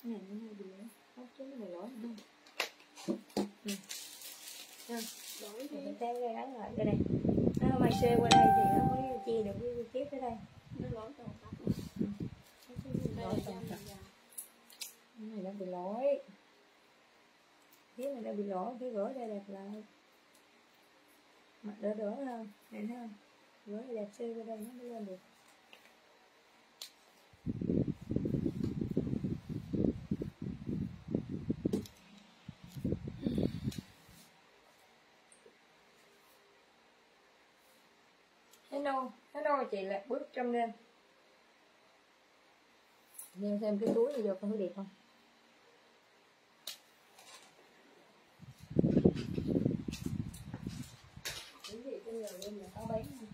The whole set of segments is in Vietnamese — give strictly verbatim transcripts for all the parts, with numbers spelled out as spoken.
Cái này nó bị lỗi. Không chứ nó bị lỗi không? Ừ. Lỗi thì mình theo cái gắn lại cái này. Nó mai xê qua đây thì nó mới chia được cái tiếp tới đây. Nó lỗi toàn tập. Ừ. Nó lỗi toàn tập. Cái này nó bị lỗi. Phía này nó bị lỗi, phía gỡ đây đẹp lại. Mặt đỡ đỡ hơn, này thấy không? Gỡ đẹp xê qua đây nó mới lên được. Hello, hello chị Lạc bước trong đêm. Nhìn xem cái túi này vô con có đẹp không? Cái gì trên người em là có bán không?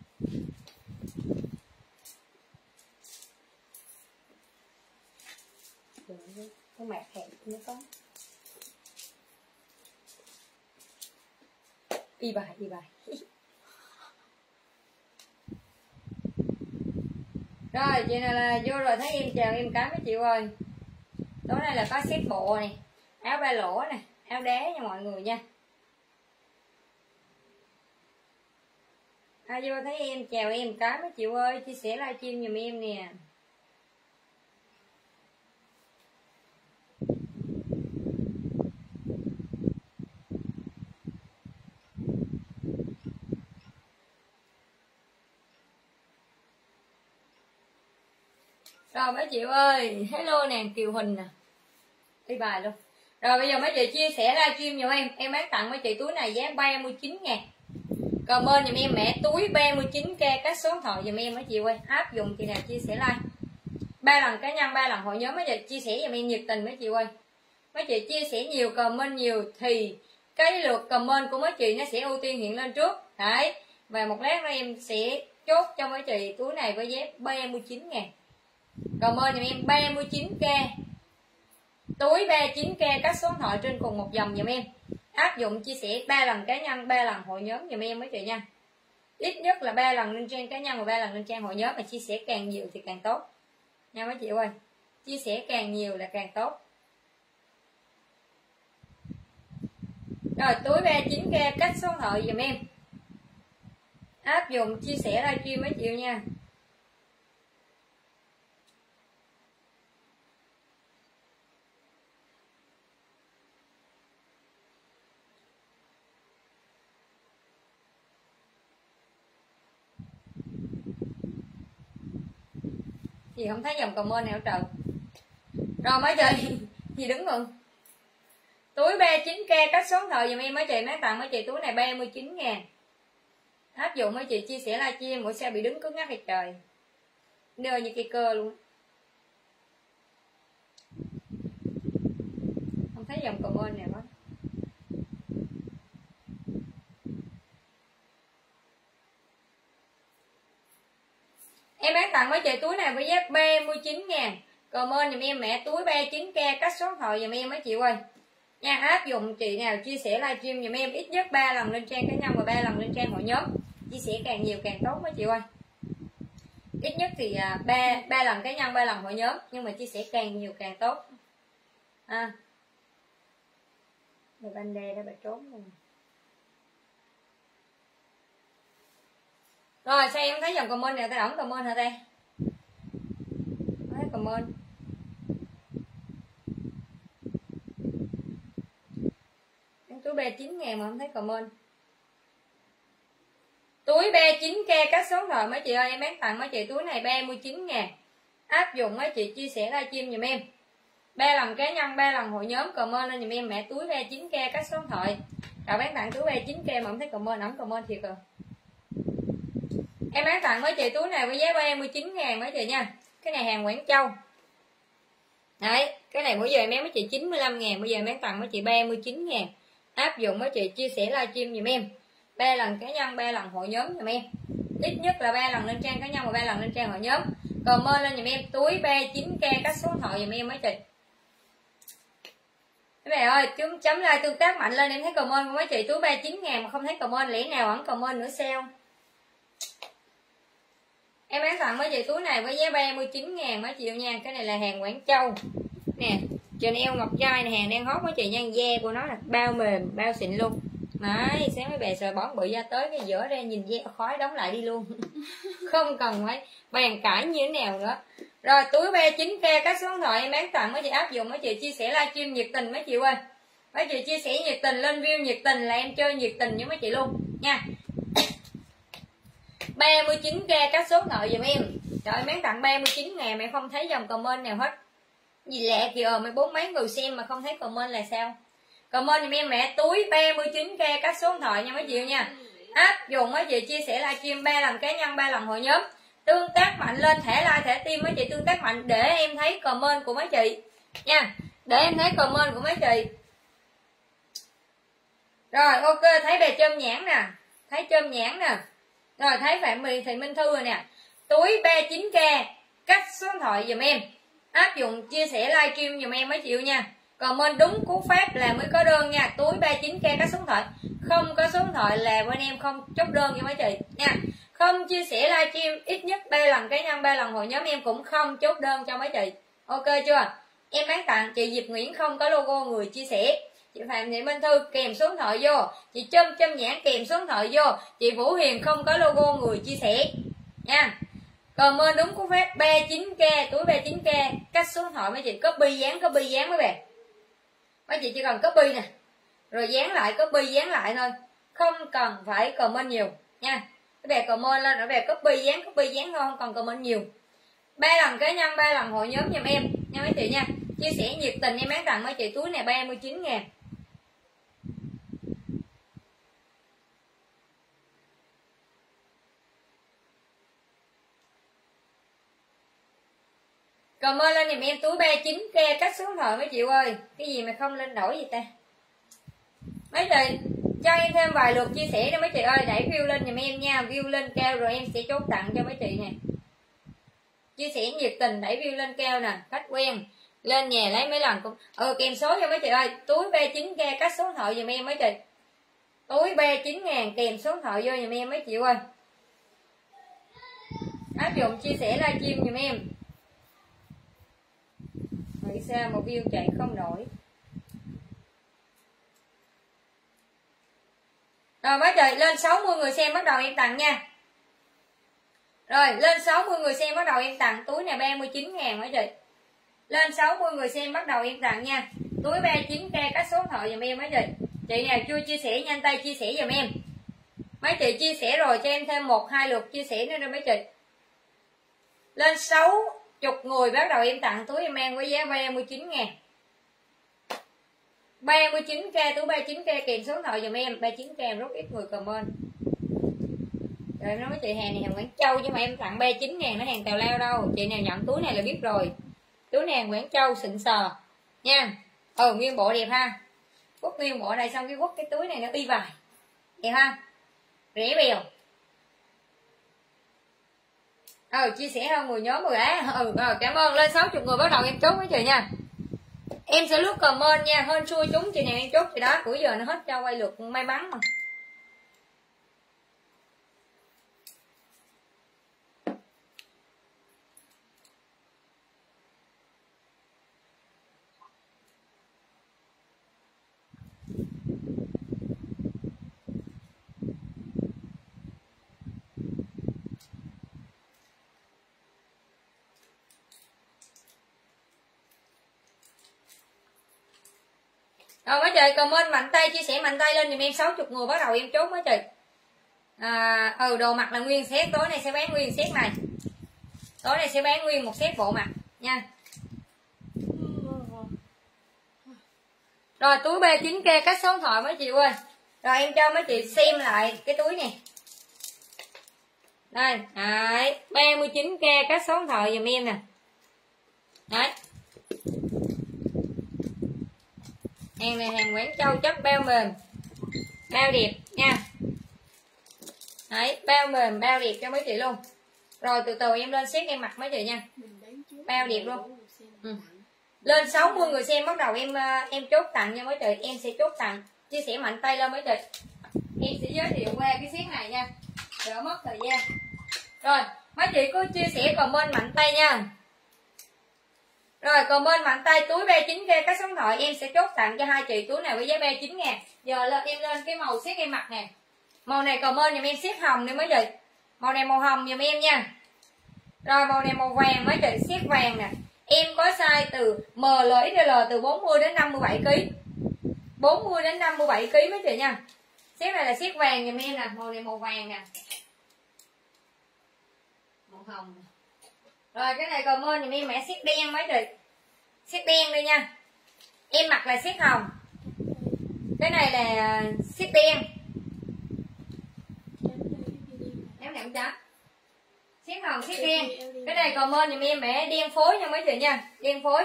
Rồi, cái mặt hẹp nó có. Y bài, y bài. Rồi, chị này là vô rồi, thấy em chào em cái mấy chị ơi. Tối nay là có set bộ này, áo ba lỗ nè, áo đá nha mọi người nha. Ai vô thấy em chào em cái mấy chị ơi, chia sẻ livestream giùm em nè. Rồi mấy chị ơi, hello nè, Kiều Huỳnh nè. Đi bài luôn. Rồi bây giờ mấy chị chia sẻ livestream giùm em. Em bán tặng mấy chị túi này giá ba mươi chín ngàn. Comment giùm em mẹ túi ba mươi chín k, các số điện thoại giùm em mấy chị ơi. Áp dụng chị nào chia sẻ like. Ba lần cá nhân, ba lần hội nhóm mấy chị chia sẻ giùm em nhiệt tình mấy chị ơi. Mấy chị chia sẻ nhiều, comment nhiều thì cái lượt comment của mấy chị nó sẽ ưu tiên hiện lên trước. Đấy. Và một lát nữa em sẽ chốt cho mấy chị túi này với giá ba mươi chín ngàn. Comment giùm em ba mươi chín k. Túi ba mươi chín k, các số điện thoại trên cùng một dòng giùm em. Áp dụng chia sẻ ba lần cá nhân, ba lần hội nhóm giùm em mấy chị nha. Ít nhất là ba lần lên trang cá nhân và ba lần lên trang hội nhóm, mà chia sẻ càng nhiều thì càng tốt. Nha mấy chị ơi. Chia sẻ càng nhiều là càng tốt. Rồi túi ba mươi chín k, cách số điện thoại giùm em. Áp dụng chia sẻ livestream mấy chị nha. Chị không thấy dòng comment nào trời. Rồi mấy chị, gì đứng rồi. Túi ba mươi chín k, cách số điện thoại giùm em mấy chị, bán tặng mấy chị túi này ba mươi chín ngàn. Áp dụng mấy chị chia sẻ livestream, mỗi xe bị đứng cứng ngắc hay trời. Đưa như cây cơ luôn. Không thấy dòng comment nào hết. Em bán tặng mấy chị túi này với giá ba mươi chín ngàn. Comment giùm em mẹ túi ba mươi chín k, cách số điện thoại giùm em mấy chị ơi. Nha, áp dụng chị nào chia sẻ livestream giùm em ít nhất ba lần lên trang cá nhân và ba lần lên trang hội nhóm. Chia sẻ càng nhiều càng tốt mấy chị ơi. Ít nhất thì ba ba lần cá nhân, ba lần hội nhóm, nhưng mà chia sẻ càng nhiều càng tốt. À. Rồi banh đe đã bà trốn rồi. Rồi sao em thấy dòng comment này ta ổng comment hả ta? Thấy comment. Em túi ba mươi chín ngàn mà không thấy comment. Túi ba mươi chín k, các số điện thoại mấy chị ơi, em bán tặng mấy chị túi này ba mươi chín ngàn. Áp dụng mấy chị chia sẻ livestream giùm em. ba lần cá nhân, ba lần hội nhóm, comment lên giùm em mẹ túi ba mươi chín k, các số điện thoại. Rồi bán tặng túi ba mươi chín k mà không thấy comment, ổng comment thiệt rồi. Em bán tặng mấy chị túi này với giá ba mươi chín ngàn mấy chị nha. Cái này hàng Quảng Châu. Đấy, cái này mỗi giờ em bán mấy chị chín mươi lăm ngàn, bây giờ em bán tặng mấy chị ba mươi chín ngàn. Áp dụng mấy chị chia sẻ livestream giùm em. ba lần cá nhân, ba lần hội nhóm giùm em. Ít nhất là ba lần lên trang cá nhân và ba lần lên trang hội nhóm. Comment lên giùm em túi ba mươi chín k, các số điện thoại giùm em mấy chị. Các bạn ơi, chấm chấm like tương tác mạnh lên, em thấy comment của mấy chị túi ba mươi chín ngàn mà không thấy comment, lẽ nào ẩn comment nữa sao? Em bán tặng mấy chị túi này với giá ba mươi chín ngàn mấy chị nha. Cái này là hàng Quảng Châu nè. Chanel ngọc trai này, hàng đang hot mấy chị nha. Da của nó là bao mềm, bao xịn luôn. Đấy, sáng mấy bè sợ bỏng bự ra tới cái dở ra nhìn da khói đóng lại đi luôn. Không cần phải bàn cãi như thế nào nữa. Rồi túi ba mươi chín k các số điện thoại em bán tặng mấy chị áp dụng, mấy chị chia sẻ livestream nhiệt tình mấy chị ơi. Mấy chị chia sẻ nhiệt tình, lên view nhiệt tình là em chơi nhiệt tình với mấy chị luôn nha. ba mươi chín k các số điện thoại giùm em. Rồi em bán tặng ba mươi chín ngàn mà em không thấy dòng comment nào hết. Gì lẹ kìa, mấy bốn mấy người xem mà không thấy comment là sao? Comment giùm em mẹ túi ba mươi chín k các số điện thoại nha mấy chị nha. Áp dụng mấy chị chia sẻ livestream ba lần cá nhân, ba lần hội nhóm. Tương tác mạnh lên, thẻ like thẻ tim mấy chị tương tác mạnh để em thấy comment của mấy chị nha. Để em thấy comment của mấy chị. Rồi ok, thấy bè chôm nhãn nè, thấy chôm nhãn nè. Rồi thấy Phạm Thị Thị Minh Thư rồi nè. Túi ba mươi chín k cắt số điện thoại giùm em. Áp dụng chia sẻ livestream giùm em mấy chị nha. Comment đúng cú pháp là mới có đơn nha. Túi ba mươi chín k cắt số điện thoại. Không có số điện thoại là bên em không chốt đơn cho mấy chị nha. Không chia sẻ livestream ít nhất ba lần cá nhân, ba lần hội nhóm em cũng không chốt đơn cho mấy chị. Ok chưa? Em bán tặng chị Diệp Nguyễn không có logo người chia sẻ. Chị Phạm Thị Minh Thư kèm số điện thoại vô. Chị Trâm Trâm Nhãn kèm số điện thoại vô. Chị Vũ Hiền không có logo người chia sẻ nha. Comment đúng cú pháp ba mươi chín k, túi ba mươi chín k cách số điện thoại mấy chị. Copy dán, copy dán mấy bạn. Mấy chị chỉ cần copy nè, rồi dán lại, copy dán lại thôi, không cần phải comment nhiều nha. Cái bè comment lên rồi bè copy dán, copy dán thôi, không cần comment nhiều. Ba lần cá nhân, ba lần hội nhóm giùm em nha mấy chị nha. Chia sẻ nhiệt tình em bán tặng mấy chị túi này ba mươi chín ngàn. Comment lên giùm em túi ba mươi chín k cách số điện thoại mấy chị ơi. Cái gì mà không lên nổi gì ta. Mấy chị cho em thêm vài lượt chia sẻ đó mấy chị ơi, đẩy view lên giùm em nha, view lên cao rồi em sẽ chốt tặng cho mấy chị nè. Chia sẻ nhiệt tình đẩy view lên cao nè, khách quen lên nhà lấy mấy lần cũng ừ kèm số cho mấy chị ơi. Túi ba mươi chín k cách số điện thoại giùm em mấy chị. Túi ba mươi chín ngàn kèm số điện thoại vô giùm em mấy chị ơi. Áp dụng chia sẻ livestream giùm em. Nghĩ sao một view chạy không nổi. Rồi mấy chị lên sáu mươi người xem bắt đầu em tặng nha. Rồi lên sáu mươi người xem bắt đầu em tặng túi này ba mươi chín ngàn mấy chị. Lên sáu mươi người xem bắt đầu em tặng nha. Túi ba mươi chín k cách số điện thoại giùm em mấy chị. Chị nào chưa chia sẻ nhanh tay chia sẻ giùm em. Mấy chị chia sẻ rồi cho em thêm một hai lượt chia sẻ nữa đó mấy chị. Lên sáu mươi người bắt đầu em tặng túi em mang với giá ba mươi chín ngàn. ba mươi chín k túi ba mươi chín k kèm số điện thoại giùm em. ba mươi chín k em rất ít người comment. Rồi em nói với chị hàng này hàng Quảng Châu chứ mà em tặng ba mươi chín ngàn nó hàng tào lao đâu. Chị nào nhận túi này là biết rồi. Túi này hàng Quảng Châu xịn sò nha. Ừ nguyên bộ đẹp ha. Quất nguyên bộ này xong cái quất cái túi này nó y vài. Đẹp ha. Rẻ bèo. Ừ chia sẻ hơn mười nhóm rồi á. Ừ rồi cảm ơn. Lên sáu mươi người bắt đầu em chốt với chị nha. Em sẽ lướt comment nha. Hên xui chúng chị nào em chốt chị đó. Cuối giờ nó hết cho quay lượt may mắn mà. Rồi mấy chị comment mạnh tay chia sẻ mạnh tay lên giùm em sáu mươi người bắt đầu em chốt mấy chị. À, ừ đồ mặt là nguyên set, tối nay sẽ bán nguyên set này. Tối nay sẽ bán nguyên một set bộ mặt nha. Rồi túi ba mươi chín k cách số điện thoại mấy chị ơi. Rồi em cho mấy chị xem lại cái túi này. Đây, đấy, ba mươi chín k cách số điện thoại giùm em nè. Đấy. Hàng này hàng Quảng Châu chất bao mềm. Bao đẹp nha. Đấy, bao mềm, bao đẹp cho mấy chị luôn. Rồi từ từ em lên set em mặc mấy chị nha. Bao đẹp luôn. Ừ. Lên sáu mươi người xem bắt đầu em em chốt tặng nha mấy chị, em sẽ chốt tặng. Chia sẻ mạnh tay lên mấy chị. Em sẽ giới thiệu qua cái set này nha. Đỡ mất thời gian. Rồi, mấy chị cứ chia sẻ comment mạnh tay nha. Rồi comment mạnh tay túi ba chín k các số điện thoại em sẽ chốt tặng cho hai chị túi này với giá ba chín ngàn. Giờ lên em lên cái màu siết em mặc nè. Màu này comment giùm em siết hồng đi mấy chị. Màu này màu hồng giùm em nha. Rồi màu này màu vàng mấy chị, siết vàng nè. Em có size từ M L X L từ bốn mươi đến năm mươi bảy ki lô gam. bốn mươi đến năm mươi bảy ki lô gam mấy chị nha. Siết này là siết vàng giùm em nè, màu này màu vàng nè. Màu hồng nè. Rồi cái này comment giùm em mẹ siết đen mấy chị. Siết đen đi nha. Em mặc là siết hồng. Cái này là siết đen. Em nặng trắng. Siết hồng siết đen. Cái này comment giùm em mẹ đen phối nha mấy chị nha. Đen phối.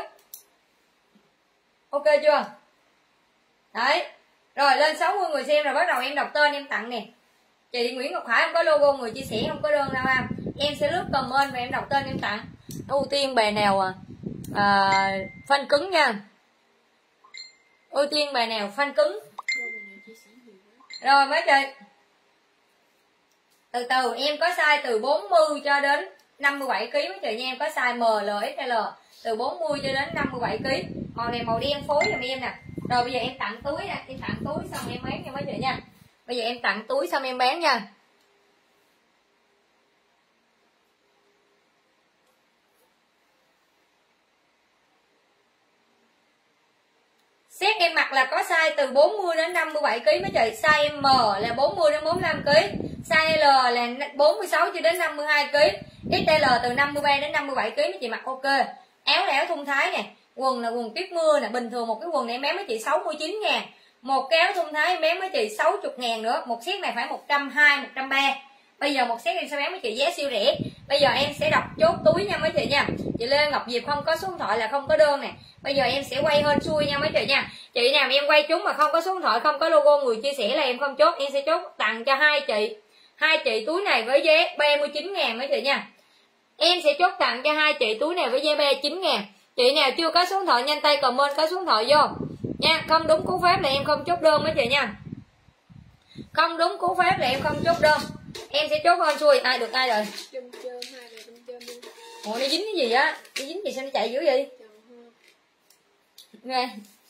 Ok chưa? Đấy. Rồi lên sáu mươi người xem rồi bắt đầu em đọc tên em tặng nè. Chị Nguyễn Ngọc Hải không có logo người chia sẻ, không có đơn nào ha. Em sẽ lướt comment và em đọc tên em tặng. Ưu tiên bè nào à, à phanh cứng nha. Ưu tiên bè nào phanh cứng. Rồi mấy chị. Từ từ em có size từ bốn mươi cho đến năm mươi bảy ki lô gam mấy chị nha. Em có size M L X L từ bốn mươi cho đến năm mươi bảy ki lô gam. Màu này màu đen phối giùm em nè. Rồi bây giờ em tặng túi nè, em tặng túi xong em bán nha mấy chị nha. Bây giờ em tặng túi xong em bán nha. Set em mặc là có size từ bốn mươi đến năm mươi bảy ki lô gam mấy chị. Size M là bốn mươi đến bốn mươi lăm ki lô gam. Size L là bốn mươi sáu cho đến năm mươi hai ki lô gam. ích lờ từ năm mươi ba đến năm mươi bảy ki lô gam mấy chị mặc ok. Áo là áo thun thái nè. Quần là quần tuyết mưa nè. Bình thường một cái quần này em bán mấy chị sáu mươi chín ngàn. Một cái áo thun thái em bán mấy chị sáu mươi ngàn nữa. Một set này phải một trăm hai mươi, một trăm ba mươi. Bây giờ một set em sẽ bán mấy chị giá siêu rẻ. Bây giờ em sẽ đọc chốt túi nha mấy chị nha. Chị Lê Ngọc Diệp không có số điện thoại là không có đơn nè. Bây giờ em sẽ quay hên xui nha mấy chị nha. Chị nào em quay chúng mà không có số điện thoại, không có logo người chia sẻ là em không chốt. Em sẽ chốt tặng cho hai chị. Hai chị túi này với giá ba mươi chín ngàn mấy chị nha. Em sẽ chốt tặng cho hai chị túi này với giá ba mươi chín ngàn. Chị nào chưa có số điện thoại nhanh tay comment có số điện thoại vô nha. Không đúng cú pháp là em không chốt đơn mấy chị nha. Không đúng cú pháp là em không chốt đơn. Em sẽ chốt hên xui. Ai được ai rồi? Ủa nó dính cái gì á? Nó dính gì sao nó chạy dữ vậy? Nghe.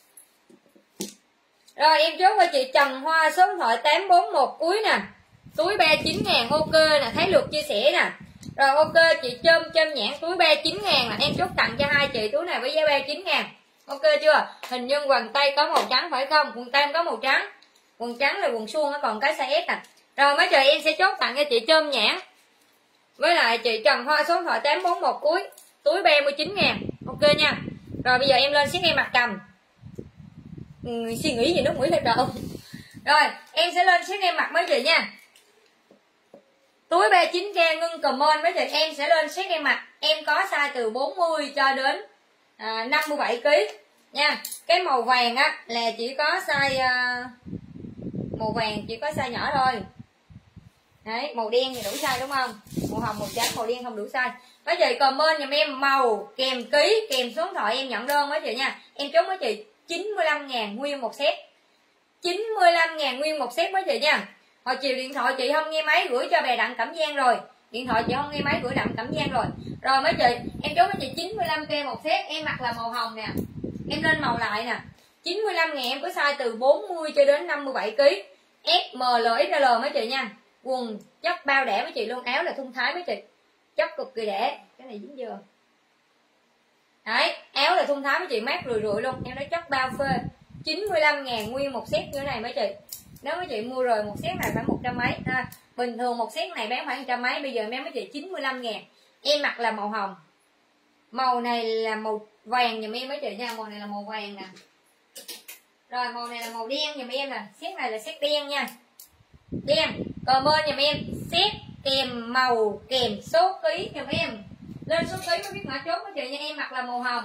Rồi em chốt cho chị Trần Hoa số điện thoại tám bốn một cuối nè. Túi ba mươi chín ngàn ok nè, thấy lượt chia sẻ nè. Rồi ok chị Chôm Chôm Nhãn túi ba mươi chín ngàn nè, em chốt tặng cho hai chị túi này với giá ba mươi chín ngàn. Ok chưa? Hình như quần tây có màu trắng phải không? Quần tây có màu trắng. Quần trắng là quần suông, nó còn cái size S nè. Rồi mấy chị em sẽ chốt tặng cho chị Chôm Nhãn với lại chị Trần Hoa số điện thoại tám bốn một cuối, túi ba mươi chín ngàn. Ok nha. Rồi bây giờ em lên siết em mặt cầm. Ừ, suy nghĩ gì nước mũi lên trộn. Rồi em sẽ lên siết em mặt mấy chị nha. Túi ba mươi chín k ngưng comment mấy chị. Em sẽ lên siết em mặt. Em có size từ bốn mươi cho đến à, năm mươi bảy ki lô gam nha. Cái màu vàng á là chỉ có size à, màu vàng chỉ có size nhỏ thôi. Đấy, màu đen thì đủ size đúng không? Màu hồng, màu trắng, màu đen không đủ size. Mấy chị comment giùm em màu kèm ký, kèm số điện thoại em nhận đơn mấy chị nha. Em chốt mấy chị chín mươi lăm ngàn nguyên một set. chín mươi lăm ngàn nguyên một set mấy chị nha. Hồi chiều điện thoại chị không nghe máy gửi cho bè Đặng Cẩm Giang rồi. Điện thoại chị không nghe máy gửi Đặng Cẩm Giang rồi. Rồi mấy chị, em chốt mấy chị chín mươi lăm k một set. Em mặc là màu hồng nè. Em lên màu lại nè. chín mươi lăm ngàn em có size từ bốn mươi cho đến năm mươi bảy ki lô gam. S, M, L, X, L mấy chị nha. Quần chất bao đẻ mấy chị luôn. Áo là thun thái mấy chị. Chất cực kỳ đẻ. Cái này dính vừa. Đấy, áo là thun thái mấy chị, mát rười rượi luôn. Em nói chất bao phê. chín mươi lăm ngàn nguyên một set như thế này mấy chị. Nếu mấy chị mua rồi một set này phải một trăm mấy ha. Bình thường một set này bán khoảng một trăm mấy. Bây giờ em mấy chị chín mươi lăm ngàn. Em mặc là màu hồng. Màu này là màu vàng giùm em mấy chị nha. Màu này là màu vàng nè. Rồi màu này là màu đen giùm em nè. Set này là set đen nha. Đen. Comment giùm em set kèm màu kèm số ký giùm em. Lên số ký mới biết mã chốt mấy chị nha. Em mặc là màu hồng.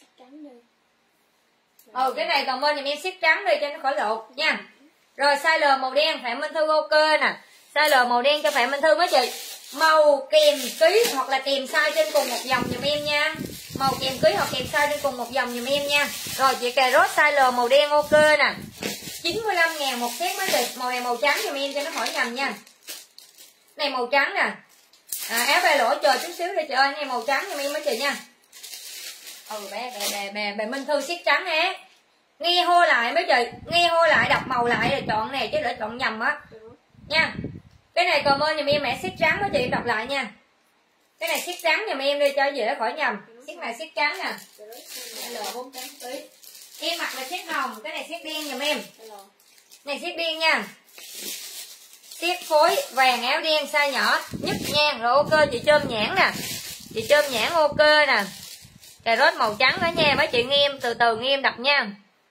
Ừ cái này comment giùm em set trắng đi cho nó khỏi lột nha. Rồi size L màu đen Phạm Minh Thư ok nè. Size L màu đen cho Phạm Minh Thư mấy chị. Màu kèm ký hoặc là kèm size trên cùng một dòng giùm em nha. Màu kèm ký hoặc kèm size trên cùng một dòng giùm em nha. Rồi chị cà rốt size L màu đen ok nè. chín mươi lăm ngàn một set mấy chị. Màu này màu trắng giùm em cho nó khỏi nhầm nha. Này màu trắng nè. À, áo ba lỗ chờ chút xíu đi chị ơi. Này màu trắng giùm em mấy chị nha. Ừ bè bè bè bè, bè Minh Thư siết trắng á. Nghe hô lại mấy chị, nghe hô lại đọc màu lại rồi chọn này chứ đỡ chọn nhầm á. Nha. Cái này comment giùm em mẹ siết trắng mấy chị đọc lại nha. Cái này siết trắng giùm em đi cho dễ khỏi nhầm. Siết này siết trắng nè. L bốn mươi tám ký. Em mặc là siết hồng, cái này siết đen giùm em. Này siết đen nha. Siết phối vàng áo đen size nhỏ nhất nha. Rồi ok chị chôm nhãn nè. Chị chôm nhãn ok nè. Cà rốt màu trắng đó nha, mấy chị nghe em từ từ nghe em đọc nha.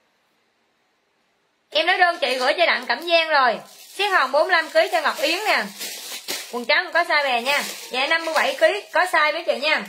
Em nói đơn chị gửi cho Đặng Cẩm Giang rồi. Siết hồng bốn mươi lăm ký cho Ngọc Yến nè. Quần trắng có size bè nha. Dạ năm mươi bảy ký có size mấy chị nha.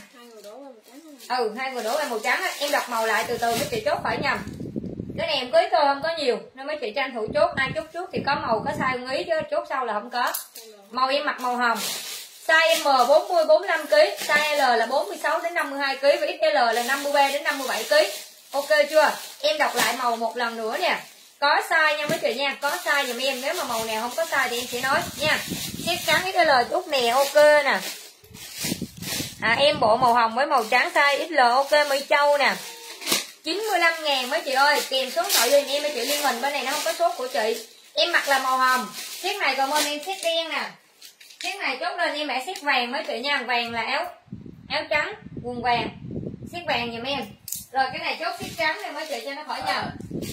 Ừ, hai người đổ là màu trắng á. Em đọc màu lại từ từ mấy chị chốt khỏi nhầm. Cái này em cưới cơ không có nhiều nên mấy chị tranh thủ chốt. Ai chốt trước thì có màu có size ưng ý chứ chốt sau là không có. Màu em mặc màu hồng. Size M bốn mươi bốn mươi lăm ký, size L là bốn mươi sáu đến năm mươi hai ký và ích lờ là năm mươi ba đến năm mươi bảy ký. Ok chưa? Em đọc lại màu một lần nữa nè. Có size nha mấy chị nha, có size giùm em, nếu mà màu nào không có size thì em sẽ nói nha. Siết trắng ích lờ chút nè, ok nè. À, em bộ màu hồng với màu trắng size ích lờ ok Mỹ Châu nè. chín mươi lăm ngàn mấy chị ơi, kèm số điện thoại giùm em mấy chị liên hình bên này nó không có số của chị. Em mặc là màu hồng. Siết này còn bên em siết đen nè. Siết này chốt lên em mẹ siết vàng mấy chị nha, vàng là áo áo trắng, quần vàng. Siết vàng giùm em. Rồi cái này chốt siết trắng này mấy chị cho nó khỏi nhầm.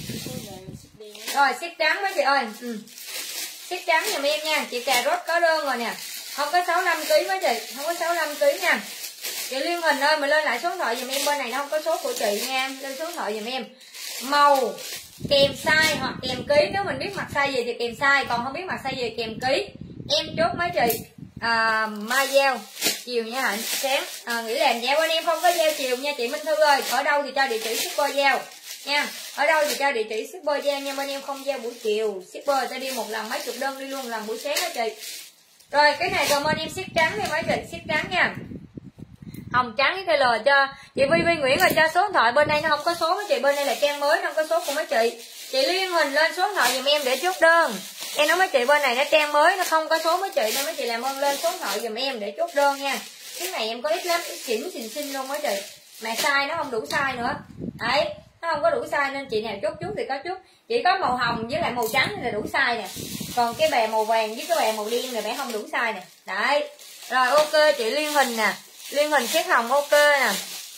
Rồi siết trắng mấy chị ơi. Ừ. Siết trắng giùm em nha, chị cà rốt có đơn rồi nè. Không có sáu mươi lăm ký mấy chị, không có sáu mươi lăm ký nha. Chị liên hình ơi, mình lên lại số điện thoại giùm em, bên này nó không có số của chị nha, lên số điện thoại giùm em. Màu kèm size hoặc kèm ký, nếu mình biết mặc size gì thì kèm size, còn không biết mặc size gì kèm ký. Em chốt mấy chị à, mai giao chiều nha Hạnh, sáng à, nghĩ làm giao bên em không có giao chiều nha chị Minh Thư ơi. Ở đâu thì cho địa chỉ shipper giao nha, ở đâu thì cho địa chỉ shipper giao nha, bên em không giao buổi chiều. Shipper ta đi một lần mấy chục đơn, đi luôn lần buổi sáng đó chị. Rồi cái này còn bên em siết trắng đi mấy chị, siết trắng nha, hồng trắng cái lời cho chị Vi Vi Nguyễn là cho số điện thoại, bên đây nó không có số mấy chị, bên đây là trang mới không có số của mấy chị. Chị liên hình lên số điện thoại giùm em để chốt đơn. Em nói mấy chị bên này nó trang mới nó không có số mấy chị nên mấy chị làm ơn lên số điện thoại giùm em để chốt đơn nha. Cái này em có ít lắm, ít xỉn xinh xinh luôn mấy chị. Mà size nó không đủ size nữa. Đấy, nó không có đủ size nên chị nào chốt chút thì có chút. Chỉ có màu hồng với lại màu trắng là đủ size nè. Còn cái bè màu vàng với cái bè màu đen này bé không đủ size nè. Đấy. Rồi ok chị liên hình nè. Liên hình xét hồng ok nè.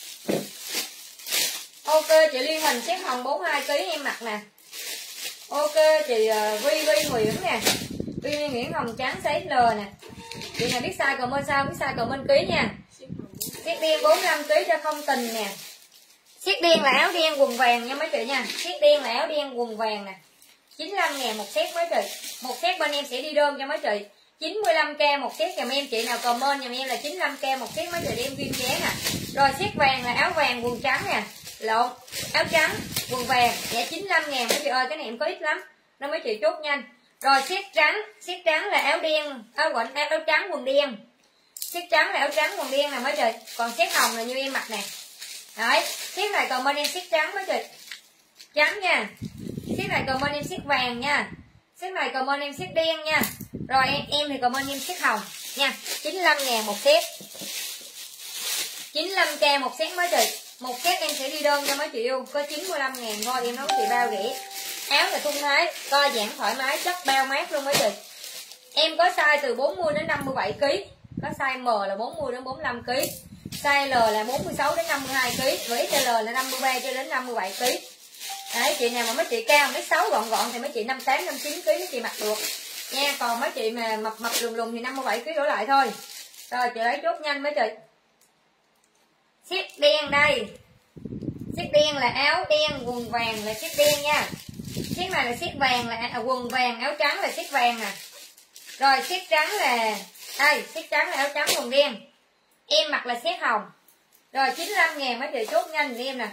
Ok chị liên hình xét hồng bốn mươi hai ký em mặc nè. Ok chị uh, Vi Vi Nguyễn nè. Vi Vi Nguyễn hồng trắng size L nè. Chị nào biết size comment sao, biết size comment ký nha. Siết đen bốn mươi lăm ký cho không tình nè. Siết đen là áo đen quần vàng nha mấy chị nha. Siết đen là áo đen quần vàng nè. chín mươi lăm ngàn một set mấy chị. Một set bên em sẽ đi đơn cho mấy chị. chín mươi lăm k một set, kèm em chị nào comment giùm em là chín mươi lăm k một set mấy chị đem viên vé nè. Rồi siết vàng là áo vàng quần trắng nè. Lộn, áo trắng quần vàng dạ chín mươi lăm ngàn mấy chị ơi, cái này em có ít lắm nên mấy chị chốt nhanh. Rồi siết trắng, siết trắng là áo đen, áo quần áo, áo trắng quần đen. Siết trắng là áo trắng quần đen nè mấy chị. Còn siết hồng là như em mặc nè. Đấy, siết này còn bên em siết trắng mấy chị. Trắng nha. Siết này còn bên em siết vàng nha. Siết này còn bên em siết đen nha. Rồi em, em thì còn bên em siết hồng nha. chín mươi lăm ngàn một set. chín mươi lăm k một set mấy chị. Một set em sẽ đi đơn cho mấy chị yêu. Có chín mươi lăm ngàn thôi, em nói chị bao rẻ. Áo là thun thái, co giãn thoải mái, chất bao mát luôn mấy chị. Em có size từ bốn mươi đến năm mươi bảy ký. Có size M là bốn mươi đến bốn mươi lăm ký. Size L là bốn mươi sáu đến năm mươi hai ký. Với size L là năm mươi ba cho đến năm mươi bảy ký. Đấy, chị nào mà mấy chị cao mấy sáu gọn gọn thì mấy chị năm mươi tám, năm mươi chín ký mấy chị mặc được nha. Còn mấy chị mà mập mập lùn lùn thì năm mươi bảy ký đổ lại thôi. Rồi chị lấy chốt nhanh mấy chị. Siết đen đây. Siết đen là áo đen quần vàng là siết đen nha. Siết này là siết vàng là à, quần vàng áo trắng là siết vàng nè. Rồi siết trắng là đây, siết trắng là áo trắng quần đen. Em mặc là siết hồng. Rồi chín mươi lăm ngàn mấy chị chốt nhanh giùm em nè.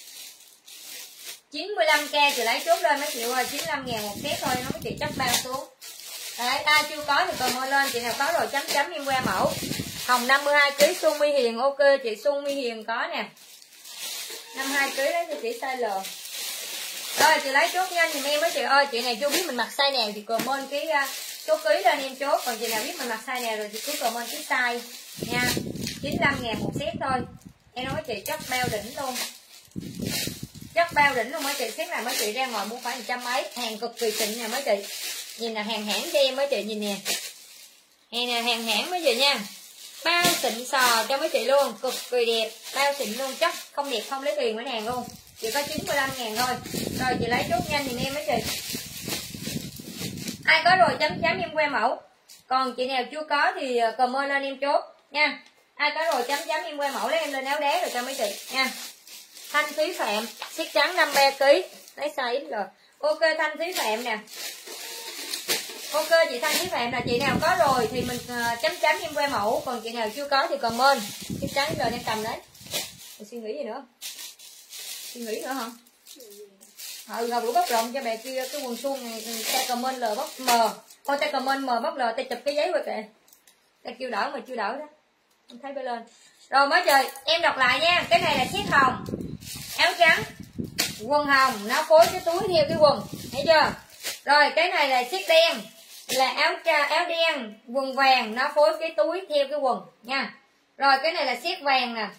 chín mươi lăm k chị lấy chốt lên mấy chị ơi, chín mươi lăm ngàn một set thôi, nó mấy chị chấp bao xuống. Đấy, ai chưa có thì comment lên, chị nào có rồi chấm chấm em qua mẫu. Hồng năm mươi hai ký Xuân My Hiền ok, chị Xuân My Hiền có nè. năm mươi hai ký đấy cho chị size L. Rồi chị lấy chốt nhanh giùm em mấy chị ơi, chị này chưa biết mình mặc size nào thì comment cái uh, số ký lên em chốt, còn chị nào biết mình mặc size nào rồi thì cứ comment cái size nha. chín mươi lăm ngàn một set thôi. Em nói mấy chị chất bao đỉnh luôn, chất bao đỉnh luôn mấy chị. Xét này mấy chị ra ngoài mua phải một trăm mấy, hàng cực kỳ xịn nè mấy chị. Nhìn là hàng hãng cho em mấy chị, nhìn nè, hàng nè, hàng hãng mấy chị nha. Bao xịn sò cho mấy chị luôn, cực kỳ đẹp, bao xịn luôn, chất không đẹp không lấy tiền với hàng luôn. Chỉ có chín mươi lăm ngàn thôi. Rồi chị lấy chốt nhanh nhìn em mấy chị. Ai có rồi chấm chấm em que mẫu, còn chị nào chưa có thì comment lên em chốt nha. Ai có rồi chấm chấm em que mẫu lấy em lên áo đế rồi cho mấy chị nha. Thanh Thúy Phạm siết trắng năm mươi ba ki lô gam, lấy size ít rồi. Ok Thanh Thúy Phạm nè, ok chị Thanh Thúy Phạm là chị nào có rồi thì mình chấm chấm em que mẫu, còn chị nào chưa có thì comment. Siết trắng rồi em cầm đấy. Mình suy nghĩ gì nữa, suy nghĩ nữa hả? Ừ, ngọc lũ bóc rộng cho bà kia cái quần suông này, ta comment L bóc M, thôi ta comment M bóc L, ta chụp cái giấy qua kìa, ta kêu đỡ mà chưa đỡ đó, không thấy bay lên. Rồi mới trời, em đọc lại nha. Cái này là chiếc hồng, áo trắng, quần hồng, nó phối cái túi theo cái quần, thấy chưa? Rồi cái này là chiếc đen, là áo áo đen, quần vàng, nó phối cái túi theo cái quần nha. Rồi cái này là chiếc vàng nè.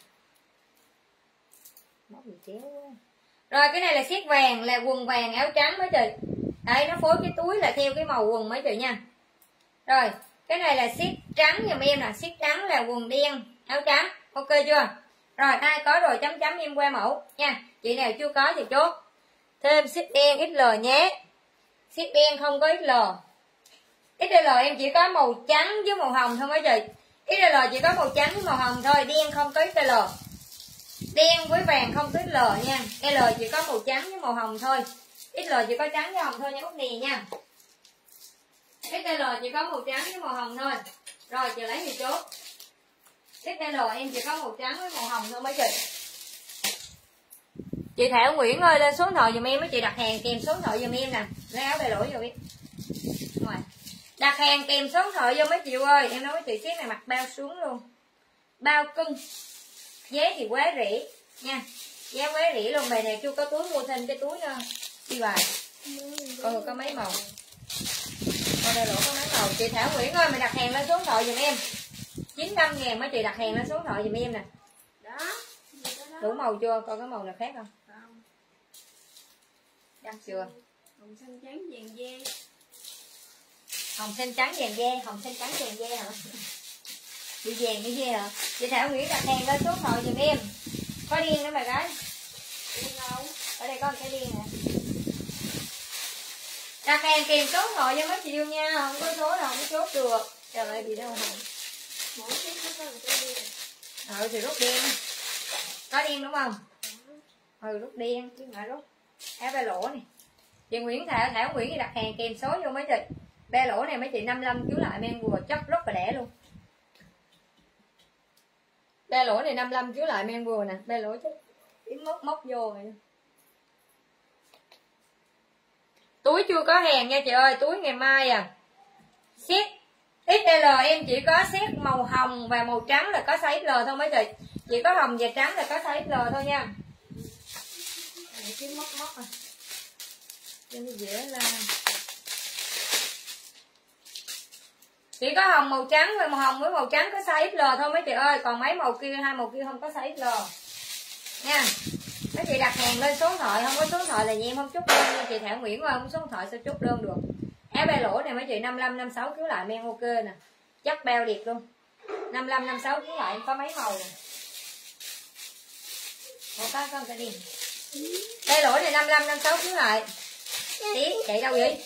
Rồi cái này là chiếc vàng, là quần vàng áo trắng mấy chị. Đấy, nó phối cái túi là theo cái màu quần mấy chị nha. Rồi cái này là siết trắng giùm em nè, siết trắng là quần đen áo trắng, ok chưa? Rồi ai có rồi chấm chấm em qua mẫu nha. Chị nào chưa có thì chốt thêm siết đen ích lờ nhé. Siết đen không có ích lờ, ích lờ em chỉ có màu trắng với màu hồng thôi mấy chị. ích lờ chỉ có màu trắng với màu hồng thôi, đen không có ích lờ, đen với vàng không có ích lờ nha. L chỉ có màu trắng với màu hồng thôi, ích lờ chỉ có trắng với hồng thôi nha Út nè nha. ích lờ chỉ có màu trắng với màu hồng thôi. Rồi chị lấy thì chốt. ích lờ em chỉ có màu trắng với màu hồng thôi mấy chị. Chị Thảo Nguyễn ơi lên số điện thoại giùm em mấy chị, đặt hàng kèm số điện thoại giùm em nè. Lấy áo bề lỗi vô biết. Ngoài. Đặt hàng kèm số điện thoại vô mấy chị ơi. Em nói mấy chị chiếc này mặc bao xuống luôn, bao cưng, giá thì quá rẻ nha, giá quá rẻ luôn. Bài này chưa có túi, mua thêm cái túi nữa đi bài. Coi có mấy màu, coi đây lỗ có mấy màu. Chị Thảo Nguyễn ơi mày đặt hàng lên số điện thoại giùm em, chín mươi lăm ngàn mấy chị đặt hàng lên số điện thoại giùm em nè. Đó, đủ màu chưa? Coi có màu nào khác không? Không. Đắt chưa? Hồng xanh trắng vàng da, hồng xanh trắng vàng da, hồng xanh trắng vàng da hả? Bị vàng cái da hả? Chị Thảo Nguyễn đặt hàng lên số điện thoại giùm em. Có điên nữa bà gái. Ở đây có một cái điên nè. Đặt hàng kèm số điện thoại cho mấy chị yêu nha, không có số nào không có chốt được. Trời ơi bị đâu hồng. Mỗi chiếc nó có một cái điên. Ừ thì rút điên. Có điên đúng không? Ừ rút điên chứ mà rút. Áo ba lỗ này. Chị Nguyễn Thảo Thảo Nguyễn thì đặt hàng kèm số vô mấy chị. Ba lỗ này mấy chị năm mươi lăm chiếu lại men vừa chất rất là đẻ luôn. Ba lỗ này năm mươi lăm chiếu lại men vừa nè, ba lỗ chứ yếm móc móc vô rồi. Túi chưa có hàng nha chị ơi, túi ngày mai à. Size ích lờ em chỉ có size màu hồng và màu trắng là có size ích lờ thôi mấy chị. Chỉ có hồng và trắng là có size ích lờ thôi nha. Kiếm móc móc à. Cho nó dễ là chỉ có hồng màu trắng và màu hồng với màu trắng có size ích lờ thôi mấy chị ơi, còn mấy màu kia hai màu kia không có size ích lờ nha. Mấy chị đặt hàng lên số điện thoại, không có số điện thoại là em không chốt đơn nha chị Thảo Nguyễn ơi, không có số điện thoại sao chốt đơn được. Áo ba lỗ này mấy chị năm mươi lăm năm mươi sáu kg lại men ok nè, chắc bao đẹp luôn. năm mươi lăm năm mươi sáu kg lại có mấy màu nè. Một cái con cái đi. Ba lỗ này năm mươi lăm năm mươi sáu kg lại. Tí chạy đâu vậy?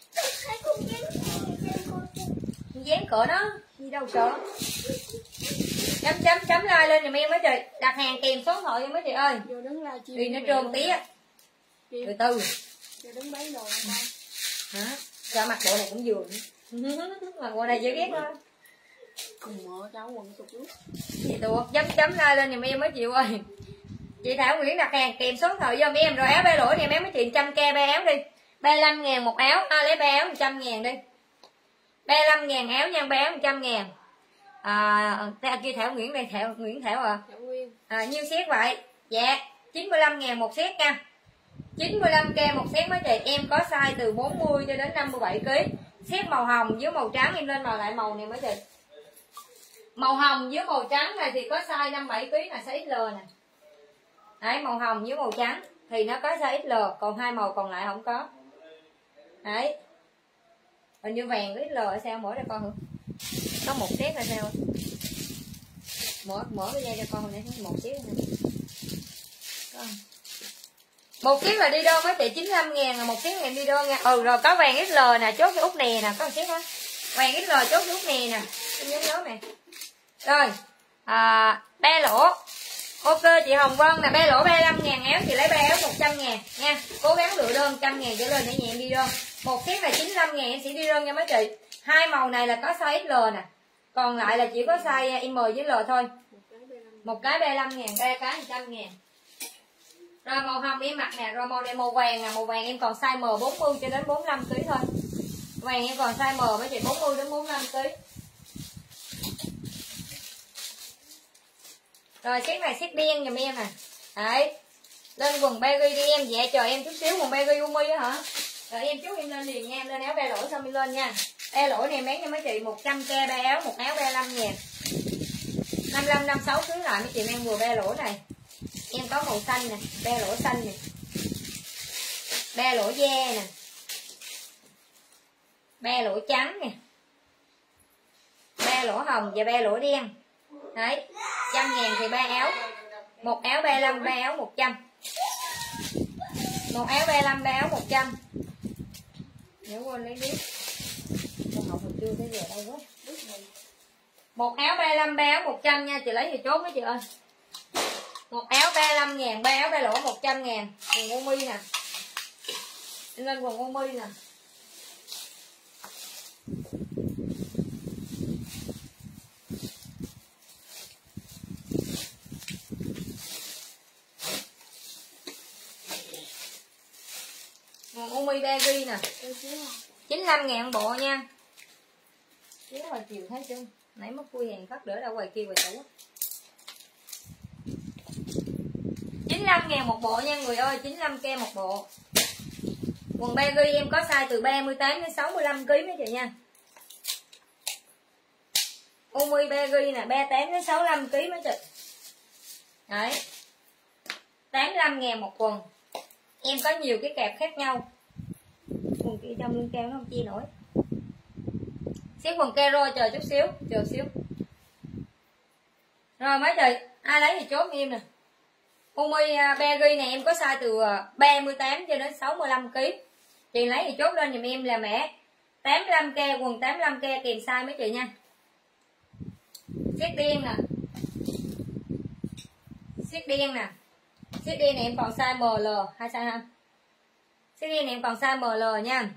Dán cỡ nó đi đâu sợ. Chấm chấm chấm like lên giùm em mấy chị, đặt hàng kèm số điện thoại cho mấy chị ơi. Vì nó trơn tí á. Từ từ. Đứng bấy đồ hả? Cho mặc bộ này cũng vừa. Mặc bộ này dễ ghét thôi. Cùng mỡ cháu quần sụt nước. Gì tuột, chấm chấm like lên giùm em mấy chị ơi. Chị Thảo Nguyễn đặt hàng kèm số điện thoại giùm em. Rồi áo ba lỗ này mấy chị một trăm k ba áo đi. ba mươi lăm ngàn một áo, à, lấy ba áo một trăm ngàn đi. ba mươi lăm ngàn áo nha, ba áo một trăm ngàn. À, kia Thảo Nguyễn đây, Thảo Nguyễn Thảo à. À nhiêu set vậy? Dạ, chín mươi lăm ngàn một set nha. chín mươi lăm k một set mấy chị, em có size từ bốn mươi cho đến năm mươi bảy ki lô gam. Set màu hồng với màu trắng em lên màu lại màu này mấy chị. Màu hồng với màu trắng này thì có size năm bảy ký là size ích lờ nè. Đấy, màu hồng với màu trắng thì nó có size ích lờ, còn hai màu còn lại không có. Đấy. Hình như vàng với ích lờ ở sao mở ra con hả? Có một set là sao? Mở mở cái dây cho con này một xíu này. Con. Một chiếc là đi đơn với chị chín mươi lăm ngàn là một chiếc em đi đơn nha. Ừ rồi có vàng ích lờ nè, chốt cái út nè nè, có một chiếc đó. Vàng ích lờ chốt cái út nè nè. Em nhớ nhớ nè. Rồi, à, be lỗ. Ok chị Hồng Vân nè, be lỗ ba mươi lăm ngàn áo, chị lấy ba áo một trăm ngàn nha. Cố gắng lựa đơn một trăm ngàn trở lên để nhà em đi đơn. Một chiếc là chín mươi lăm ngàn em sẽ đi đơn nha mấy chị. Hai màu này là có size ích lờ nè. Còn lại là chỉ có size em với L thôi. Một cái ba mươi lăm ngàn, ba cái một trăm ngàn. Rồi màu hồng em mặc nè, rồi màu này màu vàng nè, màu vàng em còn size M bốn mươi cho đến bốn mươi lăm ký thôi. Vàng em còn size M mấy chị bốn mươi đến bốn mươi lăm ký. Rồi set này set đen giùm em nè. Đấy. Lên quần baggy đi em, dạ chờ em chút xíu, quần baggy Umi á hả? Rồi em chút em lên liền nha, em lên áo ba lỗ xong em lên nha. Ba lỗ này em bán cho mấy chị một trăm k ba áo, một áo ba mươi lăm ngàn. năm mươi lăm năm mươi sáu ký lại mấy chị mang vừa ba lỗ này. Em có màu xanh nè, ba lỗ xanh nè. Ba lỗ da nè. Ba lỗ trắng nè. Ba lỗ hồng và ba lỗ đen. Đấy, trăm ngàn thì ba áo. Một áo ba mươi lăm, ba áo một trăm. Một áo ba mươi lăm, ba áo một trăm. Nếu quên lấy biết. Con học hồi chưa tới giờ đâu quá. Một áo ba mươi lăm, ba áo một trăm nha, chị lấy thì chốt mấy chị ơi. Một áo ba mươi lăm ngàn, ba áo ba lỗ một trăm ngàn. Quần Umi nè. Lên quần Umi nè. Quần Umi baggy nè. chín mươi lăm ngàn bộ nha. Chiếu ngoài chiều thấy chưa? Nãy mất khui hàng cất đỡ ra ngoài kia ngoài tủ. chín mươi lăm ngàn một bộ nha người ơi, chín mươi lăm k một bộ. Quần baggy em có size từ ba mươi tám đến sáu mươi lăm ký mấy chị nha. Umi baggy nè, ba mươi tám đến sáu mươi lăm ký mấy chị. Đấy. tám mươi lăm ngàn một quần. Em có nhiều cái kẹp khác nhau. Quần kia trong lưng keo nó không chia nổi. Xếp quần kero chờ chút xíu, chờ xíu. Rồi mấy chị, ai lấy thì chốt em nè. Umi baggy này em có size từ ba mươi tám cho đến sáu mươi lăm ký. Chị lấy thì chốt lên giùm em là mẻ tám mươi lăm k, quần tám mươi lăm k kèm size mấy chị nha. Siết đen nè. Siết đen nè. Siết đen này em còn size em lờ, hai size ha. Siết đen này em còn size em lờ nha.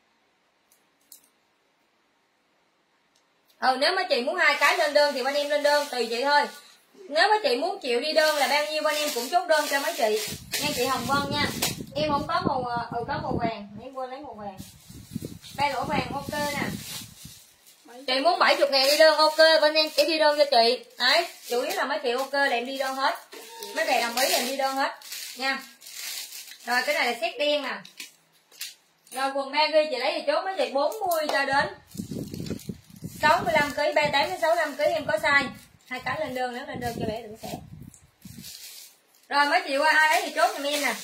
Ừ, nếu mấy chị muốn hai cái lên đơn thì bên em lên đơn tùy chị thôi. Nếu mấy chị muốn chịu đi đơn là bao nhiêu bên em cũng chốt đơn cho mấy chị nha chị Hồng Vân nha. Em không có màu, ừ có màu vàng, em quên lấy màu vàng. Ba lỗ vàng ok nè. Chị muốn bảy mươi ngàn đi đơn ok, bên em chỉ đi đơn cho chị. Đấy, chủ yếu là mấy chị ok là em đi đơn hết. Mấy bạn đồng ý là em đi đơn hết nha. Rồi cái này là set đen nè. Rồi quần baggy chị lấy thì chốt mấy chị bốn mươi cho đến sáu mươi lăm ký, ba mươi tám đến sáu mươi lăm ký em có size. Hai cái lên đơn, nếu lên đơn cho bé đừng xẻ. Rồi mấy chị qua ai lấy thì chốt giùm em nè.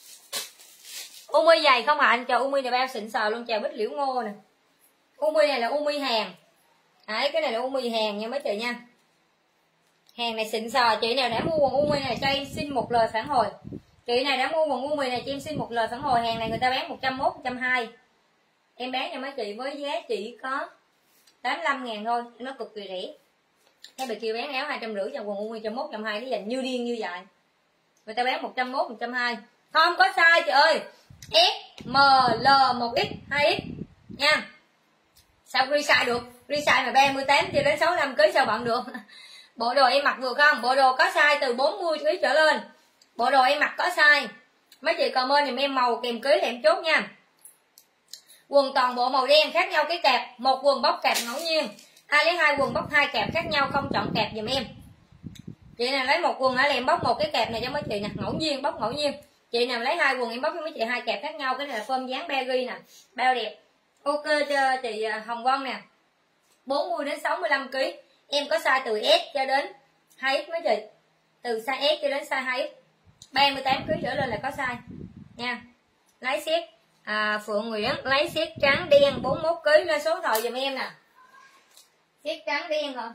Umi dày không hả anh? Chào Umi này bao xịn sò luôn, chào Bích Liễu Ngô nè. Umi này là Umi hàng. Đấy, cái này là Umi hàng nha mấy chị nha. Hàng này xịn sò, chị nào đã mua quần Umi này cho em xin một lời phản hồi. Chị này đã mua quần Umi này cho em xin một lời phản hồi. Hàng này người ta bán một trăm mốt, một trăm hai mươi. Em bán cho mấy chị với giá chỉ có tám mươi lăm ngàn thôi, nó cực kỳ rẻ. Cái bị kêu bán áo hai trăm rưỡi cho quần Umi một trăm mốt, một trăm hai mươi, nó dành như điên như vậy. Người ta bán một trăm mốt, một trăm hai mươi. Không có size chị ơi. S, M, L, một x, hai x nha. Sao resize được? Resize mà ba mươi tám cho đến sáu mươi lăm ký sao bận được? Bộ đồ em mặc vừa không? Bộ đồ có size từ bốn mươi ký trở lên. Bộ đồ em mặc có size. Mấy chị comment giùm em màu kèm ký thì em chốt nha. Quần toàn bộ màu đen khác nhau cái kẹp, một quần bóc kẹp ngẫu nhiên. Ai lấy hai quần bóc hai kẹp khác nhau không chọn kẹp giùm em. Chị nào lấy một quần hả là em bóc một cái kẹp này cho mấy chị nè, ngẫu nhiên bóc ngẫu nhiên. Chị nào lấy hai quần em bóc cho mấy chị hai kẹp khác nhau. Cái này là form dáng baggy nè, bao đẹp. Ok cho chị Hồng Vân nè. bốn mươi đến sáu mươi lăm ký. Em có size từ S cho đến hai X mấy chị. Từ size S cho đến size hai X. ba mươi tám ký trở lên là có size nha. Lấy size à, Phượng Nguyễn lấy size trắng đen bốn mươi mốt ký lên số điện thoại giùm em nè. Size trắng đen hả?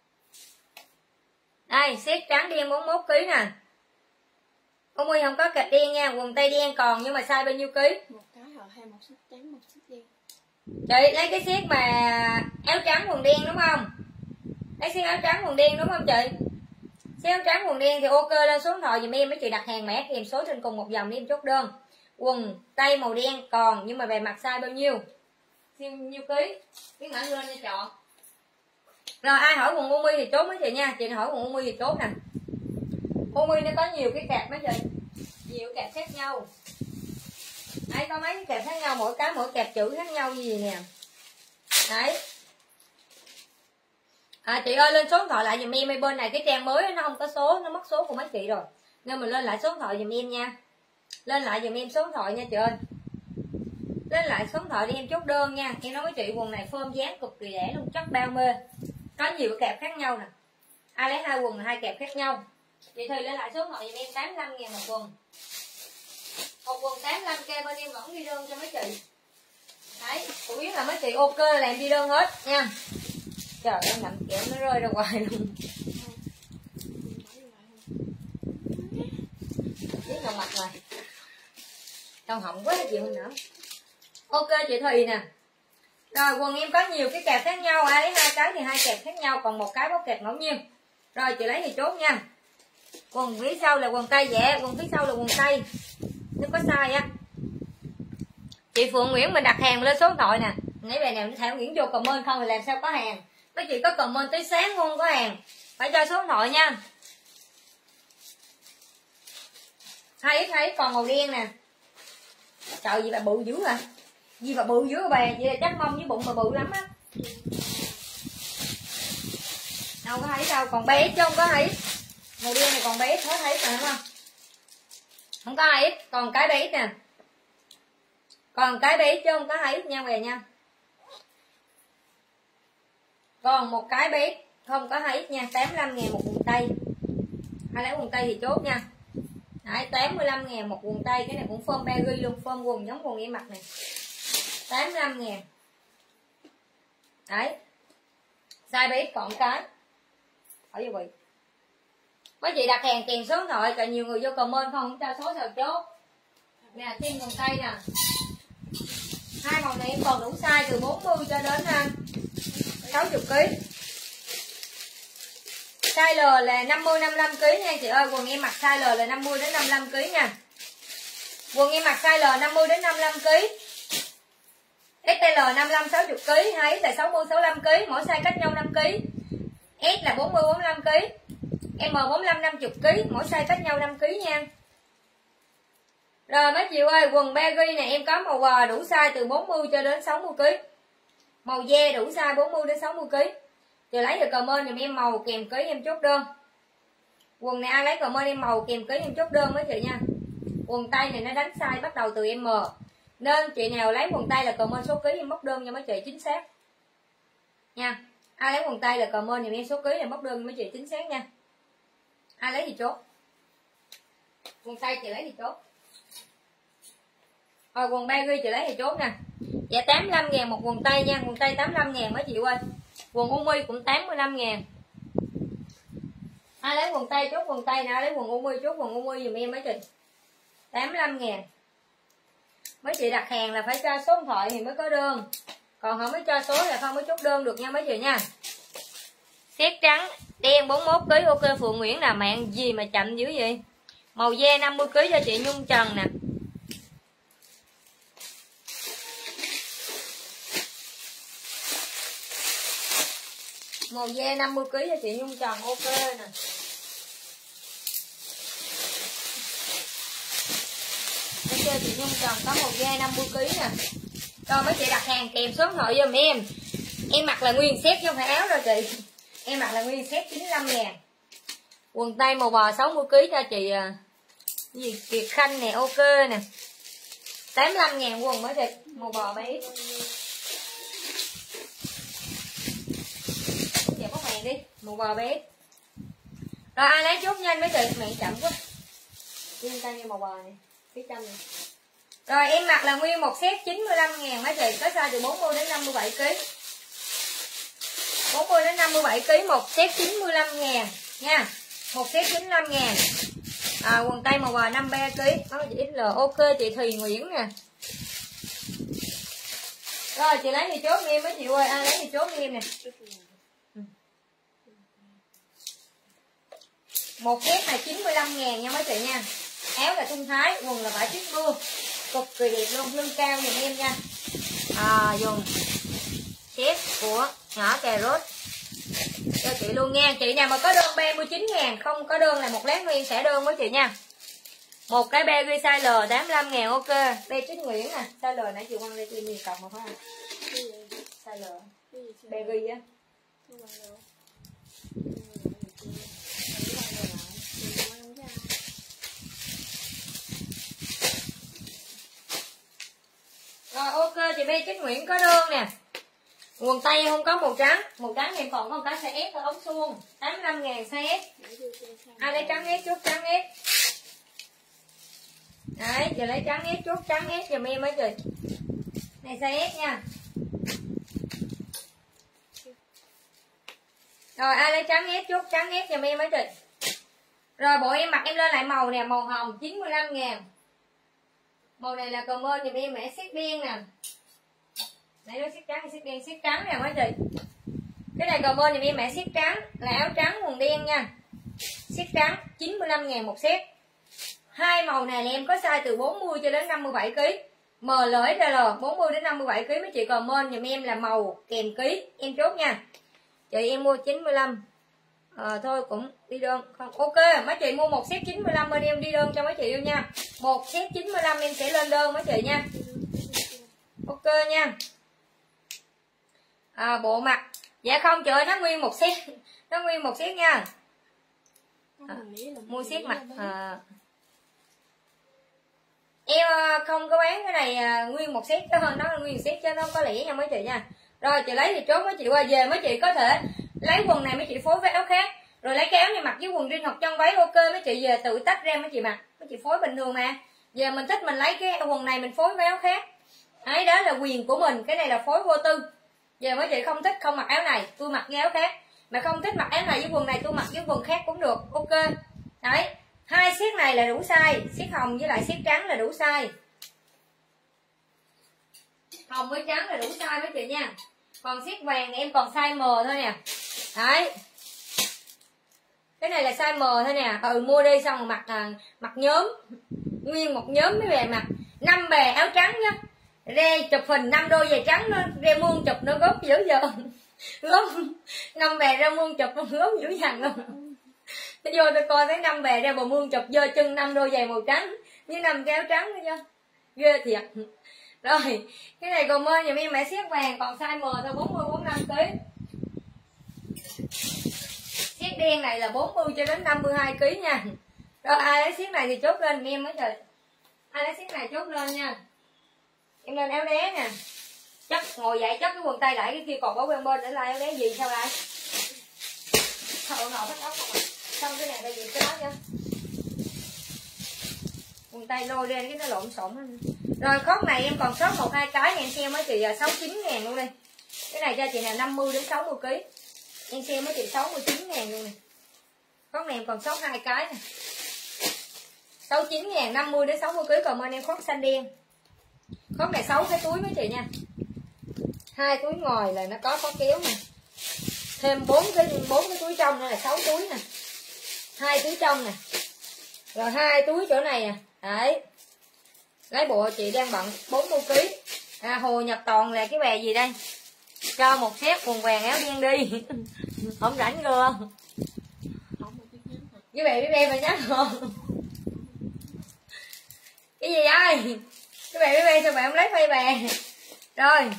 Đây, size trắng đen bốn mươi mốt ký nè. Ông Huy không có kẹp đen nha, quần tây đen còn nhưng mà size bao nhiêu ký? Một cái hoặc hai một xích trắng, một xích đen. Chị lấy cái size mà áo trắng quần đen đúng không? Lấy size áo trắng quần đen đúng không chị? Size áo trắng quần đen thì ok lên số điện thoại giùm em mấy chị đặt hàng mã kèm số trên cùng một dòng đi em chốt đơn. Quần tây màu đen còn nhưng mà bề mặt size bao nhiêu? Size nhiêu ký? Cái mã lên cho chọn. Rồi ai hỏi quần Umi thì chốt mấy chị nha, chị hỏi quần Umi thì chốt nè. Umi nó có nhiều cái kẹp mấy chị, nhiều kẹp khác nhau. Đấy có mấy cái kẹp khác nhau, mỗi cái mỗi kẹp chữ khác nhau như gì nè. Đấy. À, chị ơi lên số điện thoại lại giùm em, bên này cái trang mới nó không có số, nó mất số của mấy chị rồi. Nên mình lên lại số điện thoại giùm em nha. Lên lại giùm em số điện thoại nha chị ơi. Lên lại số điện thoại đi em chốt đơn nha. Em nói với chị quần này form dáng cực kỳ rẻ luôn, chắc bao mê. Có nhiều cái kẹp khác nhau nè. Ai lấy hai quần là hai kẹp khác nhau. Chị Thùy lên lại số điện thoại giùm em tám mươi lăm ngàn một quần. Một quần tám mươi lăm k bên em vẫn ghi đơn cho mấy chị. Đấy, chủ yếu là mấy chị ok là em ghi đơn hết nha. Trời ơi nằm kẹo nó rơi ra ngoài luôn. Biết vào mặt rồi. Đau họng quá chịu không nữa. Ok chị Thùy nè. Rồi quần em có nhiều cái kẹp khác nhau, ai lấy hai cái thì hai kẹp khác nhau, còn một cái bóc kẹp ngẫu nhiên. Rồi chị lấy thì chốt nha. Quần phía sau là quần tây dạ, quần phía sau là quần tây. Nếu có size á. Chị Phượng Nguyễn mình đặt hàng lên số điện thoại nè. Nãy bài nào Thảo Nguyễn vô comment không thì làm sao có hàng. Mấy chị có comment tới sáng không có hàng. Phải cho số điện thoại nha. Hai x hai x còn màu đen nè. Trời gì bà bự dữ hả? Gì bà bự dữ bà, vậy là chắc mông với bụng bà bự lắm á. Đâu có thấy đâu, còn bé chứ không có thấy. Màu đen này còn bé hết thấy rồi đúng không? Không có hai x, còn cái bé nè. Còn cái bé chứ không có hai x nha về nha. Còn một cái bé không có hai x nha, tám mươi lăm ngàn một quần tây. Ai lấy quần tây thì chốt nha. Đấy, tám mươi lăm ngàn một quần tây, cái này cũng form berry luôn, form quần giống quần em mặc này. tám mươi lăm ngàn. Đấy. Size bé còn cái. Ở vô bị. Mấy chị đặt hàng kèm số điện thoại, cả nhiều người vô comment không không cho số sao chốt. Nè, thêm quần tây nè. Hai màu này em còn đủ size từ bốn mươi cho đến sáu mươi ký. Size L là năm mươi năm mươi lăm ký nha chị ơi, quần em mặc size L là năm mươi đến năm mươi lăm ký nha. Quần em mặc size L năm mươi đến năm mươi lăm ký. ét tê lờ năm mươi lăm sáu mươi ký, hai X là sáu mươi sáu mươi lăm ký, mỗi size cách nhau năm ký. S là bốn mươi bốn mươi lăm ký. M bốn mươi lăm năm mươi ký, mỗi size cách nhau năm ký nha. Rồi mấy chị ơi, quần baggy này em có màu bò đủ size từ bốn mươi cho đến sáu mươi ký. Màu da đủ size bốn mươi đến sáu mươi ký. Chị lấy được comment giùm em màu kèm ký em chốt đơn. Quần này ai lấy comment em màu kèm ký em chốt đơn mấy chị nha. Quần tây này nó đánh size bắt đầu từ M. Nên chị nào lấy quần tây là comment số ký em bóc đơn cho mấy chị chính xác. Nha. Ai lấy quần tây là comment giùm em số ký em bóc đơn cho mấy chị chính xác nha. Ai lấy thì chốt. Quần tây chị lấy thì chốt. Rồi quần baggy chị lấy thì chốt nè. Dạ tám mươi lăm ngàn một quần tây nha, quần tây tám mươi lăm ngàn mấy chị ơi. Quần Umi cũng tám mươi lăm ngàn. Ai lấy quần tây chốt quần tây nè, ai lấy quần Umi chốt quần Umi giùm em mấy chị. tám mươi lăm ngàn. Mấy chị đặt hàng là phải cho số điện thoại thì mới có đơn. Còn không mới cho số là không mới chốt đơn được nha mấy chị nha. Xét trắng đen bốn mươi mốt ký ok Phượng Nguyễn là mạng gì mà chậm dữ vậy. Màu da năm mươi ký cho chị Nhung Trần nè. Màu da năm mươi ký cho chị Nhung Trần ok nè. Để cho chị Nhung Trần có màu da năm mươi ký nè. Rồi mấy chị đặt hàng kèm số điện thoại giùm em. Em mặc là nguyên set chứ không phải áo rồi chị. Em mặc là nguyên set chín mươi lăm ngàn. Quần tây màu bò sáu mươi ký cho chị cái gì Kiệt Khanh nè ok nè. tám mươi lăm ngàn quần mới chị. Màu bò mấy. Giờ có hàng đi. Màu bò bé. Rồi ai lấy chốt nhanh với chị, mẹ chậm quá. Nguyên tay như màu bò này, phía trong này. Rồi em mặc là nguyên một set chín mươi lăm ngàn mấy chị, có size từ bốn mươi đến năm mươi bảy ki lô gam. bốn mươi đến năm mươi bảy ki lô gam một set chín mươi lăm ngàn nha. Một set chín mươi lăm ngàn. À, quần tây màu bò năm mươi ba ki lô gam. Đó chị ích lờ. Ok chị Thùy Nguyễn nè. Rồi chị lấy thì chốt em với chị ơi, ai lấy thì chốt em nè. Một set này chín mươi lăm ngàn nha mấy chị nha. Áo là thun thái, quần là vải tuyết mưa. Cực kỳ đẹp luôn, lưng cao dùm em nha. À, dùng set của nhỏ cà rốt cho chị luôn nha. Chị nào mà có đơn ba mươi chín ngàn, không có đơn là một lát nữa em sẽ đơn với chị nha. Một cái be ghi size L tám mươi lăm ngàn. Ok. Be Trích Nguyễn nè, size L nãy chị quăng đây chị nhiều cọc mà phải không? Size L. Be ghi á. Rồi ok chị Be Trích Nguyễn có đơn nè. Quần tây không có màu trắng, màu trắng em còn có một cái size S ở ống suông, tám mươi lăm ngàn size S. Ai lấy trắng S chốt trắng S. Đấy, giờ lấy trắng S chốt trắng S giùm em mấy chị. Này size S nha. Rồi ai lấy trắng S chốt trắng S giùm em mấy chị. Rồi bộ em mặc em lên lại màu nè, màu hồng chín mươi lăm ngàn. Màu này là comment giùm em mã siết đen nè. Nãy nói siết trắng, siết đen, siết trắng nè mấy chị. Cái này comment giùm em mã siết trắng là áo trắng quần đen nha. Siết trắng chín mươi lăm ngàn một set. Hai màu này là em có size từ bốn mươi cho đến năm mươi bảy ki lô gam. M, L, X, L bốn mươi đến năm mươi bảy ki lô gam. Mấy chị comment giùm em là màu kèm ký em chốt nha. Chị em mua chín mươi lăm. À, thôi cũng đi đơn không. Ok, mấy chị mua một set chín mươi lăm bên em đi đơn cho mấy chị luôn nha. Một set chín mươi lăm em sẽ lên đơn mấy chị nha. Ok nha. À, bộ mặt. Dạ không trời ơi, nó nguyên một set. Nó nguyên một set nha. À, mua set mặt. À, em không có bán cái này à, nguyên một set chứ hơn, nó là nguyên set chứ nó không có lẻ nha mấy chị nha. Rồi chị lấy thì chốt mấy chị qua về mấy chị có thể lấy quần này mấy chị phối với áo khác, rồi lấy cái áo này mặc với quần jean hoặc chân váy. Ok mấy chị về tự tách ra mấy chị mặc, mấy chị phối bình thường mà. Giờ mình thích mình lấy cái quần này mình phối với áo khác, ấy đó là quyền của mình, cái này là phối vô tư. Giờ mấy chị không thích không mặc áo này tôi mặc với áo khác, mà không thích mặc áo này với quần này tôi mặc với quần khác cũng được. Ok đấy, hai siết này là đủ size, siết hồng với lại siết trắng là đủ size, hồng với trắng là đủ size mấy chị nha. Còn siết vàng em còn size M thôi nè. Đấy, cái này là size M thôi nè. Ừ mua đi xong rồi mặc à, mặc nhóm nguyên một nhóm mấy bè mặc năm bè áo trắng nhá, ra chụp hình năm đôi giày trắng, nó ra muôn chụp nó góp dữ giờ góp năm bè ra muôn chụp nó góp dữ dằn luôn. Tôi vô tôi coi thấy năm bè ra bờ muôn chụp dơ chân năm đôi giày màu trắng với năm cái áo trắng nữa chứ ghê thiệt. Rồi cái này còn mơ nhà em mẹ siết vàng còn size M thôi, bốn mươi bốn mươi lăm ký. Siết đen này là bốn mươi cho đến năm mươi hai ký nha. Rồi ai lấy siết này thì chốt lên em mới trời. Ai lấy siết này chốt lên nha. Em lên áo đế nè. Chắc ngồi dậy chắc cái quần tay lại cái kia còn có bên bên để lại áo đế gì sao lại? Thôi ngồi bắt áo không. Xong cái này là gì cái đó nha. Quần tay lôi ra cái nó lộn xộn hết. Rồi khóc này em còn sót một hai cái này em xem mấy chị sáu mươi chín ngàn luôn đi. Cái này cho chị nào năm mươi đến sáu mươi ký. Em xem mấy chị sáu mươi chín ngàn luôn nè. Khóc này em còn sót hai cái nè. sáu mươi chín ngàn năm mươi đến sáu mươi ký, còn bên em khóc xanh đen. Khóc này sáu cái túi mấy chị nha. Hai túi ngoài là nó có có kéo nè. Thêm bốn cái bốn cái túi trong nữa là sáu túi nè. Hai túi trong nè. Rồi hai túi chỗ này nè. Đấy. Lấy bộ chị đang bận bốn mươi ký. À, Hồ Nhật Toàn là cái bè gì đây? Cho một set quần vàng áo đen đi. Không rảnh chưa? Với bè với bè mà nhắc không? Cái gì ơi? Cái bè với bè sao bạn không lấy phay bè? Rồi.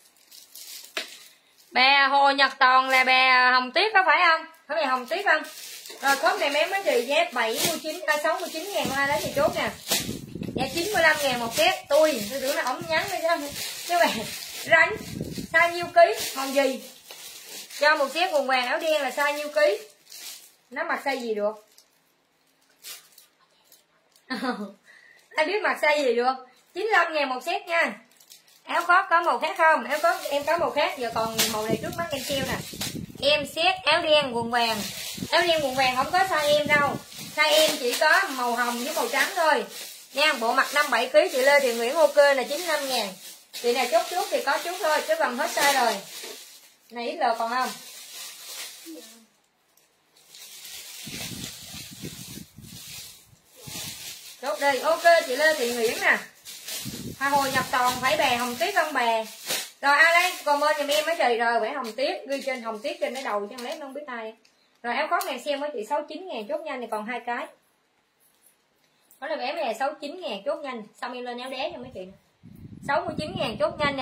Bè Hồ Nhật Toàn là bè Hồng Tuyết có phải không? Có bè Hồng Tuyết không? Rồi khóm này mấy mấy chị giá bảy mươi chín, sáu mươi chín ngàn ai lấy thì chốt nè. Dạ chín mươi lăm ngàn một set. Tôi, tôi tưởng là ổng nhắn đi chứ. Các bạn ránh. Size nhiêu ký? Còn gì? Cho một chiếc quần hoàng áo đen là size nhiêu ký? Nó mặc size gì được? Ai biết mặc size gì được? chín mươi lăm ngàn một set nha. Áo khoác có màu khác không? Áo khoác em có màu khác, giờ còn màu này trước mắt em treo nè. Em set áo đen quần vàng. Áo đen quần vàng không có size em đâu. Size em chỉ có màu hồng với màu trắng thôi. Nha, bộ mặt năm bảy ký chị Lê Thị Nguyễn ok là chín mươi lăm ngàn. Chị nào chốt trước thì có chút thôi, chứ bằng hết size rồi. Này ít lờ còn không? Chốt đi, ok chị Lê Thị Nguyễn nè. Hoa hồi nhập toàn phải bè hồng tuyết không bè. Rồi ai lấy comment giùm em mấy chị rồi vẽ hồng tuyết, ghi trên hồng tuyết trên cái đầu chứ không lẽ không biết ai. Rồi áo khoác này xem với chị sáu mươi chín ngàn chốt nhanh thì còn hai cái. Đó là vé này sáu mươi chín ngàn chốt nhanh, xong em lên áo đế cho mấy chị. sáu mươi chín ngàn chốt nhanh nè.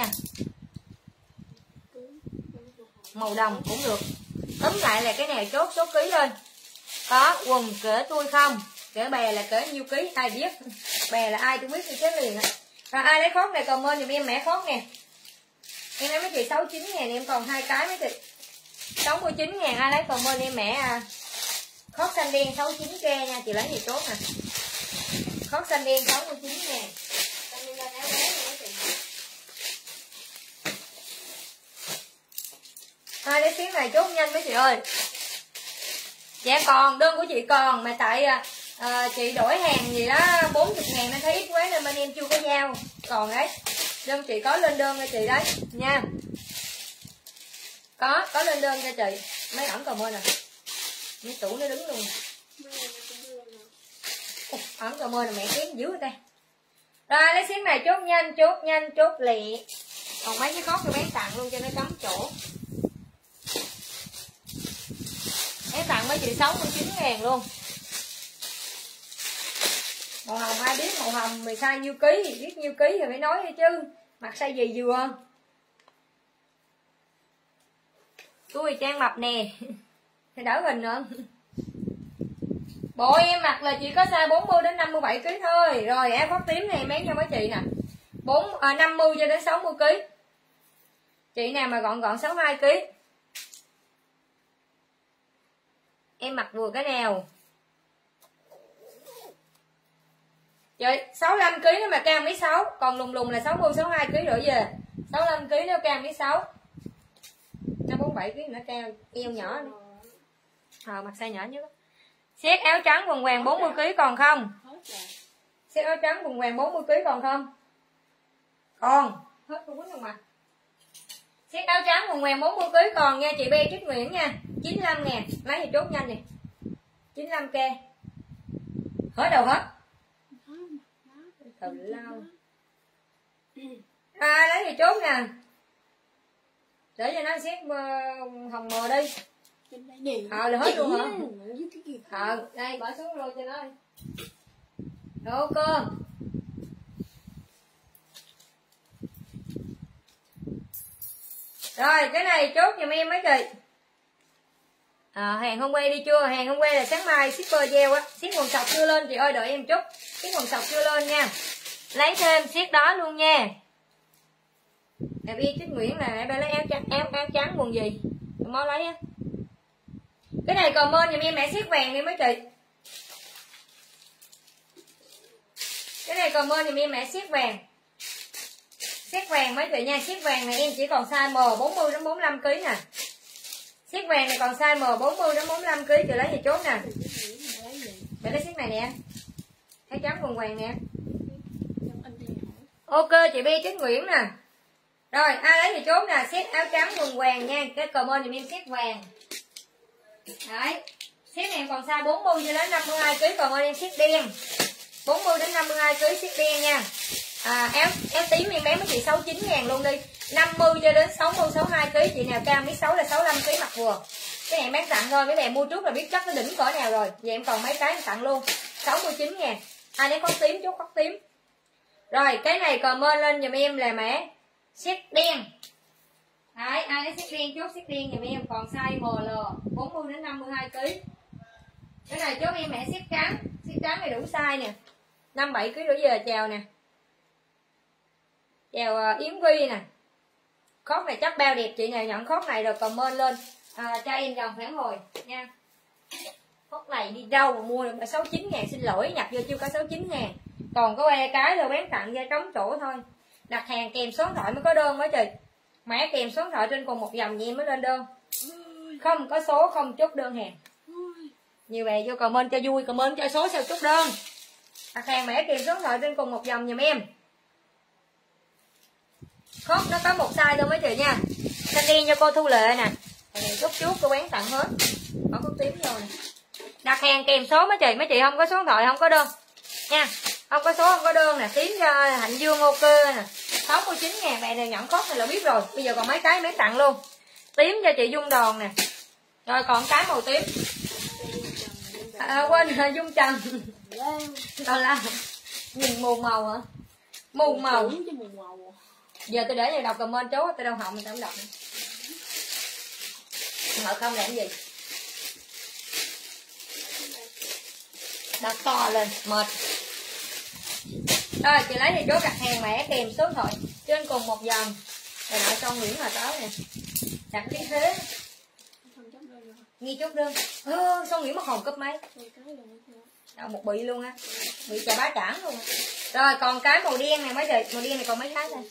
Màu đồng cũng được. Tóm lại là cái này chốt số ký lên. Có quần cỡ tôi không? Cỡ bè là cỡ nhiêu ký ai biết. Bè là ai tôi biết tôi chết liền á. Rồi ai lấy khót này comment giùm em mẻ khót nè. Em lấy mấy chị sáu mươi chín ngàn em còn hai cái mấy chị. sáu mươi chín ngàn ai lấy comment em mẻ à. Khót xanh đen sáu mươi chín k nha, chị lấy gì tốt nè. Khót xanh đen sáu mươi chín ngàn. Ai lấy tiếng này chốt nhanh mấy chị ơi. Dạ còn, đơn của chị còn mà tại à, chị đổi hàng gì đó bốn mươi ngàn nên thấy ít quá nên bên em chưa có giao. Còn đấy, đơn chị có lên đơn cho chị đấy nha. Có, có lên đơn cho chị. Mấy ẩn còn bên nè. Mấy tủ nó đứng luôn. Ủa, ẩn còn bên là mẹ kém dữ người ta. Rồi lấy xiếc này chốt nhanh, chốt nhanh, chốt lẹ. Còn mấy cái khót tôi bán tặng luôn cho nó cắm chỗ. Em tặng mấy chị sáu mươi chín ngàn luôn. Màu hồng ai biết màu hồng mày size nhiêu ký, biết nhiêu ký thì phải nói đi chứ. Mặc size gì vừa. Tôi Trang mập nè. Thì đỡ hình nữa. Bộ em mặc là chỉ có size bốn mươi đến năm mươi bảy ký thôi. Rồi áo khoác tím này bán cho mấy chị nè. bốn à, năm mươi cho đến sáu mươi ký. Chị nào mà gọn gọn sáu mươi hai ký. Em mặc vừa cái nào. Trời, sáu mươi lăm ký nếu mà cao một mét sáu, còn lùng lùng là sáu mươi sáu mươi hai ký rồi về. sáu mươi lăm ký nếu cao một mét sáu. Nó bốn mươi bảy ký nó cao, eo nhỏ nữa. Ờ mặc size nhỏ nhất. Set áo trắng quần hoàng bốn mươi ký còn không? Set áo trắng quần hoàng bốn mươi ký còn không? Còn, hết tôi quýnh không mà. Set áo trắng quần hoàng bốn mươi ký còn nha chị B Trích Nguyễn nha. chín mươi lăm ngàn, lấy thì chốt nhanh nè. chín mươi lăm k. Hết đâu hết. Từ lâu. À lấy thì chốt nè. Để cho nó xét hồng mờ đi. Ờ là hết luôn hả? Ờ đây bỏ xuống luôn cho nó đi. Ok. Rồi cái này chốt giùm em mấy chị. À, hàng hôm qua đi chưa? Hàng hôm qua là sáng mai shipper gieo á. Ship quần sọc chưa lên chị ơi, đợi em chút. Ship quần sọc chưa lên nha. Lấy thêm ship đó luôn nha. Em y Trích Nguyễn là em lấy áo trắng, áo, áo trắng quần gì? Em mới lấy á. Cái này comment giùm em mẹ ship vàng đi mấy chị. Cái này comment giùm em mẹ ship vàng. Ship vàng mấy chị nha, ship vàng này em chỉ còn size M bốn mươi đến bốn mươi lăm ký nè. Chiếc vàng này còn size M bốn mươi đến bốn mươi lăm ký chị lấy gì chốt nè. Mẹ lấy chiếc này nè. Thấy trắng quần hoàng nè. Ok chị Bi Trích Nguyễn nè. Rồi ai lấy gì chốt nè, set áo trắng quần hoàng nha. Cái comment giùm em set vàng. Đấy. Set này còn size bốn mươi cho đến năm mươi hai ký, còn em set đen. bốn mươi đến năm mươi hai ký set đen nha. À, áo áo tím em bán với chị sáu mươi chín ngàn luôn đi. năm mươi cho đến sáu mươi sáu mươi hai ký, chị nào cao một mét sáu là sáu mươi lăm ký mặc vừa. Cái này bán tặng thôi, mấy bạn mua trước là biết chắc nó đỉnh cỡ nào rồi. Vậy em còn mấy cái em tặng luôn. sáu mươi chín ngàn. Ai lấy khóc tím chốt khóc tím. Rồi cái này comment lên giùm em là mã set đen. Đấy, ai lấy set đen chốt set đen giùm em, còn size M L bốn mươi đến năm mươi hai ký. Cái này chốt em mã set trắng, set trắng này đủ size nè. năm bảy ký đổ về chào nè. Chào uh, Yến Vi nè. Khóc này chắc bao đẹp, chị nào nhận khóc này rồi comment lên. à, cho em dòng phản hồi nha. Khóc này đi đâu mà mua được sáu mươi chín ngàn, xin lỗi nhập vô chưa có sáu mươi chín ngàn. Còn có que cái rồi bán tặng ra trống chỗ thôi. Đặt hàng kèm số điện thoại mới có đơn mới trời. Mã kèm số điện thoại trên cùng một dòng gì mới lên đơn. Không có số không chốt đơn hàng. Nhiều bè vô comment cho vui, comment cho số sao chốt đơn. Đặt hàng mã kèm số điện thoại trên cùng một dòng giùm em. Khóc nó có một size thôi mấy chị nha. Xanh đen cho cô Thu Lệ nè. Chút chút cô bán tặng hết. Có có tím vô nè. Đặt hàng kèm số mấy chị, mấy chị không có số điện thoại không có đơn nha. Không có số không có đơn nè. Tím cho Hạnh Dương ok nè. sáu mươi chín ngàn bạn này nhận khóc này là biết rồi. Bây giờ còn mấy cái bán tặng luôn. Tím cho chị Dung Đòn nè. Rồi còn cái màu tím. À, quên là Dung Trần. Còn là nhìn mù màu hả? Mù màu. Giờ tôi để này đọc comment chú, tôi đâu học mình không đọc nữa. Họ không làm gì. Đặt to lên, mệt. Rồi chị lấy thì chốt đặt hàng mẹ kèm số điện thoại trên cùng một dòng. Rồi lại cho Nguyễn Hòa tới nè. Đặt cái thế. Nghi chốt đơn. Ừ, xong Nguyễn mất hồn cấp mấy. Đâu, một bị luôn á. Bị chà bá chản luôn á. Rồi còn cái màu đen này mấy chị. Màu đen này còn mấy cái thôi.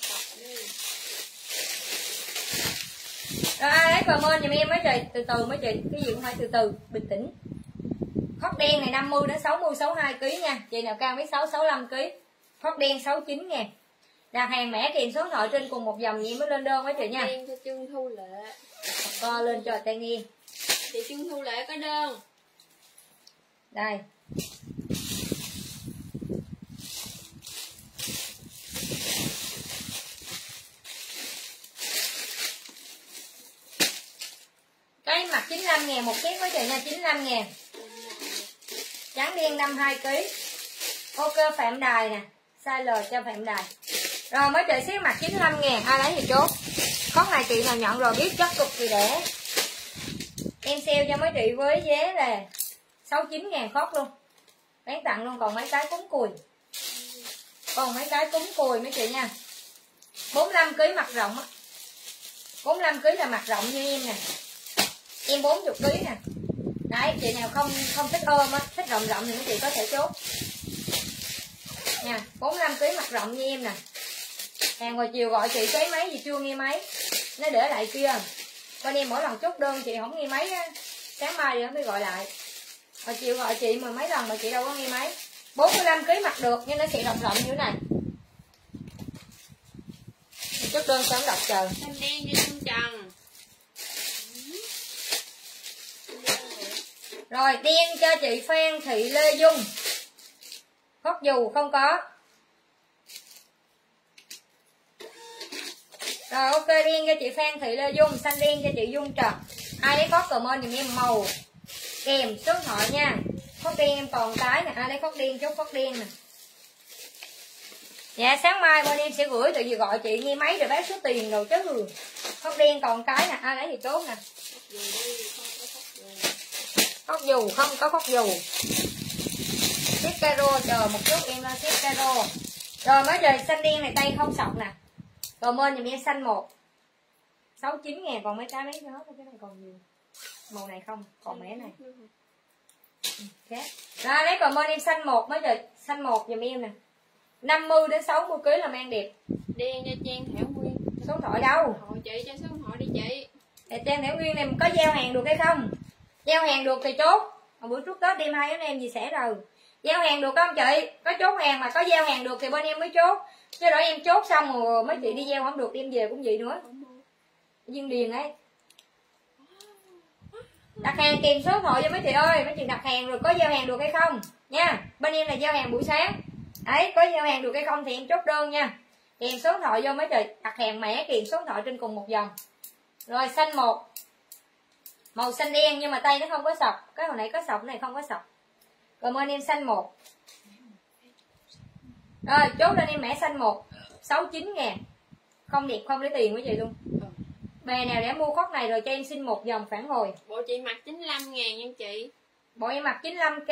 Rồi ai lấy comment giùm em mấy chị. Từ từ mấy chị. Cái gì cũng phải từ từ. Bình tĩnh. Khóc đen này năm mươi đến sáu mươi, sáu mươi hai ký nha. Chị nào cao mấy sáu, sáu mươi lăm ký. Khóc đen sáu mươi chín ngàn. Đặt hàng mẻ kèm số điện thoại trên cùng một dòng gì mới lên đơn mấy chị nha. Đen cho Trương Thu Lệ. Co lên cho tay nghe. Chị Trương Thu Lệ có đơn. Đây. Cái mặt chín mươi lăm ngàn một chiếc mấy chị nha, chín mươi lăm ngàn. Trắng đen năm mươi hai ký. Ok Phạm Đài nè. Size L cho Phạm Đài. Rồi mấy chị xếp mặt chín mươi lăm ngàn. Ai lấy thì chốt. Con này chị nào nhận rồi biết chất cực kỳ để. Em sale cho mấy chị với giá là sáu mươi chín ngàn khóc luôn. Bán tặng luôn. Còn mấy cái cúng cùi. Còn mấy cái cúng cùi mấy chị nha. bốn mươi lăm ký mặt rộng á. bốn mươi lăm ký là mặt rộng như em nè. Em bốn mươi ký nè. Đấy, chị nào không không thích ôm á, thích rộng rộng thì mấy chị có thể chốt. Nha, bốn mươi lăm ký mặt rộng như em nè. Hàng ngoài chiều gọi chị cái máy gì chưa nghe máy. Nó để lại kia. Con em mỗi lần chốt đơn chị không nghe máy á. Sáng mai thì mới gọi lại. Hồi chiều gọi chị mười mấy lần mà chị đâu có nghe máy. bốn mươi lăm ký mặt được nhưng nó sẽ rộng rộng như thế này. Chốt đơn sớm đọc chờ. Xanh đen cho Trương Trần. Rồi đen cho chị Phan Thị Lê Dung. Khóc dù không có. Rồi ok đen cho chị Phan Thị Lê Dung. Xanh đen cho chị Dung Trần. Ai lấy khóc comment dùm em màu kèm số điện thoại nha. Khóc đen em còn cái nè. Ai lấy khóc đen chốt khóc đen nè. Dạ sáng mai bên em sẽ gửi. Tự vì gọi chị nghe máy rồi bác số tiền rồi chứ. Khóc đen còn cái nè. Ai lấy thì chốt nè. Khóc dù không có khóc dù. Xếp caro chờ một chút em lên xếp caro. Rồi mới trời xanh đen này tay không sọc nè. Comment dùm em xanh một sáu mươi chín ngàn. Còn mấy cái mấy đó cái này còn nhiều. Màu này không còn mẻ này. Okay. Rồi lấy comment em xanh một mới trời xanh một dùm em nè. năm mươi đến sáu mươi ký là mang đẹp. Đen cho Trang Thảo Nguyên. Số điện thoại đâu? Hỏi chị cho số điện thoại đi chị. Để Trang Thảo Nguyên này có giao hàng được hay không? Giao hàng được thì chốt. Hồi bữa trước Tết đêm hai anh em gì sẽ rồi. Giao hàng được không chị? Có chốt hàng mà có giao hàng được thì bên em mới chốt. Chứ đó em chốt xong rồi mấy chị đi giao không được đem về cũng vậy nữa. Duyên Điền ấy. Đặt hàng kèm số điện thoại cho mấy chị ơi. Mấy chị đặt hàng rồi có giao hàng được hay không nha. Bên em là giao hàng buổi sáng. Đấy có giao hàng được hay không thì em chốt đơn nha. Kèm số điện thoại vô mấy chị. Đặt hàng mẻ kèm số điện thoại trên cùng một dòng. Rồi xanh một. Màu xanh đen nhưng mà tay nó không có sọc. Cái hồi nãy có sọc, này không có sọc. Comment em xanh một. Rồi chốt lên em mẻ xanh một sáu mươi chín ngàn. Không đẹp không lấy tiền với chị luôn. Bè nào để mua khóc này rồi cho em xin một dòng phản hồi. Bộ chị mặc chín mươi lăm ngàn nha chị. Bộ em mặc chín mươi lăm k.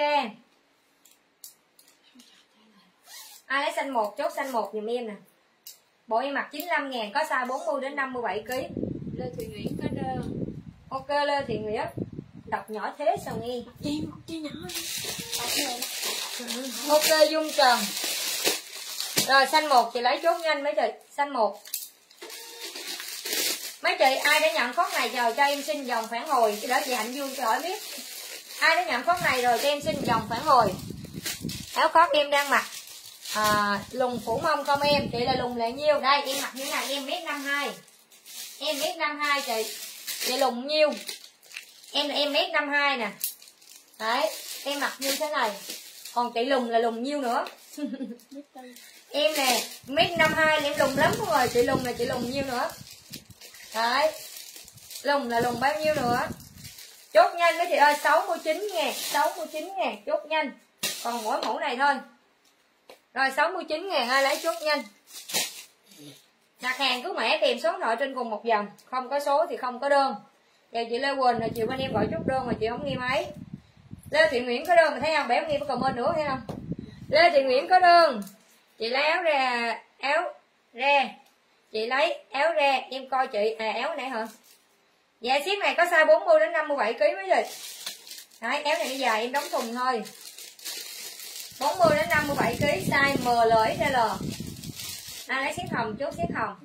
Ai lấy xanh một chốt xanh một dùm em nè. Bộ em mặc chín mươi lăm ngàn có size bốn mươi đến năm mươi bảy ký. Lê Thùy Nguyễn có đơn. Ok lên thì nghĩa đọc nhỏ thế sao nghe. Chim chim nhỏ. Ok Dung Trần. Rồi xanh một chị lấy chốt nhanh mấy chị, xanh một. Mấy chị ai đã nhận phốt này chờ cho em xin dòng phản hồi, cái đó chị Hạnh Dương cho hỏi biết. Ai đã nhận phốt này rồi cho em xin dòng phản hồi. Áo khoác em đang mặc à, lùng phủ mông không em? Chị là lùng là nhiêu? Đây em mặc như này, em mét năm hai. Em mét năm hai chị. Chị lùng nhiêu? Em là em mét năm hai nè. Đấy, em mặc như thế này. Còn chị lùng là lùng nhiêu nữa? Em nè, mét năm hai là em lùng lắm rồi, chị lùng là chị lùng nhiêu nữa? Đấy. Lùng là lùng bao nhiêu nữa? Chốt nhanh mấy chị ơi, sáu mươi chín ngàn, sáu mươi chín ngàn chốt nhanh. Còn mỗi mẫu này thôi. Rồi sáu mươi chín ngàn ai lấy chốt nhanh. Đặt hàng cứ mẻ kèm số điện thoại trên cùng một dòng, không có số thì không có đơn. Giờ chị Lê Quỳnh rồi chiều bên em gọi chốt đơn mà chị không ghi máy. Lê Thị Nguyễn có đơn mà thấy không? Bé không ghi có comment nữa thấy không? Lê Thị Nguyễn có đơn. Chị lấy áo ra, áo ra. Chị lấy áo ra, em coi chị à áo này hả? Dạ ship này có size bốn mươi đến năm mươi bảy ki lô gam mấy gì. Đấy, áo này nó dài em đóng thùng thôi. bốn mươi đến năm mươi bảy ki lô gam size M, L, ích L. Ai lấy ship hồng chốt ship hồng.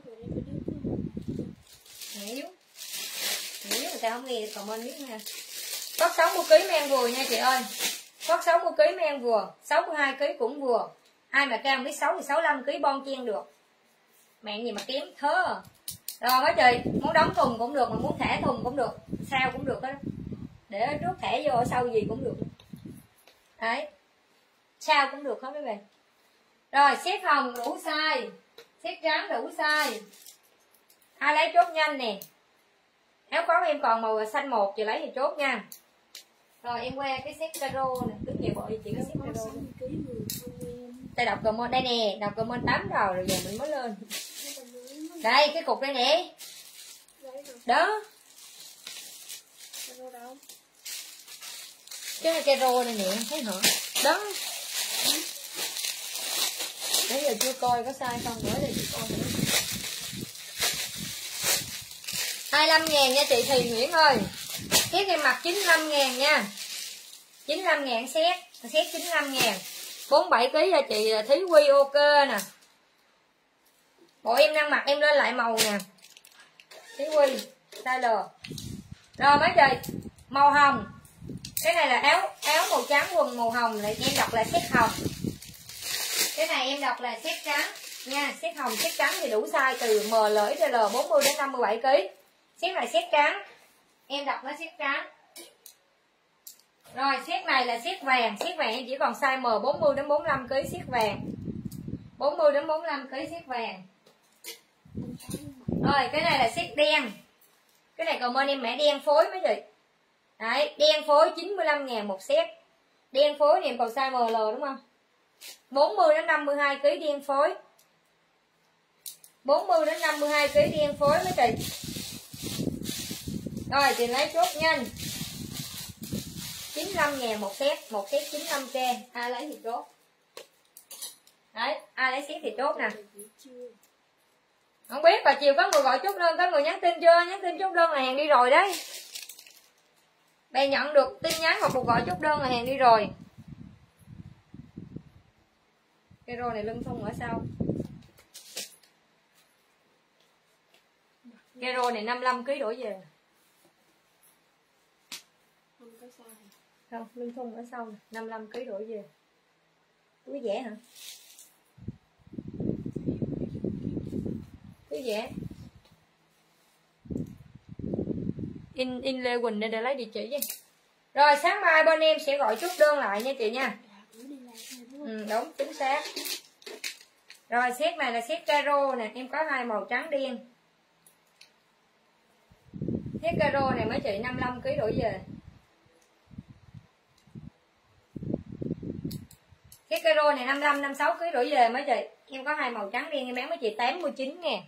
Hiểu. Hiểu người ta không nghe comment biết nha. Có sáu mươi ki lô gam men vừa nha chị ơi. Có sáu mươi ki lô gam men vừa, sáu mươi hai ki lô gam cũng vừa. Ai mà cao biết sáu thì sáu mươi lăm ki lô gam bon chen được. Mạng gì mà kém thơ. Rồi mấy chị, muốn đóng thùng cũng được mà muốn thẻ thùng cũng được, sao cũng được đó. Để trước thẻ vô ở sau gì cũng được. Đấy. Sao cũng được hết mấy bạn. Rồi xếp hồng đủ size, xếp trắng đủ size. Ai lấy chốt nhanh nè. Áo khoác em còn màu xanh một chị lấy thì chốt nha. Rồi em qua cái set caro nè, cứ nhiều bộ chị có set caro. Đây đọc comment đây nè, đọc comment tám đầu rồi giờ mình mới lên. Đây cái cục đây nè. Đó. Cái này caro đây nè, thấy hả? Đó. Nãy giờ chưa coi có sai không nữa thì chị coi nữa. hai mươi lăm ngàn nha chị Thì Nguyễn ơi. Xét em mặc chín mươi lăm ngàn nha. chín mươi lăm ngàn xét, xét chín mươi lăm ngàn. bốn mươi bảy ki lô gam cho chị Thí Quy ok nè. Bộ em đang mặc em lên lại màu nè. Thí Quy size L. Rồi mấy chị, màu hồng. Cái này là áo áo màu trắng quần màu hồng lại em đọc là set hồng. Cái này em đọc là set trắng nha, set hồng set trắng thì đủ size từ M, L, ích L bốn mươi đến năm mươi bảy ki lô gam. Set này set trắng. Em đọc nó set trắng. Rồi set này là set vàng, set vàng em chỉ còn size M bốn mươi đến bốn mươi lăm ki lô gam set vàng. bốn mươi đến bốn mươi lăm ki lô gam set vàng. Rồi cái này là set đen. Cái này còn bên em mẹ đen phối mấy chị. Đấy, đen phối chín mươi lăm ngàn một set. Đen phối thì em còn size M L đúng không? bốn mươi đến năm mươi hai ki lô gam đen phối. bốn mươi đến năm mươi hai ki lô gam đen phối mấy chị. Rồi chị lấy chốt nhanh. chín mươi lăm ngàn một set, một set chín mươi lăm k, ai lấy thì chốt. Đấy, ai lấy set thì chốt nè. Không biết, và chiều có người gọi chốt đơn, có người nhắn tin chưa? Nhắn tin chốt đơn là hàng đi rồi đấy. Bạn nhận được tin nhắn hoặc cuộc gọi chốt đơn là hàng đi rồi. Cái rô này lưng thun ở sau. Cái rô này năm mươi lăm ki lô gam đổ về. Không có sai. Không, lưng thun ở sau này, năm mươi lăm ki lô gam đổ về. Túi vẽ hả? Túi vẽ. In in Lê Quỳnh đây để lấy địa chỉ đi. Rồi sáng mai bên em sẽ gọi chốt đơn lại nha chị nha. Ừ, đúng chính xác. Rồi set này là set caro nè, em có hai màu trắng đen. Set caro này mấy chị năm mươi lăm ki lô gam đổ về. Set caro này năm mươi lăm năm mươi sáu ki lô gam đổ về mấy chị. Em có hai màu trắng đen em bán mấy chị tám mươi chín ngàn.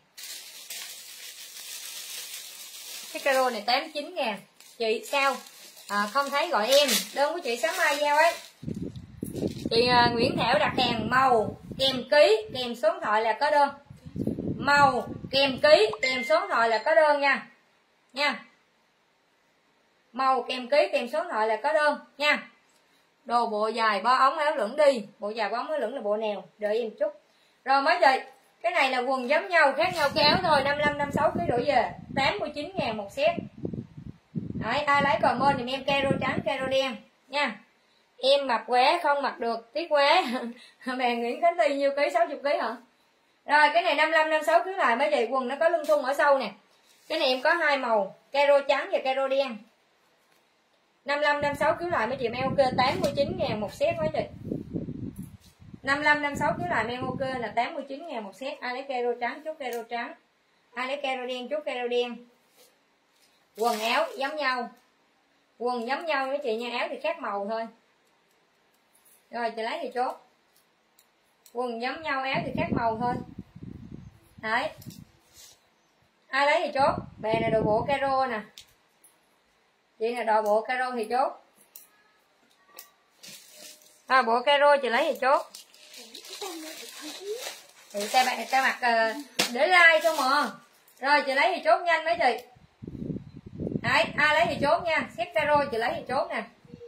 Set caro này tám mươi chín ngàn. Chị sao? À, không thấy gọi em, đơn của chị sáng mai giao ấy. Chị uh, Nguyễn Thảo đặt hàng màu kèm ký kèm số điện thoại là có đơn. Màu kèm ký kèm số điện thoại là có đơn nha. Nha. Màu kèm ký kèm số điện thoại là có đơn nha. Đồ bộ dài bo ống áo lửng đi. Bộ dài bo ống áo lửng là bộ nào? Đợi em chút. Rồi mấy chị, cái này là quần giống nhau, khác nhau cái áo thôi. Năm mươi lăm, năm mươi sáu ký đổ về tám mươi chín ngàn một set. Đấy, ai lấy comment thì em caro trắng, caro đen nha. Em mặc quá không mặc được, tiếc quá. Mẹ Nguyễn Khánh Ty nhiêu ký? sáu mươi ký hả? Rồi cái này năm mươi lăm, năm mươi sáu ký lại mấy chị, quần nó có lưng thun ở sau nè. Cái này em có hai màu, caro trắng và caro đen. năm mươi lăm, năm mươi sáu ký lại mấy chị em ok tám mươi chín ngàn một set mấy chị. năm mươi lăm, năm mươi sáu ký lại em ok là tám mươi chín ngàn một set. Ai lấy caro trắng chốt caro trắng. Ai lấy caro đen chốt caro đen. Quần áo giống nhau. Quần giống nhau mấy chị nha, áo thì khác màu thôi. Rồi chị lấy thì chốt. Quần giống nhau, áo thì khác màu thôi. Đấy. Ai lấy thì chốt. Bè này đồ bộ caro nè. Chị là đồ bộ caro thì chốt. À, bộ caro chị lấy thì chốt. Thì tay bạn tay mặt uh, để like cho mà. Rồi chị lấy thì chốt nhanh mấy chị. Đấy, ai lấy thì chốt nha. Set caro chị lấy thì chốt nè.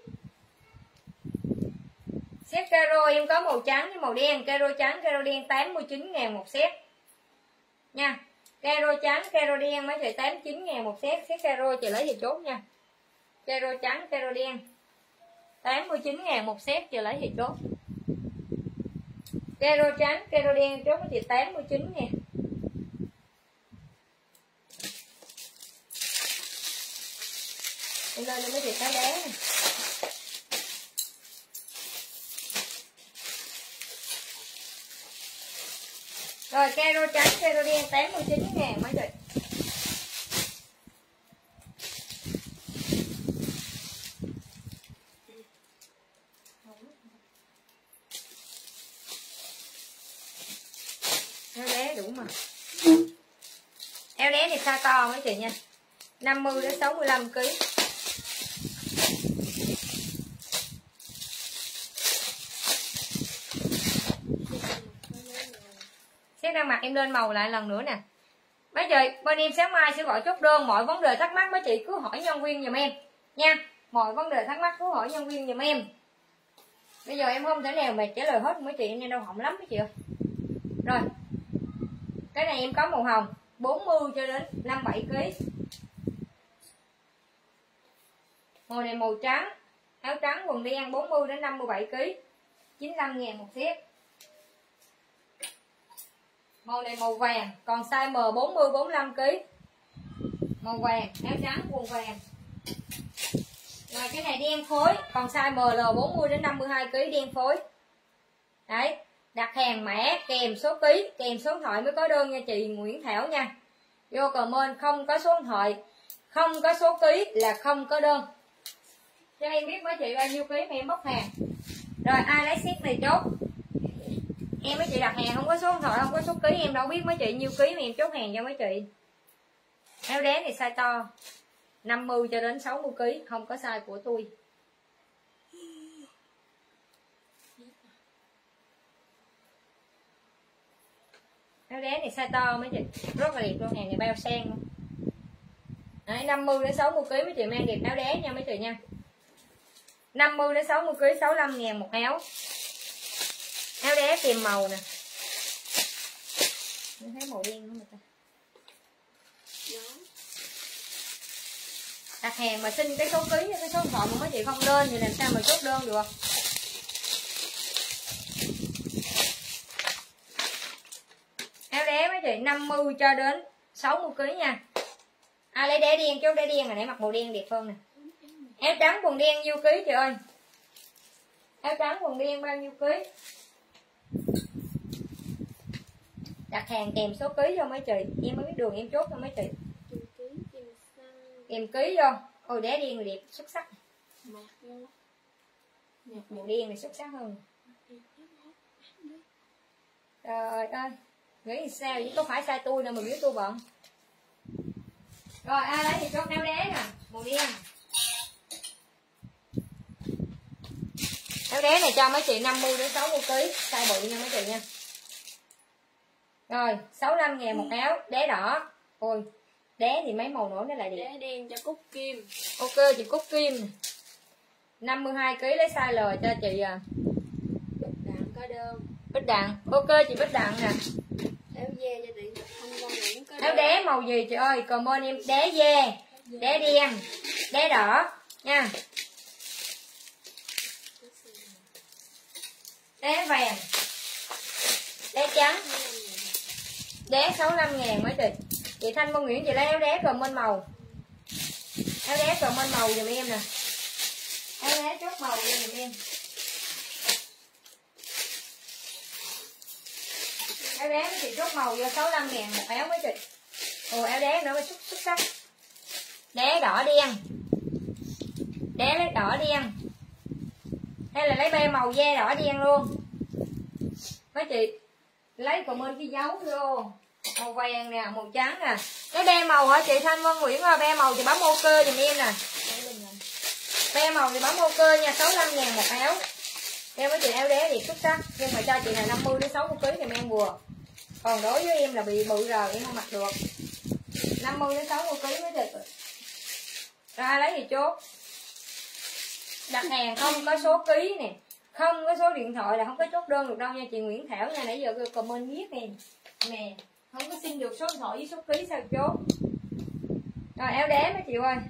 Set caro em có màu trắng với màu đen. Caro trắng, caro đen tám mươi chín ngàn một set nha. Caro trắng, caro đen mấy chị tám mươi chín ngàn một set. Set caro chị lấy thì chốt nha. Caro trắng, caro đen tám mươi chín ngàn một set chị lấy thì chốt. Caro trắng, caro đen chốt với chị tám mươi chín ngàn. Lên lên mấy chị cái đá này. Rồi caro trắng, caro đen tám mươi chín ngàn mấy chị. Áo đế đủ mà. Áo đế thì size to mấy chị nha. năm mươi đến sáu mươi lăm ký. Xét đang mặc em lên màu lại lần nữa nè. Mấy chị, bên em sáng mai sẽ gọi chốt đơn. Mọi vấn đề thắc mắc mấy chị cứ hỏi nhân viên giùm em nha. Mọi vấn đề thắc mắc cứ hỏi nhân viên giùm em. Bây giờ em không thể nào mà trả lời hết mấy chị, em đau họng lắm mấy chị ơi. Rồi. Cái này em có màu hồng bốn mươi cho đến năm mươi bảy ký. Màu này màu trắng, áo trắng quần đen bốn mươi đến năm mươi bảy ký, chín mươi lăm ngàn một set. Màu này màu vàng, còn size M bốn mươi bốn mươi lăm ký. Màu vàng, áo trắng quần vàng. Rồi cái này đen phối, còn size M L bốn mươi đến năm mươi hai ký đen phối. Đấy, đặt hàng mã kèm số ký, kèm số điện thoại mới có đơn nha chị Nguyễn Thảo nha. Vô comment không có số điện thoại, không có số ký là không có đơn. Cho em biết mấy chị bao nhiêu ký mà em bốc hàng. Rồi ai lấy ship này chốt. Em mấy chị đặt hàng không có số điện thoại, không có số ký em đâu biết mấy chị nhiêu ký mà em chốt hàng cho mấy chị. Áo đế này size to năm mươi cho đến sáu mươi ký, không có size của tôi. Áo đế này size to mấy chị, rất là đẹp luôn, hàng này bao sang luôn. Đấy, năm mươi đến sáu mươi ký mấy chị mang đẹp áo đế nha mấy chị nha. năm mươi đến sáu mươi ký sáu mươi lăm ngàn một áo. Áo đế kèm màu nè. Mình thấy màu đen nữa mà ta. Đặt hàng mà xin cái số ký cái số điện thoại mà mấy chị không lên thì làm sao mà chốt đơn được. Áo đế mấy chị năm mươi cho đến sáu mươi ký nha. Ai lấy đế đen chốt đế đen rồi, nãy mặc màu đen đẹp hơn nè. Áo trắng quần đen nhiêu ký chị ơi? Áo trắng quần đen bao nhiêu ký? Đặt hàng kèm số ký cho mấy chị, em mới biết đường em chốt cho mấy chị. Kèm ký vô. Ôi đế đen đẹp xuất sắc. Màu đen này xuất sắc hơn. Trời ơi, nghĩ sao chứ có phải sai tôi đâu mà biết tôi bận. Rồi ai lấy thì chốt áo đế nè, màu đen. Áo đế này cho mấy chị năm mươi đến sáu mươi ký, size bự nha mấy chị nha. Rồi, sáu mươi lăm ngàn một áo, đế đỏ. Ôi, Đé thì mấy màu nổi nó lại đẹp. Đé đen cho Cúc Kim. Ok chị Cúc Kim năm mươi hai ki lô gam lấy size L cho chị à. Bích Đặng có đơn. Bích Đặng. Ok chị Bích Đặng nè. Áo dê cho chị Thanh Vân Nguyễn có đơn. Áo đé màu gì chị ơi? Comment em đé dê, đé đen, đé đỏ nha. Đé vàng, đé trắng, đé sáu mươi lăm ngàn mấy chị. Chị Thanh Vân Nguyễn chị lấy áo đé comment màu. Áo đé comment màu giùm em nè. Áo đé chốt màu giùm em. Áo đé chị chốt màu vô sáu mươi lăm ngàn một áo mấy chị. Ồ áo đé nữa mới xuất xuất sắc. Đé đỏ đen, đé lấy đỏ đen, hay là lấy be màu da đỏ đen luôn mấy chị. Lấy comment cái dấu vô màu vàng nè, màu trắng nè. Cái be màu hả chị Thanh Vân Nguyễn ơi? Be màu thì bấm ok giùm em nè. Be màu thì bấm ok nha. Sáu mươi lăm ngàn một áo. Em với chị áo đé thì xuất sắc, nhưng mà cho chị là năm mươi đến sáu mươi ký thì em vừa. Còn đối với em là bị bự rồi em không mặc được. Năm mươi đến sáu mươi ký mới được. Ra lấy thì chốt. Đặt hàng không có số ký nè, không có số điện thoại là không có chốt đơn được đâu nha chị Nguyễn Thảo nha. Nãy giờ comment viết nè nè, không có xin được số điện thoại với số ký sao chốt. Rồi áo đé mấy chị ơi,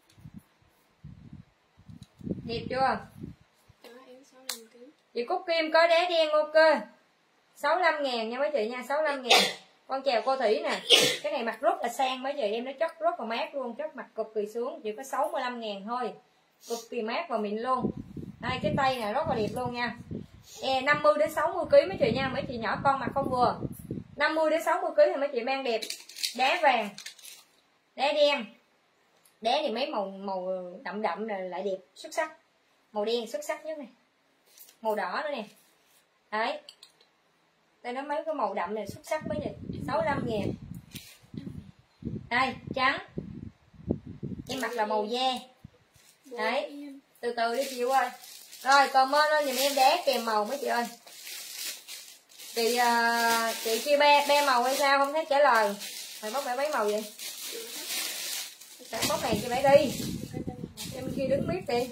đẹp chưa? Đó, em sáu mươi lăm ký. Chị Cúc Kim có đé đen ok, sáu mươi lăm ngàn nha mấy chị nha. Sáu mươi lăm ngàn. Con chèo cô Thủy nè, cái này mặc rất là sang mấy chị em, nó chất rất là mát luôn, chất mặc cực kỳ sướng, chỉ có sáu mươi lăm ngàn thôi, cực kỳ mát và mịn luôn. Đây cái tay này rất là đẹp luôn nha. E năm mươi đến sáu mươi ký mấy chị nha. Mấy chị nhỏ con mặc không vừa. năm mươi đến sáu mươi ký thì mấy chị mang đẹp. Đá vàng, đá đen. Đá thì mấy màu màu đậm đậm là lại đẹp xuất sắc. Màu đen xuất sắc nhất này. Màu đỏ nữa nè. Đấy. Đây nó mấy cái màu đậm này xuất sắc mấy chị. sáu mươi lăm ngàn. Đây, trắng. Em mặc là màu da. Đấy. Từ từ đi chị ơi. Rồi comment lên giùm em đá kèm màu mấy chị ơi. Chị uh, chị kêu be be màu hay sao không thấy trả lời. Mày bóc mẹ mấy màu vậy? Sao bóc này cho mẹ đi. Cho bên kia đứng biết đi.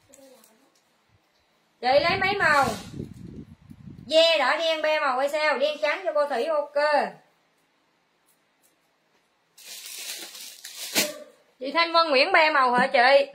Chị lấy mấy màu? Da đỏ đen be màu hay sao? Đen trắng cho cô Thủy ok. Chị Thanh Vân Nguyễn be màu hả chị?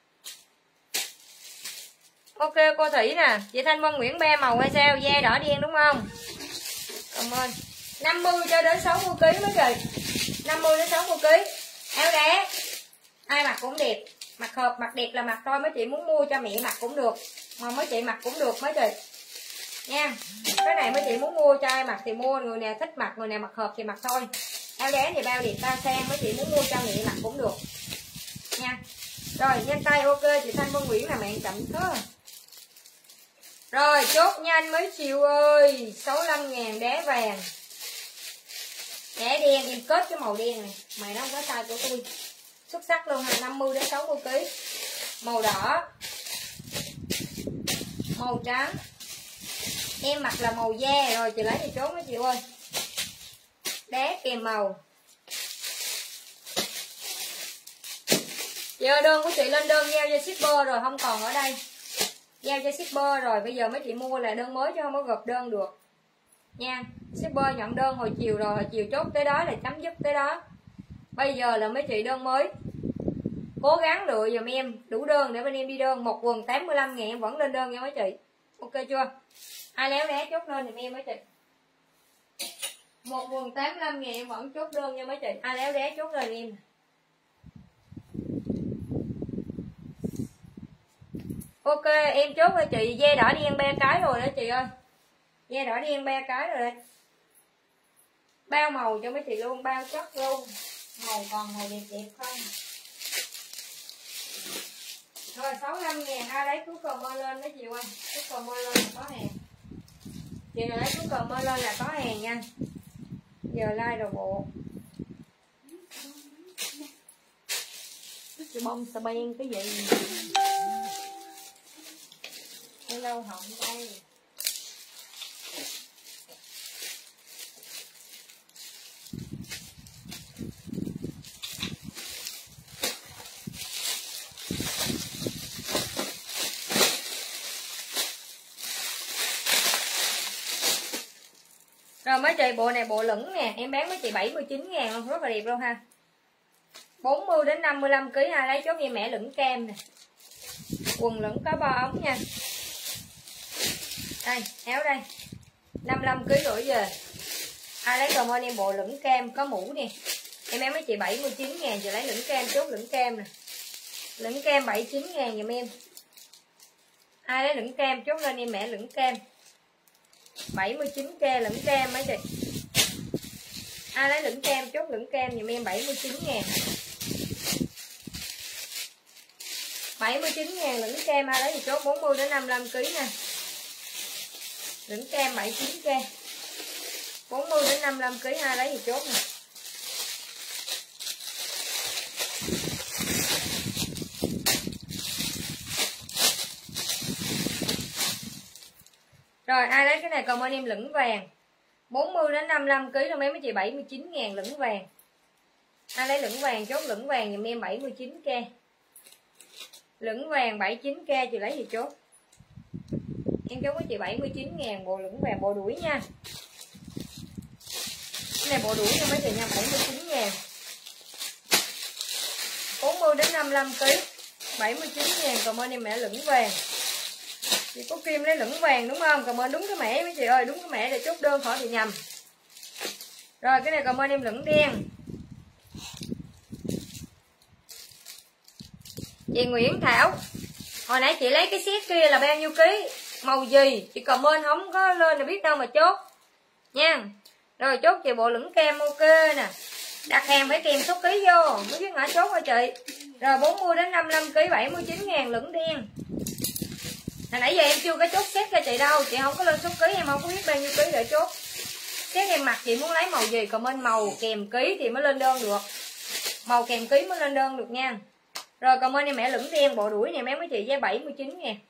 Ok cô Thủy nè. Chị Thanh Vân Nguyễn be màu hay sao? Da đỏ đen đúng không? Cảm ơn. năm mươi cho đến sáu mươi ký mấy chị. năm mươi đến sáu mươi ký. Áo đá ai mặc cũng đẹp. Mặc hợp mặc đẹp là mặc thôi. Mấy chị muốn mua cho mẹ mặc cũng được, mà mấy chị mặc cũng được mấy chị nha. Cái này mấy chị muốn mua cho ai mặc thì mua, người nào thích mặc, người nào mặc hợp thì mặc thôi. Áo đá thì bao đẹp bao sang, mấy chị muốn mua cho mẹ mặc cũng được nha. Rồi nhanh tay ok. Chị Thanh Vân Nguyễn là mạng chậm thế. Rồi chốt nhanh mấy chiều ơi. Sáu mươi lăm ngàn đá vàng, đá đen em kết cái màu đen này, mày nó không có size của tôi, xuất sắc luôn ha. Năm mươi đến sáu mươi ký. Màu đỏ, màu trắng, em mặc là màu da. Rồi chị lấy thì chốt mấy chị ơi. Đá kèm màu. Chị ơi đơn của chị lên đơn giao cho shipper rồi, không còn ở đây, giao cho shipper rồi. Bây giờ mấy chị mua là đơn mới chứ không có gộp đơn được nha. Shipper nhận đơn hồi chiều rồi, hồi chiều chốt tới đó là chấm dứt tới đó. Bây giờ là mấy chị đơn mới, cố gắng lựa dùm em đủ đơn để bên em đi đơn. Một quần tám mươi lăm ngàn em vẫn lên đơn nha mấy chị. Ok chưa? Ai léo đá chốt lên dùm em mấy chị. Một quần tám mươi lăm ngàn em vẫn chốt đơn nha mấy chị. Ai léo đá chốt lên em. Ok em chốt cho chị. Da đỏ đen ba cái rồi đó chị ơi. Da đỏ đen ba cái rồi đây. Bao màu cho mấy chị luôn, bao chất luôn. Màu còn màu đẹp đẹp không. Rồi sáu mươi lăm ngàn ai lấy cứ comment lên mấy chị ơi. Cứ comment lên là có hàng. Chị nào lấy cứ comment lên là có hàng nha. Giờ like đồ bộ. Cái bông sà ben cái gì. Hello Hồng đây. Rồi mấy chị bộ này bộ lửng nè, em bán mấy chị bảy mươi chín ngàn luôn, rất là đẹp luôn ha. bốn mươi đến năm mươi lăm ký, ai lấy chốt như mẹ lửng kem nè. Quần lửng có bo ống nha. Đây, áo đây. năm mươi lăm ký rưỡi về. Ai lấy comment em bộ lửng kem có mũ nè. Em bán mấy chị bảy mươi chín ngàn, chị lấy lửng kem, chốt lửng kem nè. Lửng kem bảy mươi chín ngàn giùm em. Ai lấy lửng kem chốt lên em mẹ lửng kem. bảy mươi chín k lửng kem mấy chị. Ai lấy lửng kem chốt lửng kem giùm em bảy mươi chín ngàn. bảy mươi chín ngàn lửng kem, ai lấy thì chốt bốn mươi đến năm mươi lăm ký nè. Lửng kem bảy mươi chín k. bốn mươi đến năm mươi lăm ký, ai lấy thì chốt nè. Rồi ai lấy cái này comment em lửng vàng. bốn mươi đến năm mươi lăm ký rồi mấy chị bảy mươi chín ngàn lửng vàng. Ai lấy lửng vàng chốt lửng vàng giùm em bảy mươi chín k. Lửng vàng bảy mươi chín k chị lấy gì chốt. Em chốt với chị bảy mươi chín ngàn bộ lửng vàng bộ đuổi nha. Cái này bộ đuổi nha mấy chị nha, bảy mươi chín ngàn. bốn mươi đến năm mươi lăm ký bảy mươi chín ngàn, comment em mẹ lửng vàng. Chị có Kim lấy lửng vàng đúng không? Comment đúng cái mẻ mấy chị ơi, đúng cái mẻ để chốt đơn khỏi bị nhầm. Rồi cái này comment em lửng đen. Chị Nguyễn Thảo, hồi nãy chị lấy cái set kia là bao nhiêu ký, màu gì chị comment không có lên là biết đâu mà chốt nha. Rồi chốt chị bộ lửng kem ok nè, đặt hàng phải kèm số ký vô mới biết ngã chốt hả chị. Rồi bốn mươi đến năm mươi lăm ký bảy mươi chín ngàn lửng đen. Hồi nãy giờ em chưa có chốt set cho chị đâu, chị không có lên số ký em không có biết bao nhiêu ký để chốt. Set em mặc chị muốn lấy màu gì comment màu kèm ký thì mới lên đơn được, màu kèm ký mới lên đơn được nha. Rồi comment em mẹ lửng đen bộ đuổi này mấy mấy chị giá bảy mươi chín ngàn.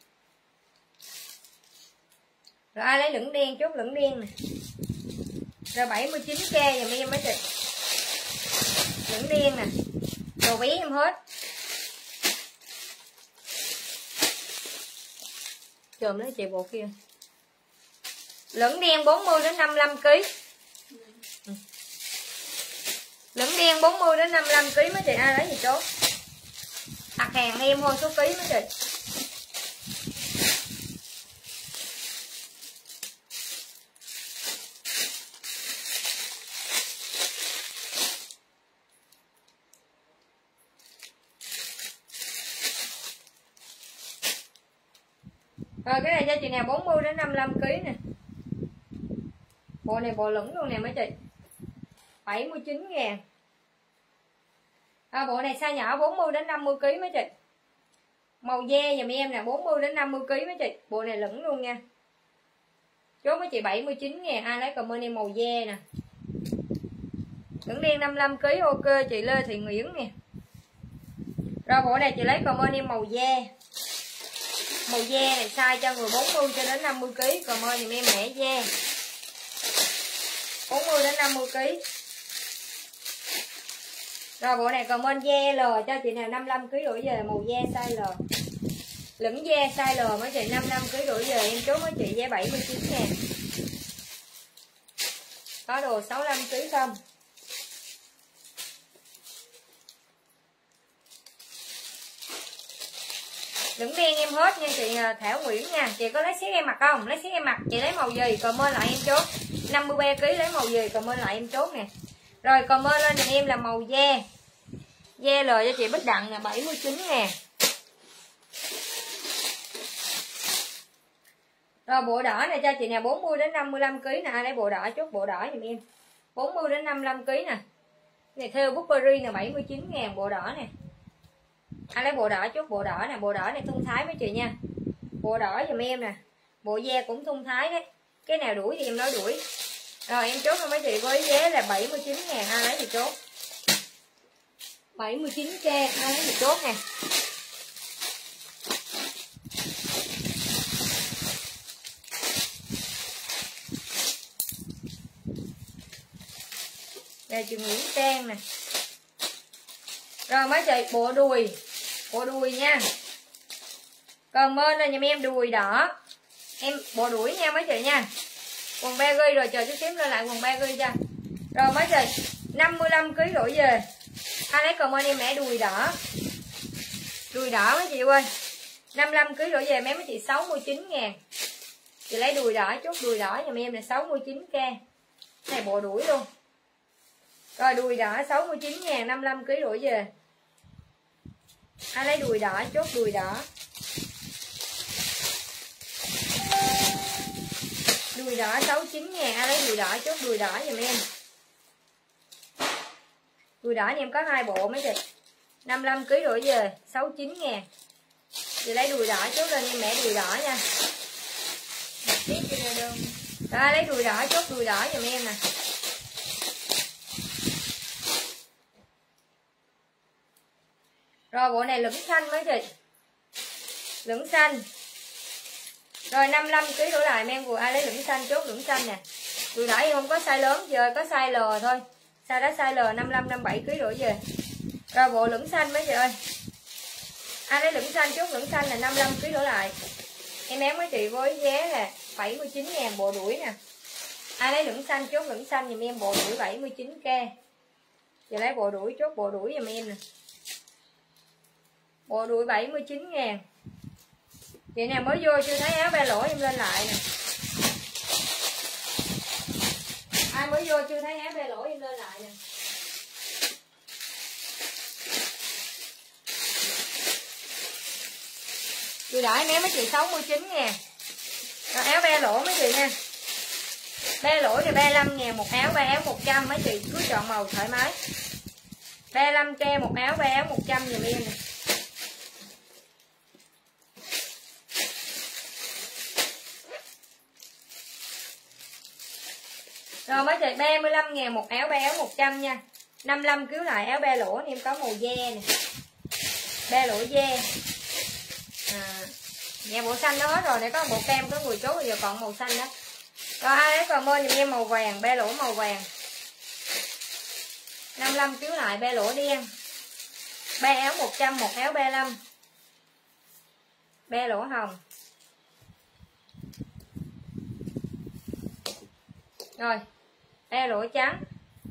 Rồi ai lấy lửng đen chốt lửng đen nè. Rồi bảy mươi chín k giùm em mấy chị. Lửng đen nè. Đồ bé em hết. Chồm lấy chị bộ kia. Lửng đen bốn mươi đến năm mươi lăm ký. Ừ. Lửng đen bốn mươi đến năm mươi lăm ký mấy chị ai lấy gì chốt. Đặt hàng em thôi số ký mấy chị. Rồi cái này cho chị nào bốn mươi đến năm mươi lăm ký nè. Bộ này bộ lửng luôn nè mấy chị. bảy mươi chín ngàn. À, bộ này size nhỏ bốn mươi đến năm mươi ký mấy chị. Màu da dùm em nè, bốn mươi đến năm mươi ký mấy chị. Bộ này lửng luôn nha. Chốt mấy chị bảy mươi chín ngàn, ai lấy comment em màu da nè. Lửng đen năm mươi lăm ký ok chị Lê Thị Nguyễn nè. Rồi bộ này chị lấy comment em màu da. Màu da này size cho người bốn mươi cho đến năm mươi ký, comment dùm em mẻ da. bốn mươi đến năm mươi ký. Rồi bộ này comment da L cho chị nào năm mươi lăm ký rưỡi về màu da size L. Lửng da size L mấy chị năm mươi lăm ký rưỡi về em chốt mấy chị giá bảy mươi chín ngàn. Có đồ sáu mươi lăm ký không? Lửng đen em hết nha chị Thảo Nguyễn nha. Chị có lấy set em mặc không? Lấy set em mặc chị lấy màu gì comment lại em chốt. năm mươi ba ký lấy màu gì comment lại em chốt nè. Rồi comment lên giùm em là màu da. Da L cho chị Bích Đặng là bảy mươi chín ngàn. Rồi bộ đỏ này cho chị nè bốn mươi đến năm mươi lăm ký nè, ai lấy bộ đỏ chốt bộ đỏ giùm em. bốn mươi đến năm mươi lăm ký nè. Này theo Burberry là bảy mươi chín ngàn bộ đỏ nè. Ai lấy bộ đỏ chốt bộ đỏ nè, bộ đỏ này thun thái mấy chị nha. Bộ đỏ giùm em nè. Bộ da cũng thun thái đấy. Cái nào đuổi thì em nói đuổi. Rồi em chốt cho mấy chị với giá là bảy mươi chín ngàn, ai lấy thì chốt. bảy mươi chín k, ai lấy thì chốt nè. Đây chị Nguyễn Trang nè. Rồi mấy chị bộ đùi. Bộ đùi nha. Còn bên là giùm em đùi đỏ. Em bộ đuổi nha mấy chị nha. Quần baggy rồi, chờ chút xíu lên lại quần baggy cho. Rồi mấy chị, năm mươi lăm ki lô gam đổ về. Ai lấy comment em mẹ đùi đỏ. Đùi đỏ mấy chị ơi. năm mươi lăm ki lô gam đổ về mấy mấy chị sáu mươi chín ngàn. Chị lấy đùi đỏ, chốt đùi đỏ giùm em là sáu mươi chín k. Này bộ đuổi luôn. Rồi đùi đỏ sáu mươi chín ngàn, năm mươi lăm ki lô gam đổ về. Ai lấy đùi đỏ, chốt đùi đỏ. Đùi đỏ sáu mươi chín ngàn, ai lấy đùi đỏ, chốt đùi đỏ giùm em. Đùi đỏ thì em có hai bộ mấy chị. năm mươi lăm ki lô gam đổ về, sáu mươi chín ngàn. Chị lấy đùi đỏ, chốt lên em mẹ đùi đỏ nha. Tiếp đi ra đơn. Rồi lấy đùi đỏ, chốt đùi đỏ giùm em nè. Rồi bộ này lửng xanh mấy chị. Lửng xanh. Rồi năm mươi lăm ki lô gam đổ lại em vừa ai lấy lửng xanh, chốt lửng xanh nè. Đùi đỏ em không có size lớn, giờ có size L thôi. Size đó size L năm mươi lăm, năm mươi bảy ki lô gam đổ về. Rồi bộ lửng xanh mấy chị ơi. Ai lấy lửng xanh, chốt lửng xanh là năm mươi lăm ki lô gam đổ lại. Em ém mấy chị với giá là bảy mươi chín ngàn bộ đuổi nè. Ai lấy lửng xanh, chốt lửng xanh giùm em bộ đuổi bảy mươi chín k. Giờ lấy bộ đuổi, chốt bộ đuổi giùm em nè. Bộ đuổi bảy mươi chín ngàn. Chị nào mới vô chưa thấy áo ba lỗ em lên lại nè. Ai mới vô chưa thấy áo ba lỗ em lên lại nè. Chị đãi em mấy chị sáu mươi chín ngàn. Rồi áo ba lỗ mấy chị nha. Ba lỗ thì ba mươi lăm ngàn một áo, ba áo một trăm mấy chị cứ chọn màu thoải mái. ba mươi lăm k một áo, ba áo một trăm giùm em nè. Rồi mấy chị ba mươi lăm ngàn một áo, ba áo một trăm nha. năm mươi lăm cứu lại áo ba lỗ em có màu da nè. Ba lỗ da. À, nhà bộ xanh nó hết rồi, để có bộ kem có mười chốt, giờ còn màu xanh đó. Rồi ai lấy còn mơ giùm em màu vàng, ba lỗ màu vàng. năm mươi lăm cứu lại ba lỗ đen. Ba áo một trăm, một áo ba mươi lăm. Ba lỗ hồng. Rồi, ba lỗ trắng.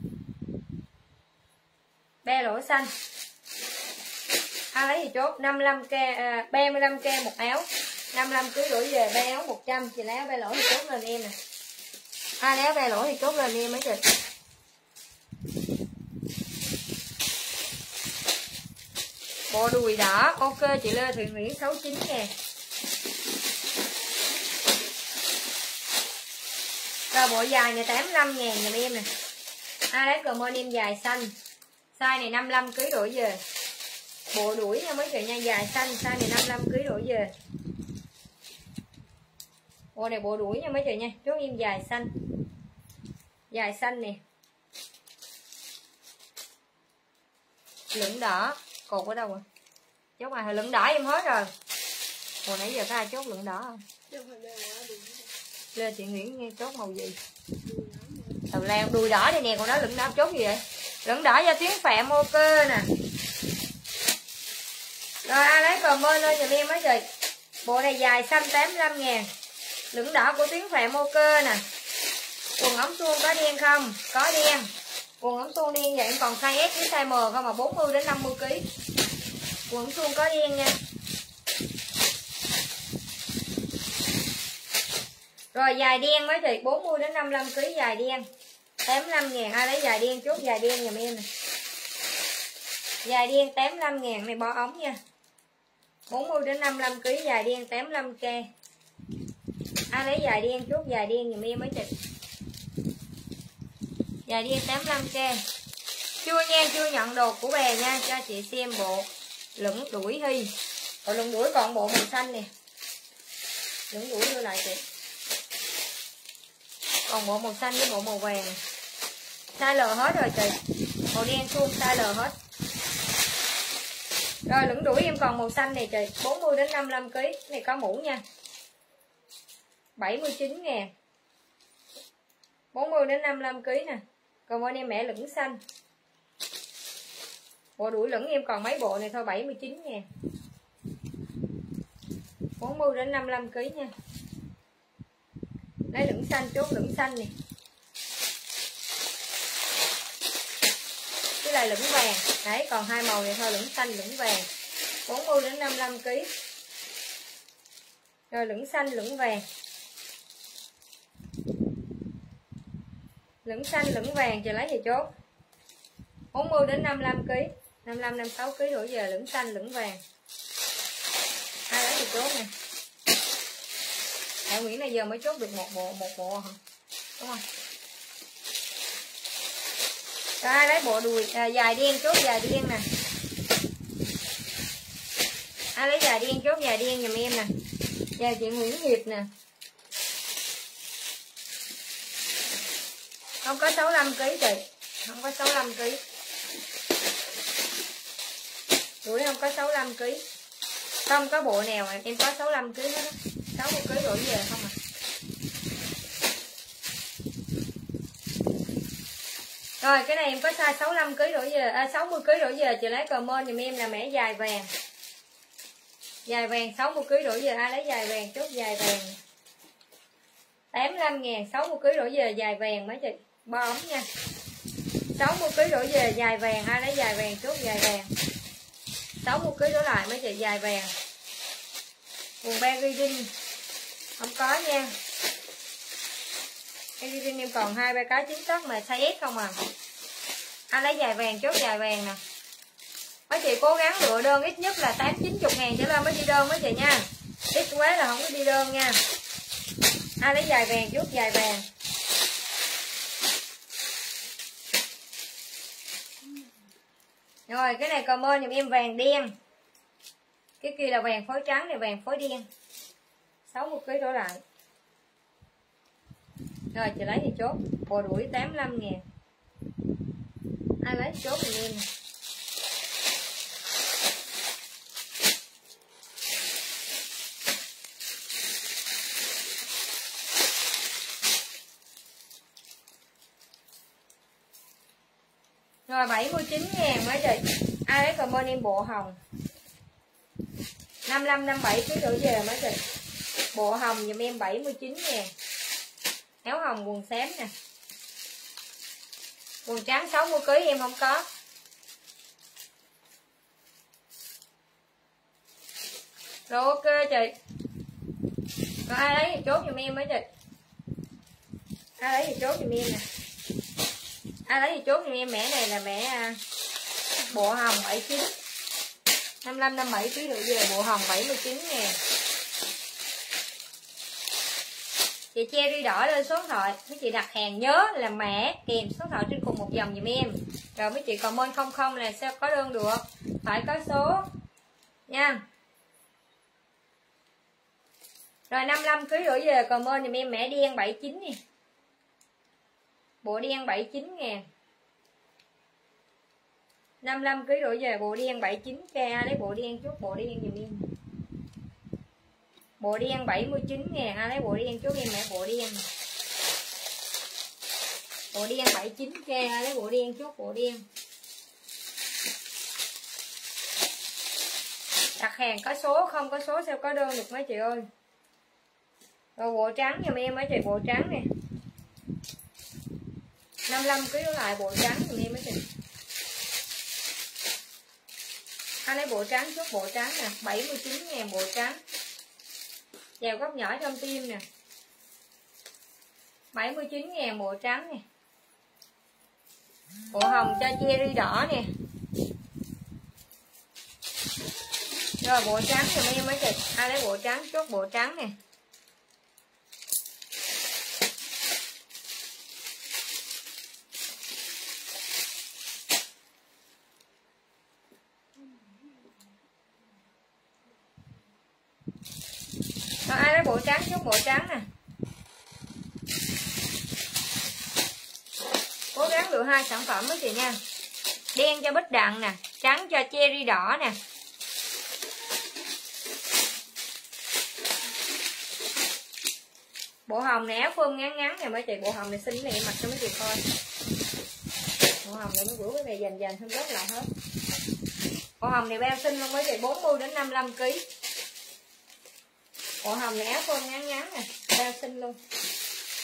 Ba lỗ xanh. Ai lấy thì chốt năm mươi lăm k, à, ba mươi lăm k một áo. năm mươi lăm ký đuổi về ba áo một trăm. Chị lấy áo ba lỗ thì chốt lên em nè. Ai lấy áo ba lỗ thì chốt lên em mấy chị. Bộ đùi đỏ, ok chị Lê Thị Nguyễn sáu mươi chín ngàn. Rồi bộ dài này tám mươi lăm ngàn giùm em nè. Ai lấy comment em dài xanh. Size này năm mươi lăm ký đuổi về. Bộ đuổi nha mấy chị nha, dài xanh, size này năm mươi lăm ký đuổi về. Bộ này bộ đuổi nha mấy chị nha, chốt em dài xanh. Dài xanh nè. Lửng đỏ, cột ở đâu rồi? Chốt ai lửng đỏ em hết rồi. Hồi nãy giờ có ai chốt lửng đỏ không? Lê Thị Nguyễn nghe chốt màu gì? Tàu lao đùi đỏ đây nè, còn đó lửng đỏ chốt gì vậy? Lửng đỏ do Tuyến Phạm ok nè. Rồi ai lấy comment lên giùm em mấy chị. Bộ này dài xanh tám mươi lăm ngàn. Lửng đỏ của Tuyến Phạm ok nè. Quần ống suông có đen không? Có đen. Quần ống suông đen vậy em còn size S với size M không, mà bốn mươi đến năm mươi ký. Quần ống suông có đen nha. Rồi dài đen mấy chị, bốn mươi đến năm mươi lăm ký dài đen. tám mươi lăm ngàn, ai lấy dài đen chốt dài đen giùm em nè. Dài đen tám mươi lăm ngàn này bo ống nha. bốn mươi đến năm mươi lăm ký dài đen tám mươi lăm k. Ai lấy dài đen chốt dài đen giùm em mấy chị. Dài đen tám mươi lăm k. Chưa nha, chưa nhận đồ của bè nha, cho chị xem bộ lửng đuổi Hy. Bộ lửng đuổi còn bộ màu xanh nè. Lửng đuổi đưa lại chị. Còn bộ màu xanh với bộ màu vàng. Size L hết rồi chị. Màu đen suông size L hết. Rồi lửng đuổi em còn màu xanh này chị, bốn mươi đến năm mươi lăm ký, này có mũ nha. bảy mươi chín ngàn. bốn mươi đến năm mươi lăm ký nè. Còn bên em mẹ lửng xanh. Bộ đuổi lửng em còn mấy bộ này thôi, bảy mươi chín ngàn. bốn mươi đến năm mươi lăm ký nha. Đấy, lửng xanh, chốt lửng xanh nè. Cái này lửng vàng. Đấy, còn hai màu này thôi, lửng xanh, lửng vàng. bốn mươi đến năm mươi lăm ki lô gam. Rồi lửng xanh, lửng vàng. Lửng xanh, lửng vàng chị lấy về chốt. bốn mươi đến năm mươi lăm ki lô gam. năm mươi lăm, năm mươi sáu ki lô gam đổ về lửng xanh, lửng vàng. Ai lấy về chốt nè. Đại Nguyễn này giờ mới chốt được một bộ, một bộ hả? Đúng không? Rồi ai lấy bộ đùi à, dài đen, chốt dài đen nè. Ai lấy dài đen, chốt dài đen giùm em nè. Chào chị Nguyễn Hiệp nè. Không có sáu mươi lăm ki lô gam chị. Không có sáu mươi lăm ki lô gam. Đuổi không có sáu mươi lăm ki lô gam. Không có bộ nào em có sáu mươi lăm ki lô gam hết á. sáu mươi ki lô gam đuổi về không à. Rồi cái này em có size sáu mươi lăm ki lô gam đổ về, à, sáu mươi ki lô gam đổ về chị lấy comment giùm em là mẻ dài vàng. Dài vàng sáu mươi ki lô gam đổ về, ai lấy dài vàng chốt dài vàng. tám mươi lăm ngàn, sáu mươi ki lô gam đổ về dài vàng mấy chị. Bo ống nha. sáu mươi ki lô gam đổ về dài vàng, ai lấy dài vàng chốt dài vàng. sáu mươi ki lô gam đổ lại mấy chị dài vàng. Quần Berry không có nha. Berry em còn hai ba cái chính tấc mà size S không à. Ai lấy dài vàng chốt dài vàng nè. Mấy chị cố gắng lựa đơn ít nhất là tám chín mươi ngàn trở lên mới đi đơn mấy chị nha. Ít quá là không có đi đơn nha. Ai lấy dài vàng chốt dài vàng. Rồi cái này comment giùm em vàng đen. Cái kia là vàng phối trắng này, vàng phối đen. sáu mươi ki lô gam đổ lại. Rồi chị lấy thì chốt. Bộ đuổi tám mươi lăm ngàn. Ai lấy chốt thì em. Rồi bảy mươi chín ngàn mấy chị. Ai lấy comment em bộ hồng. năm mươi lăm, năm mươi bảy ký đổ về mấy chị. Bộ hồng giùm em bảy mươi chín ngàn. Áo hồng quần xám nè. Quần trắng sáu mươi ki lô gam em không có. Rồi ok chị. Rồi ai lấy thì chốt giùm em mấy chị. Ai lấy thì chốt giùm em nè. Ai lấy thì chốt giùm em mẻ này là mẻ bộ hồng bảy mươi chín. năm mươi lăm, năm mươi bảy ký đổ về bộ hồng bảy mươi chín ngàn. Chị cherry đỏ lên số điện thoại. Mấy chị đặt hàng nhớ là mã kèm số điện thoại trên cùng một dòng giùm em. Rồi mấy chị comment không không là sao có đơn được. Phải có số nha. Rồi năm mươi lăm ký đổ về comment giùm em mã đen bảy mươi chín nè. Bộ đen bảy mươi chín ngàn. năm mươi lăm ký đổ về bộ đen bảy mươi chín k. Lấy bộ đen chút bộ đen giùm em. Bộ đen bảy mươi chín ngàn. Ai lấy bộ đen chút em mẹ bộ đen. Bộ đen bảy mươi chín k. Ai lấy bộ đen chút bộ đen. Đặt hàng có số, không có số sao có đơn được mấy chị ơi. Rồi bộ trắng giùm em mấy chị, bộ trắng nè. năm mươi lăm ký đổ lại bộ trắng giùm em mấy chị. Ai lấy bộ trắng chút bộ trắng nè, bảy mươi chín ngàn bộ trắng. Dèo góc nhỏ trong tim nè. bảy mươi chín ngàn bộ trắng nè. Bộ hồng cho cherry đỏ nè. Rồi bộ trắng giùm em mấy chị. Ai lấy bộ trắng chốt bộ trắng nè. Rồi ai lấy bộ trắng chốt bộ trắng nè. Cố gắng lựa hai sản phẩm mấy chị nha. Đen cho bích đặng nè, trắng cho cherry đỏ nè. Bộ hồng này áo phơm ngắn ngắn nè mấy chị. Bộ hồng này xinh này em mặc cho mấy chị coi. Bộ hồng này mấy bữa cái này dành dành không rớt lại hết. Bộ hồng này bao xinh luôn mấy chị, bốn mươi đến năm mươi lăm ki lô gam. Bộ hồng này áo phơm ngắn ngắn nè, bao xinh luôn.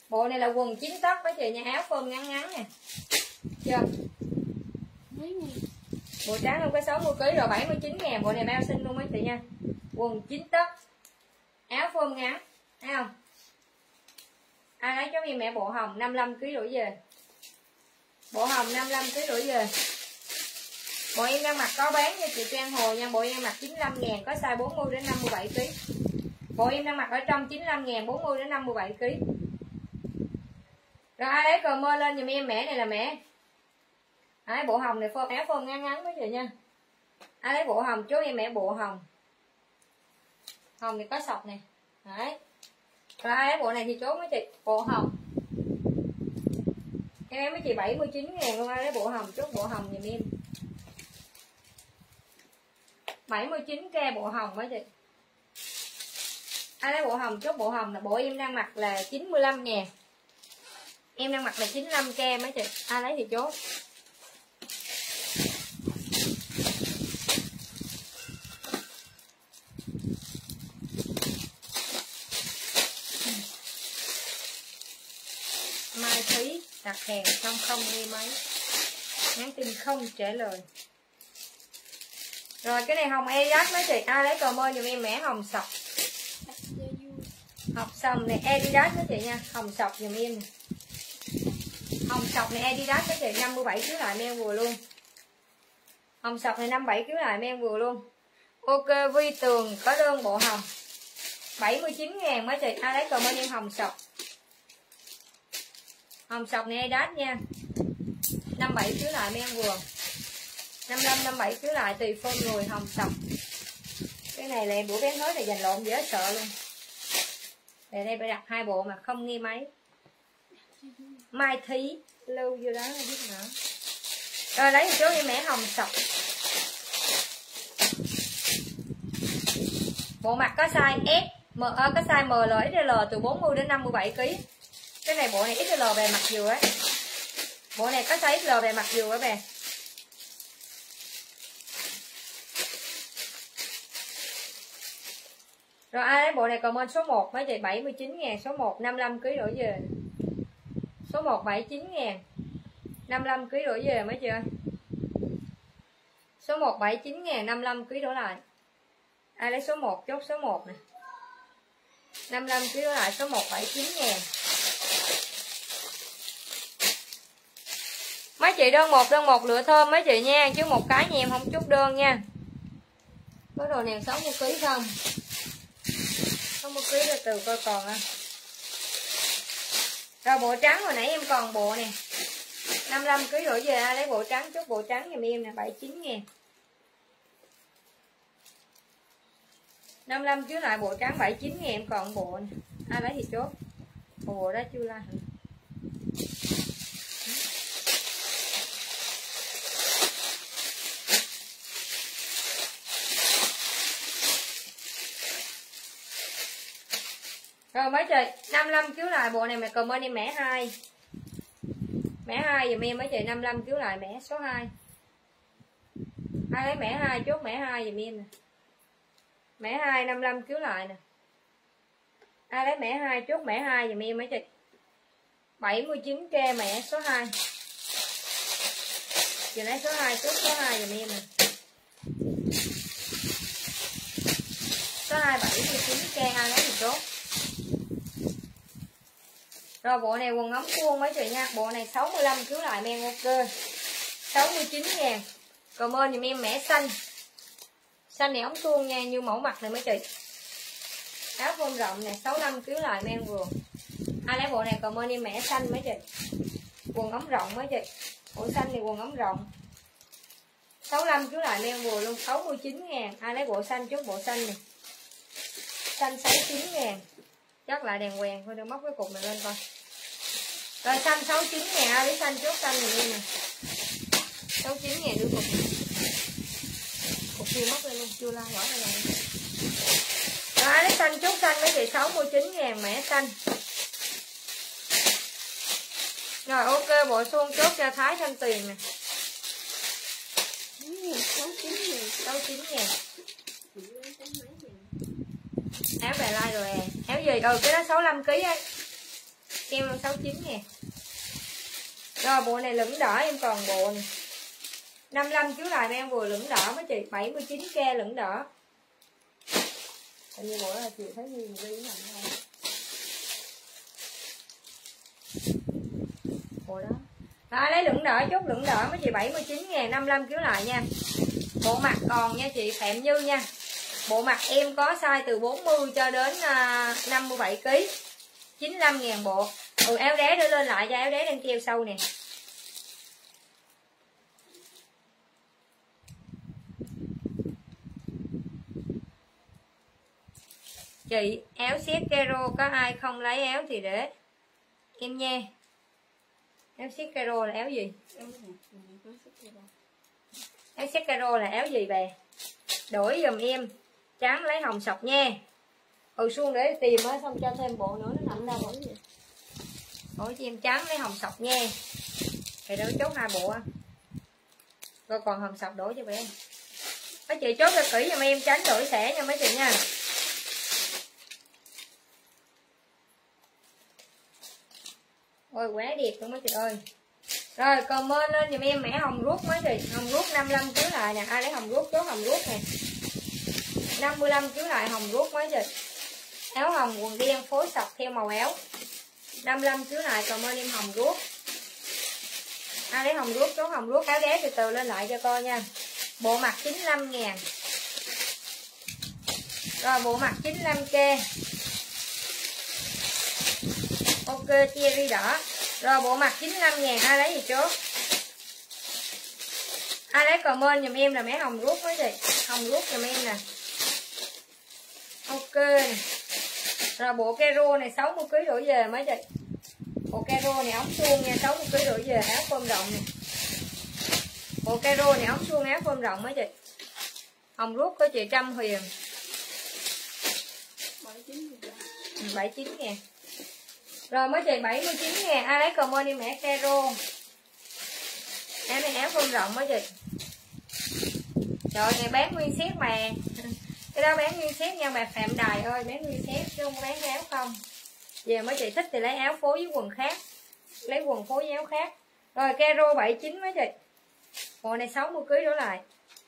Bộ này là quần chín tấc mấy chị nha, áo phơm ngắn ngắn nè. Chưa? Mấy ngàn. Bộ trắng không có sáu mươi ký rồi, bảy mươi chín ngàn. Bộ này bao xinh luôn mấy chị nha. Quần chín tấc, áo phơm ngắn, thấy không? Ai lấy cho em mẹ bộ hồng năm mươi lăm ký rưỡi về. Bộ hồng năm mươi lăm ký rưỡi về. Bộ em đang mặc có bán cho chị Trang Hồ nha. Bộ em mặc chín mươi lăm ngàn, có size bốn mươi đến năm mươi bảy ký. Bộ em đang mặc ở trong chín mươi lăm ngàn, bốn mươi đến năm mươi bảy ký. Rồi ai lấy cờ mơ lên giùm em, mẻ này là mẻ. Ai bộ hồng này phơm, áo phơm ngắn ngắn mấy chị nha. Ai lấy bộ hồng chốt em mẹ bộ hồng. Hồng thì có sọc này. Đấy. Rồi ai lấy bộ này thì chốt mấy chị, bộ hồng. Em mấy chị bảy mươi chín ngàn luôn, ai lấy bộ hồng chốt bộ hồng giùm em. bảy mươi chín k bộ hồng mấy chị. Ai lấy bộ hồng chốt bộ hồng là bộ em đang mặc là chín mươi lăm ngàn. Em đang mặc là chín mươi lăm k mấy chị. Ai lấy thì chốt. Mai Thúy đặt hàng xong không nghe máy, nhắn tin không trả lời. Rồi cái này hồng Adidas mấy chị. Ai lấy comment giùm em mẻ hồng sọc. Học xong này Adidas mấy chị nha, hồng sọc giùm em. Hồng sọc này Adidas mấy chị, năm mươi bảy ký lại men vừa luôn. Hồng sọc này năm mươi bảy ký lại men vừa luôn. Ok Vi Tường có đơn bộ hồng bảy mươi chín ngàn mấy chị. Ai lấy comment em hồng sọc. Hồng sọc này Adidas nha, năm mươi bảy ký lại men vừa, năm mươi lăm năm mươi bảy ký lại tùy form người. Hồng sọc cái này là em bữa bé nói là dành lộn dễ sợ luôn. Để đây phải đặt hai bộ mà không nghe máy. Mai Thí lưu vô đó không biết nữa. Rồi lấy một chút em mẻ hồng sọc. Bộ mặt có size S, M, có size M L, ích L từ bốn mươi đến năm mươi bảy ký. Cái này bộ này ích L bề mặt vừa ấy. Bộ này có size ích L bề mặt vừa á bè. Rồi ai lấy bộ này comment số một mấy chị, bảy mươi chín ngàn, số một năm mươi lăm ký đổ về. Số một bảy mươi chín ngàn, năm mươi lăm ký đổ về mấy chị ơi. Số một bảy mươi chín ngàn, năm mươi lăm ký đổ lại. Ai lấy số một chốt số một nè. năm mươi lăm ký đổ lại, số một bảy mươi chín ngàn. Mấy chị đơn một đơn một lựa thơm mấy chị nha, chứ một cái nha em không chốt đơn nha. Có đồ này sáu mươi ký không? sáu mươi ký là từ coi còn à. Rồi bộ trắng hồi nãy em còn bộ nè, năm mươi lăm ký đổ về. Ai lấy bộ trắng chốt bộ trắng giùm em nè, bảy mươi chín ngàn. năm mươi lăm ký lại bộ trắng bảy mươi chín ngàn, em còn bộ nè. Ai lấy thì chốt. Bộ đó chưa la. Rồi mấy chị, năm mươi lăm ký lại bộ này mà comment em mẻ hai. Mẻ hai giùm em mấy chị, năm mươi lăm ký lại mẻ số hai. Ai lấy mẻ hai chốt mẻ hai giùm em nè. Mẻ hai năm mươi lăm ký lại nè. Ai lấy mẻ hai chốt mẻ hai giùm em mấy chị. bảy mươi chín k mẻ số hai. Chị lấy số hai chốt số hai giùm em nè. Số hai bảy mươi chín k, ai lấy thì chốt. Rồi bộ này quần ống vuông mấy chị nha. Bộ này sáu mươi lăm ký lại men ok, sáu mươi chín ngàn. Comment dùm em mẻ xanh. Xanh này ống suông nha, như mẫu mặt này mấy chị. Áo phông rộng nè, sáu mươi lăm ký lại men vừa. Ai lấy bộ này comment em mẻ xanh mấy chị. Quần ống rộng mấy chị. Bộ xanh thì quần ống rộng, sáu mươi lăm ký lại men vừa luôn, sáu mươi chín ngàn. Ai lấy bộ xanh chốt bộ xanh này. Xanh sáu mươi chín ngàn. Chắc lại đèn quèn thôi, đừng móc cái cục này lên coi. Rồi xanh sáu mươi chín ngàn, ai lấy xanh chốt xanh này đi nè. sáu mươi chín ngàn đưa cục. Cục kia móc lên luôn, chưa la bỏ ra rồi. Rồi ai lấy xanh chốt xanh mấy chị, sáu mươi chín ngàn mẻ xanh. Rồi ok, bộ suông chốt cho Thái Thanh Tiền nè. sáu mươi chín ngàn, sáu mươi chín ngàn. Áo bè lai rồi à. Áo gì? Ừ cái đó sáu mươi lăm ký ấy. Kem luôn sáu mươi chín ngàn. Rồi bộ này lửng đỏ em còn bộ này năm mươi lăm chiếu lại em vừa lửng đỏ mấy chị, bảy mươi chín k lửng đỏ. Hình như bộ đó là chiều thấy gì mà đi nằm thôi. Bộ đó. Đó, lấy lửng đỏ, chốt lửng đỏ mấy chị, bảy mươi chín ngàn, năm mươi lăm chiếu lại nha. Bộ mặt còn nha chị Phạm Như nha. Bộ mặt em có size từ bốn mươi cho đến năm mươi bảy ki lô gam, chín mươi lăm ngàn bộ. Ừ, áo đế đưa lên lại cho áo đế đang keo sâu nè. Chị áo set kero có ai không lấy áo thì để em nha. Áo set kero là áo gì? Áo set kero là áo gì bè? Đổi giùm em trắng lấy hồng sọc nha. Ừ, xuông để tìm á, xong cho thêm bộ nữa, nó nằm đâu rồi. Đổi cho em trắng lấy hồng sọc nha. Thì đổi chốt hai bộ. Rồi còn hồng sọc đổi cho bé. Mấy chị chốt cho kỹ giùm em tránh đổi xẻ nha mấy chị nha. Ôi quá đẹp luôn mấy chị ơi. Rồi comment lên giùm em mẻ hồng ruốc mấy chị. Hồng ruốc năm mươi lăm chiếu lại nè. Ai lấy hồng ruốc chốt hồng ruốc nè. năm mươi lăm chiếu lại hồng ruốc mấy chị. Áo hồng quần đen phối sọc theo màu áo. năm mươi lăm chiếu lại comment em hồng ruốc. Ai lấy hồng ruốc chốt hồng ruốc. Áo đế từ từ lên lại cho coi nha. Bộ mặt chín mươi lăm ngàn. Rồi bộ mặt chín mươi lăm k. Ok, cherry đỏ. Rồi bộ mặt chín mươi lăm ngàn, ai lấy gì chốt. Ai lấy comment giùm em là mẻ hồng ruốc mấy chị. Hồng ruốc giùm em nè. Ok. Rồi bộ kero này sáu mươi ki lô gam đổ về mấy chị. Bộ kero này ống suông nha, sáu mươi ki lô gam đổ về, áo phơm rộng nè. Bộ kero này ống suông áo phơm rộng mấy chị. Hồng ruốc của chị Trâm Huyền. bảy mươi chín ngàn. Rồi mấy chị bảy mươi chín ngàn, ai lấy comment đi mẹ kero. Áo này áo phơm rộng mấy chị. Trời này bán nguyên set mà. Cái đó bán nguyên set nha bà Phạm Đài ơi, bán nguyên set chứ không bán áo không. Giờ mấy chị thích thì lấy áo phối với quần khác. Lấy quần phối với áo khác. Rồi kero bảy mươi chín mấy chị. Bộ này sáu mươi ki lô gam đổ lại.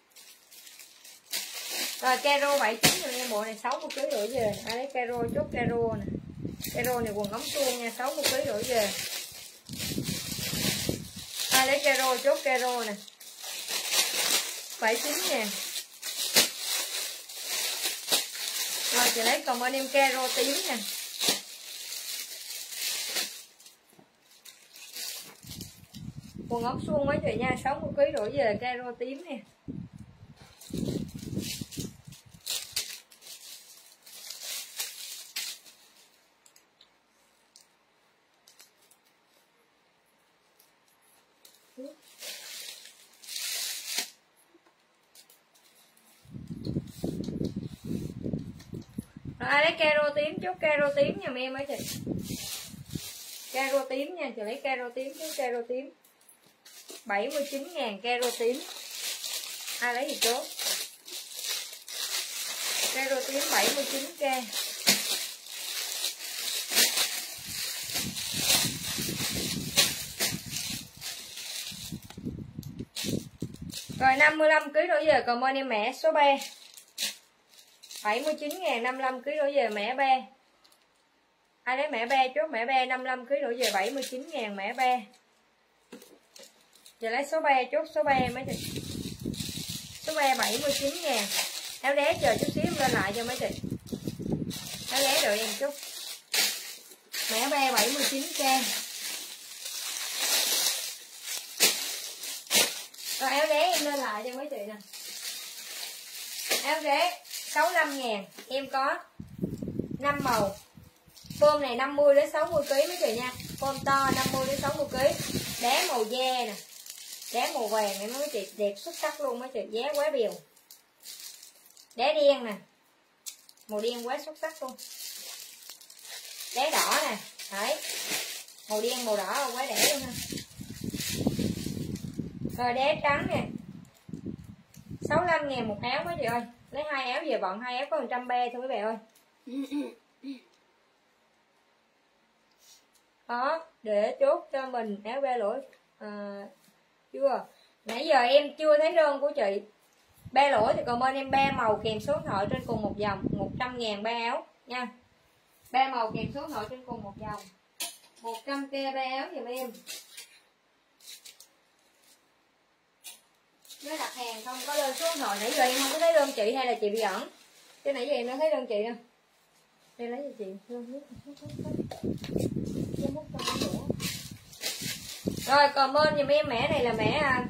Rồi kero bảy mươi chín rồi em, bộ này sáu mươi ki lô gam đổ về. Ai lấy kero chốt kero nè. Kero này quần ống suông nha, sáu mươi ki lô gam đổ về. Ai lấy kero chốt kero nè. bảy mươi chín ngàn. Rồi chị lấy comment em kero tím nè. Quần ống suông mấy chị nha, sáu mươi ki lô gam đổ về kero tím nè. Rồi ai lấy kero tím chốt kero tím giùm em mấy chị. Kero tím nha, chị lấy kero tím chốt kero tím. bảy mươi chín ngàn kero tím. Ai lấy gì chốt. Kero tím bảy mươi chín k. Rồi năm mươi lăm ki lô gam đổ về comment em mẹ số ba. bảy mươi chín ngàn, năm mươi lăm ki lô gam đổ về mẹ ba. Ai lấy mẹ ba chốt mẹ ba, năm mươi lăm ki lô gam đổ về bảy mươi chín ngàn mẹ ba. Giờ lấy số ba chốt số ba mấy chị. Số ba bảy mươi chín ngàn. Áo đế chờ chút xíu lên lại cho mấy chị. Áo đế đợi em chút. Mẹ ba bảy mươi chín k. Rồi áo đế em lên lại cho mấy chị nè. Áo đế sáu mươi lăm ngàn, em có năm màu. Phôm này năm mươi đến sáu mươi ki lô gam mấy chị nha. Phôm to năm mươi đến sáu mươi ki lô gam. Đá màu da nè. Đá màu vàng em mấy chị, đẹp xuất sắc luôn mấy chị, giá quá bèo. Đá đen nè. Màu đen quá xuất sắc luôn. Đá đỏ nè, đấy. Màu đen màu đỏ quá đẹp luôn ha. Rồi đá trắng nè. sáu mươi lăm ngàn một áo mấy chị ơi. Lấy hai áo về bọn, hai áo có một trăm ba thôi mấy bạn ơi. Đó, để chốt cho mình áo ba lỗ à, chưa. Nãy giờ em chưa thấy đơn của chị. Ba lỗ thì comment em ba màu kèm số điện thoại trên cùng một dòng, một trăm ngàn ba áo nha. Ba màu kèm số điện thoại trên cùng một dòng, một trăm k ba áo giùm em. Nếu đặt hàng không có đơn số điện thoại, nãy giờ em không có thấy đơn chị hay là chị bị ẩn. Chứ nãy giờ em đã thấy đơn chị đâu. Đây lấy cho chị rồi. Comment giùm em mẻ này là mẻ à,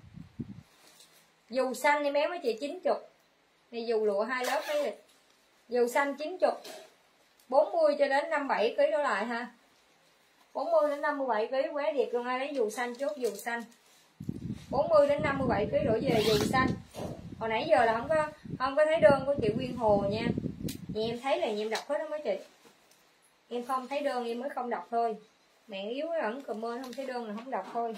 dù xanh em bé với chị chín mươi. Này dù lụa hai lớp mấy lịch. Dù xanh chín mươi, bốn mươi cho đến năm mươi bảy ký đổ lại ha. bốn mươi đến năm mươi bảy ký quá đẹp luôn. Ai lấy dù xanh chốt dù xanh. bốn mươi đến năm mươi bảy ký đổ về dù xanh. Hồi nãy giờ là không có không có thấy đơn của chị Quyên Hồ nha. Vì em thấy là em đọc hết đó mấy chị. Em không thấy đơn em mới không đọc thôi. Mẹ yếu ẩn comment không thấy đơn là không đọc thôi.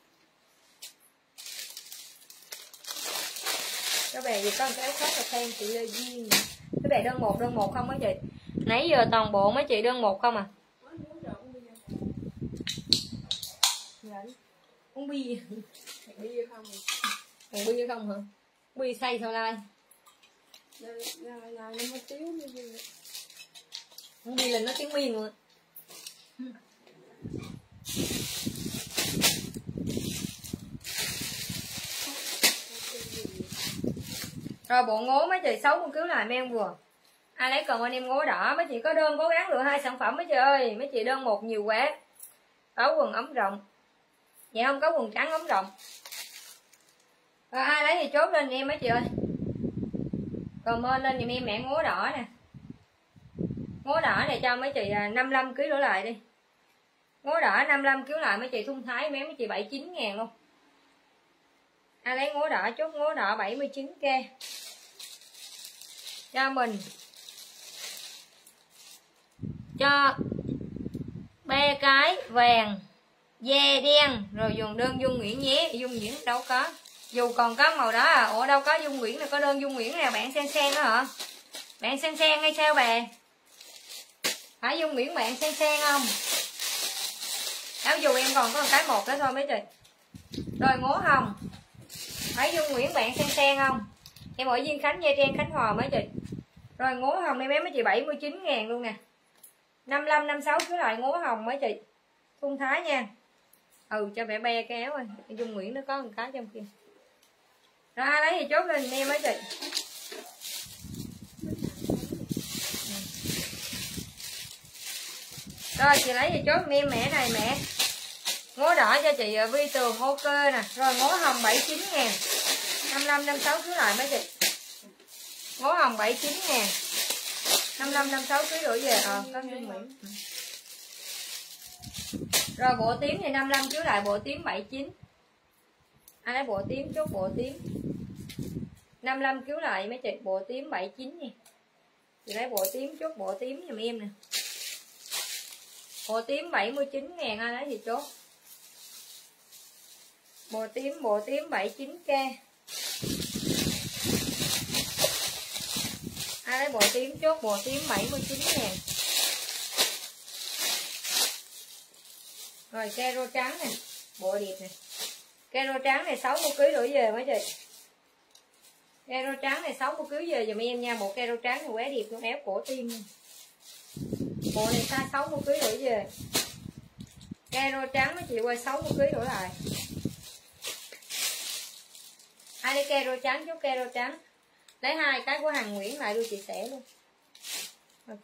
Các bạn gì có một cái áo khoác là khen chị Lê Duyên. Các bạn đơn một đơn một không mấy chị. Nãy giờ toàn bộ mấy chị đơn một không à. Uống bia. Bia không? Còn bia không hả? Bia xay sao lai? Uống bia là nó tiếng miên luôn. Rồi bộ ngố mấy chị sáu mươi cứu lại men vừa. Ai lấy cần anh em ngố đỏ, mấy chị có đơn cố gắng lựa hai sản phẩm mấy chị ơi. Mấy chị đơn một nhiều quá. Có quần ống rộng. Dạ không có quần trắng ống rộng. Rồi ai lấy thì chốt lên em mấy chị ơi. Comment lên giùm em mẹ ngố đỏ nè. Ngố đỏ này cho mấy chị năm mươi lăm ký đổ lại đi. Ngố đỏ năm mươi lăm ký lại mấy chị thun thái mấy mấy chị bảy mươi chín ngàn luôn. Ai lấy ngố đỏ chốt ngố đỏ bảy mươi chín k cho mình. Cho ba cái vàng da đen rồi dùng đơn Dung Nguyễn nhé. Dung Nguyễn đâu có. Dù còn có màu đó à. Ủa đâu có Dung Nguyễn là có đơn Dung Nguyễn nè. Bạn sen sen đó hả? Bạn sen sen hay sao bà? Phải Dung Nguyễn bạn sen sen không? Áo dù em còn có một cái một đó thôi mấy chị. Rồi ngố hồng. Phải Dung Nguyễn bạn sen sen không? Em ở Duyên Khánh, Nha Trang, Khánh Hòa mấy chị. Rồi ngố hồng em bé mấy chị bảy mươi chín ngàn luôn nè. năm mươi lăm, năm mươi sáu cứ lại ngố hồng mấy chị. Thun thái nha. Ừ cho mẹ be cái áo ơi. Dung Nguyễn nó có một cái trong kia. Rồi ai lấy thì chốt lên em mấy chị. Rồi chị lấy thì chốt em mẹ này mẹ. Ngố đỏ cho chị Vi Tường ok nè. Rồi ngố hồng bảy mươi chín ngàn. năm mươi lăm, năm mươi sáu cứ lại mấy chị. Ngố hồng bảy mươi chín ngàn. năm mươi lăm, năm mươi sáu ký đổ về. Ờ có Dung Nguyễn. Rồi bộ tím thì năm mươi lăm cứ lại bộ tím bảy mươi chín. Ai lấy bộ tím chốt bộ tím. năm mươi lăm cứu lại mấy chị bộ tím bảy mươi chín nha. Chị lấy bộ tím chốt bộ tím giùm em nè. Bộ tím bảy mươi chín ngàn ai lấy thì chốt. Bộ tím bộ tím bảy mươi chín k. Ai lấy bộ tím chốt bộ tím bảy mươi chín ngàn. Rồi caro trắng nè, bộ đẹp nè. Caro trắng này sáu mươi ký đổ về mấy chị. Caro trắng này sáu mươi ký về giùm em nha, bộ caro trắng thì quá đẹp luôn, áo cổ tim. Bộ này size sáu mươi ký đổ về. Caro trắng mấy chị quay sáu mươi ký đổ lại. Ai lấy caro trắng chút caro trắng. Lấy hai cái của hàng Nguyễn lại đưa chị Sẻ luôn. Ok.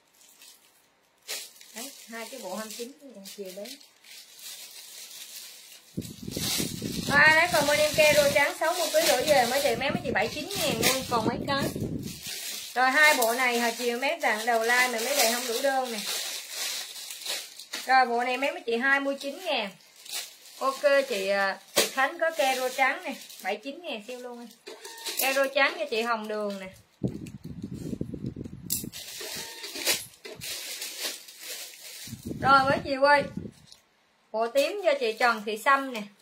Đấy, hai cái bộ hai mươi chín chiều đến. Ai đấy còn bên em caro trắng sáu mươi ký đổ về mấy chị mấy mấy chị bảy mươi chín ngàn luôn, còn mấy cái. Rồi hai bộ này hồi chiều mấy bạn đầu like mà mấy bạn không đủ đơn nè. Rồi bộ này mấy mấy chị hai mươi chín ngàn. Ok chị chị Khánh có caro trắng nè, bảy mươi chín ngàn siêu luôn. Caro trắng cho chị Hồng Đường nè. Rồi mấy chị ơi. Bộ tím cho chị Trần Thị Sâm nè.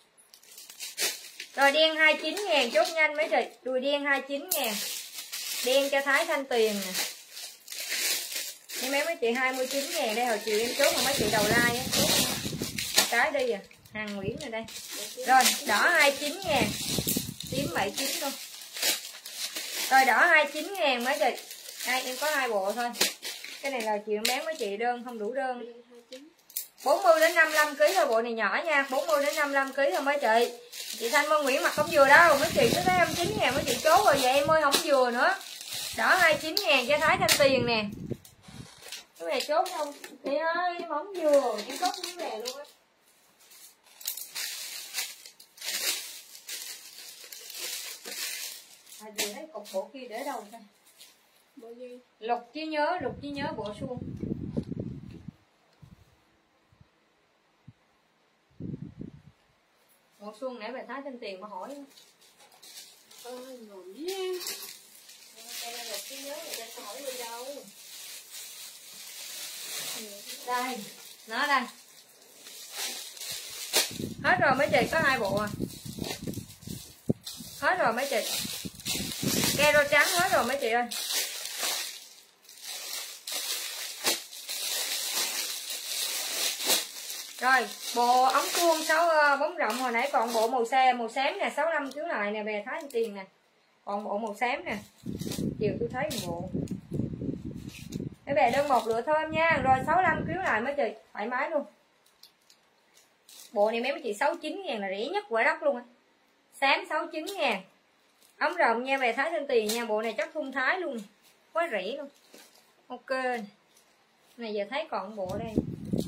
Rồi đen hai mươi chín ngàn chốt nhanh mấy chị. Đùi đen hai mươi chín ngàn. Đen cho Thái Thanh Tuyền nè. em bé mấy chị hai mươi chín ngàn đây, hồi chiều em chốt mà mấy chị đầu like á, chốt cái đi à, hàng Nguyễn rồi đây. Rồi đỏ hai mươi chín ngàn, tím bảy mươi chín luôn. Rồi đỏ hai mươi chín ngàn mấy chị. Đây em có hai bộ thôi. Cái này là chiều em bán mấy chị đơn không đủ đơn. bốn mươi đến năm mươi lăm ki lô gam thôi, bộ này nhỏ nha, bốn mươi đến năm mươi lăm ki lô gam thôi mấy chị. Chị Thanh Vân Nguyễn mặc không vừa đâu, mấy chị cứ thấy hai mươi chín ngàn mấy chị chốt rồi, vậy em ơi không vừa nữa. Đỏ hai mươi chín ngàn cho Thái Thanh Tiền nè. Cái này chốt không? Chị ơi em không vừa, em chốt cái này luôn á. À gì thấy cục bộ kia để đâu ta? Bộ gì? Lục trí nhớ, lục trí nhớ bộ suông. Bộ suông nãy bà Thái Thanh Tiền mà hỏi. Ơi ngồi nha. Đây là lục trí nhớ người ta hỏi đi đâu. Đây, nó đây. Hết rồi mấy chị, có hai bộ à. Hết rồi mấy chị. Kero trắng hết rồi mấy chị ơi. Rồi, bộ ống suông sáu bóng rộng hồi nãy còn bộ màu xe màu xám nè, sáu mươi lăm chiếu lại nè, bè Thái Tiền nè. Còn bộ màu xám nè. Chiều tôi thấy một bộ. Cái bè đơn một lựa thơm nha. Rồi sáu mươi lăm chiếu lại mấy chị, thoải mái luôn. Bộ này mấy chị sáu mươi chín ngàn là rẻ nhất quả đất luôn á. Xám sáu mươi chín ngàn. Ống rộng nha, bè Thái Thanh Tiền nha, bộ này chắc thun Thái luôn. Quá rẻ luôn. Ok. Này giờ thấy còn bộ đây.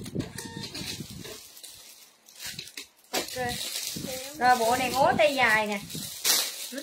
Ok. Rồi bộ này ngố tay dài nè. Ừ.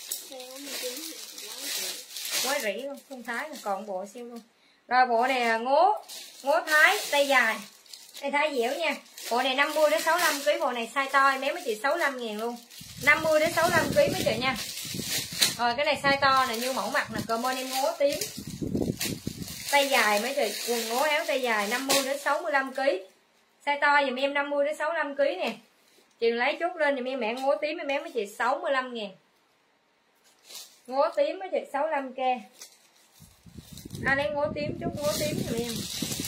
Quá rẻ luôn, thun Thái là còn bộ siêu luôn. Rồi bộ này là ngố ngố Thái tay dài. Tay Thái dẻo nha. Bộ này năm mươi đến sáu mươi lăm ki lô gam, bộ này size to mấy mấy chị sáu mươi lăm ngàn luôn. năm mươi đến sáu mươi lăm ki lô gam mấy chị nha. Rồi cái này size to nè, như mẫu mặt nè, comment em ngố tím. Tay dài mấy chị, quần ngố áo tay dài năm mươi đến sáu mươi lăm ki lô gam. Size to dùm em năm mươi đến sáu mươi lăm ki lô gam nè. Chị lấy chốt lên dùm em mẹ ngố tím em mấy chị sáu mươi lăm ngàn. Ngố tím mấy chị sáu mươi lăm k. Ai lấy ngố tím chút ngố tím dùm em.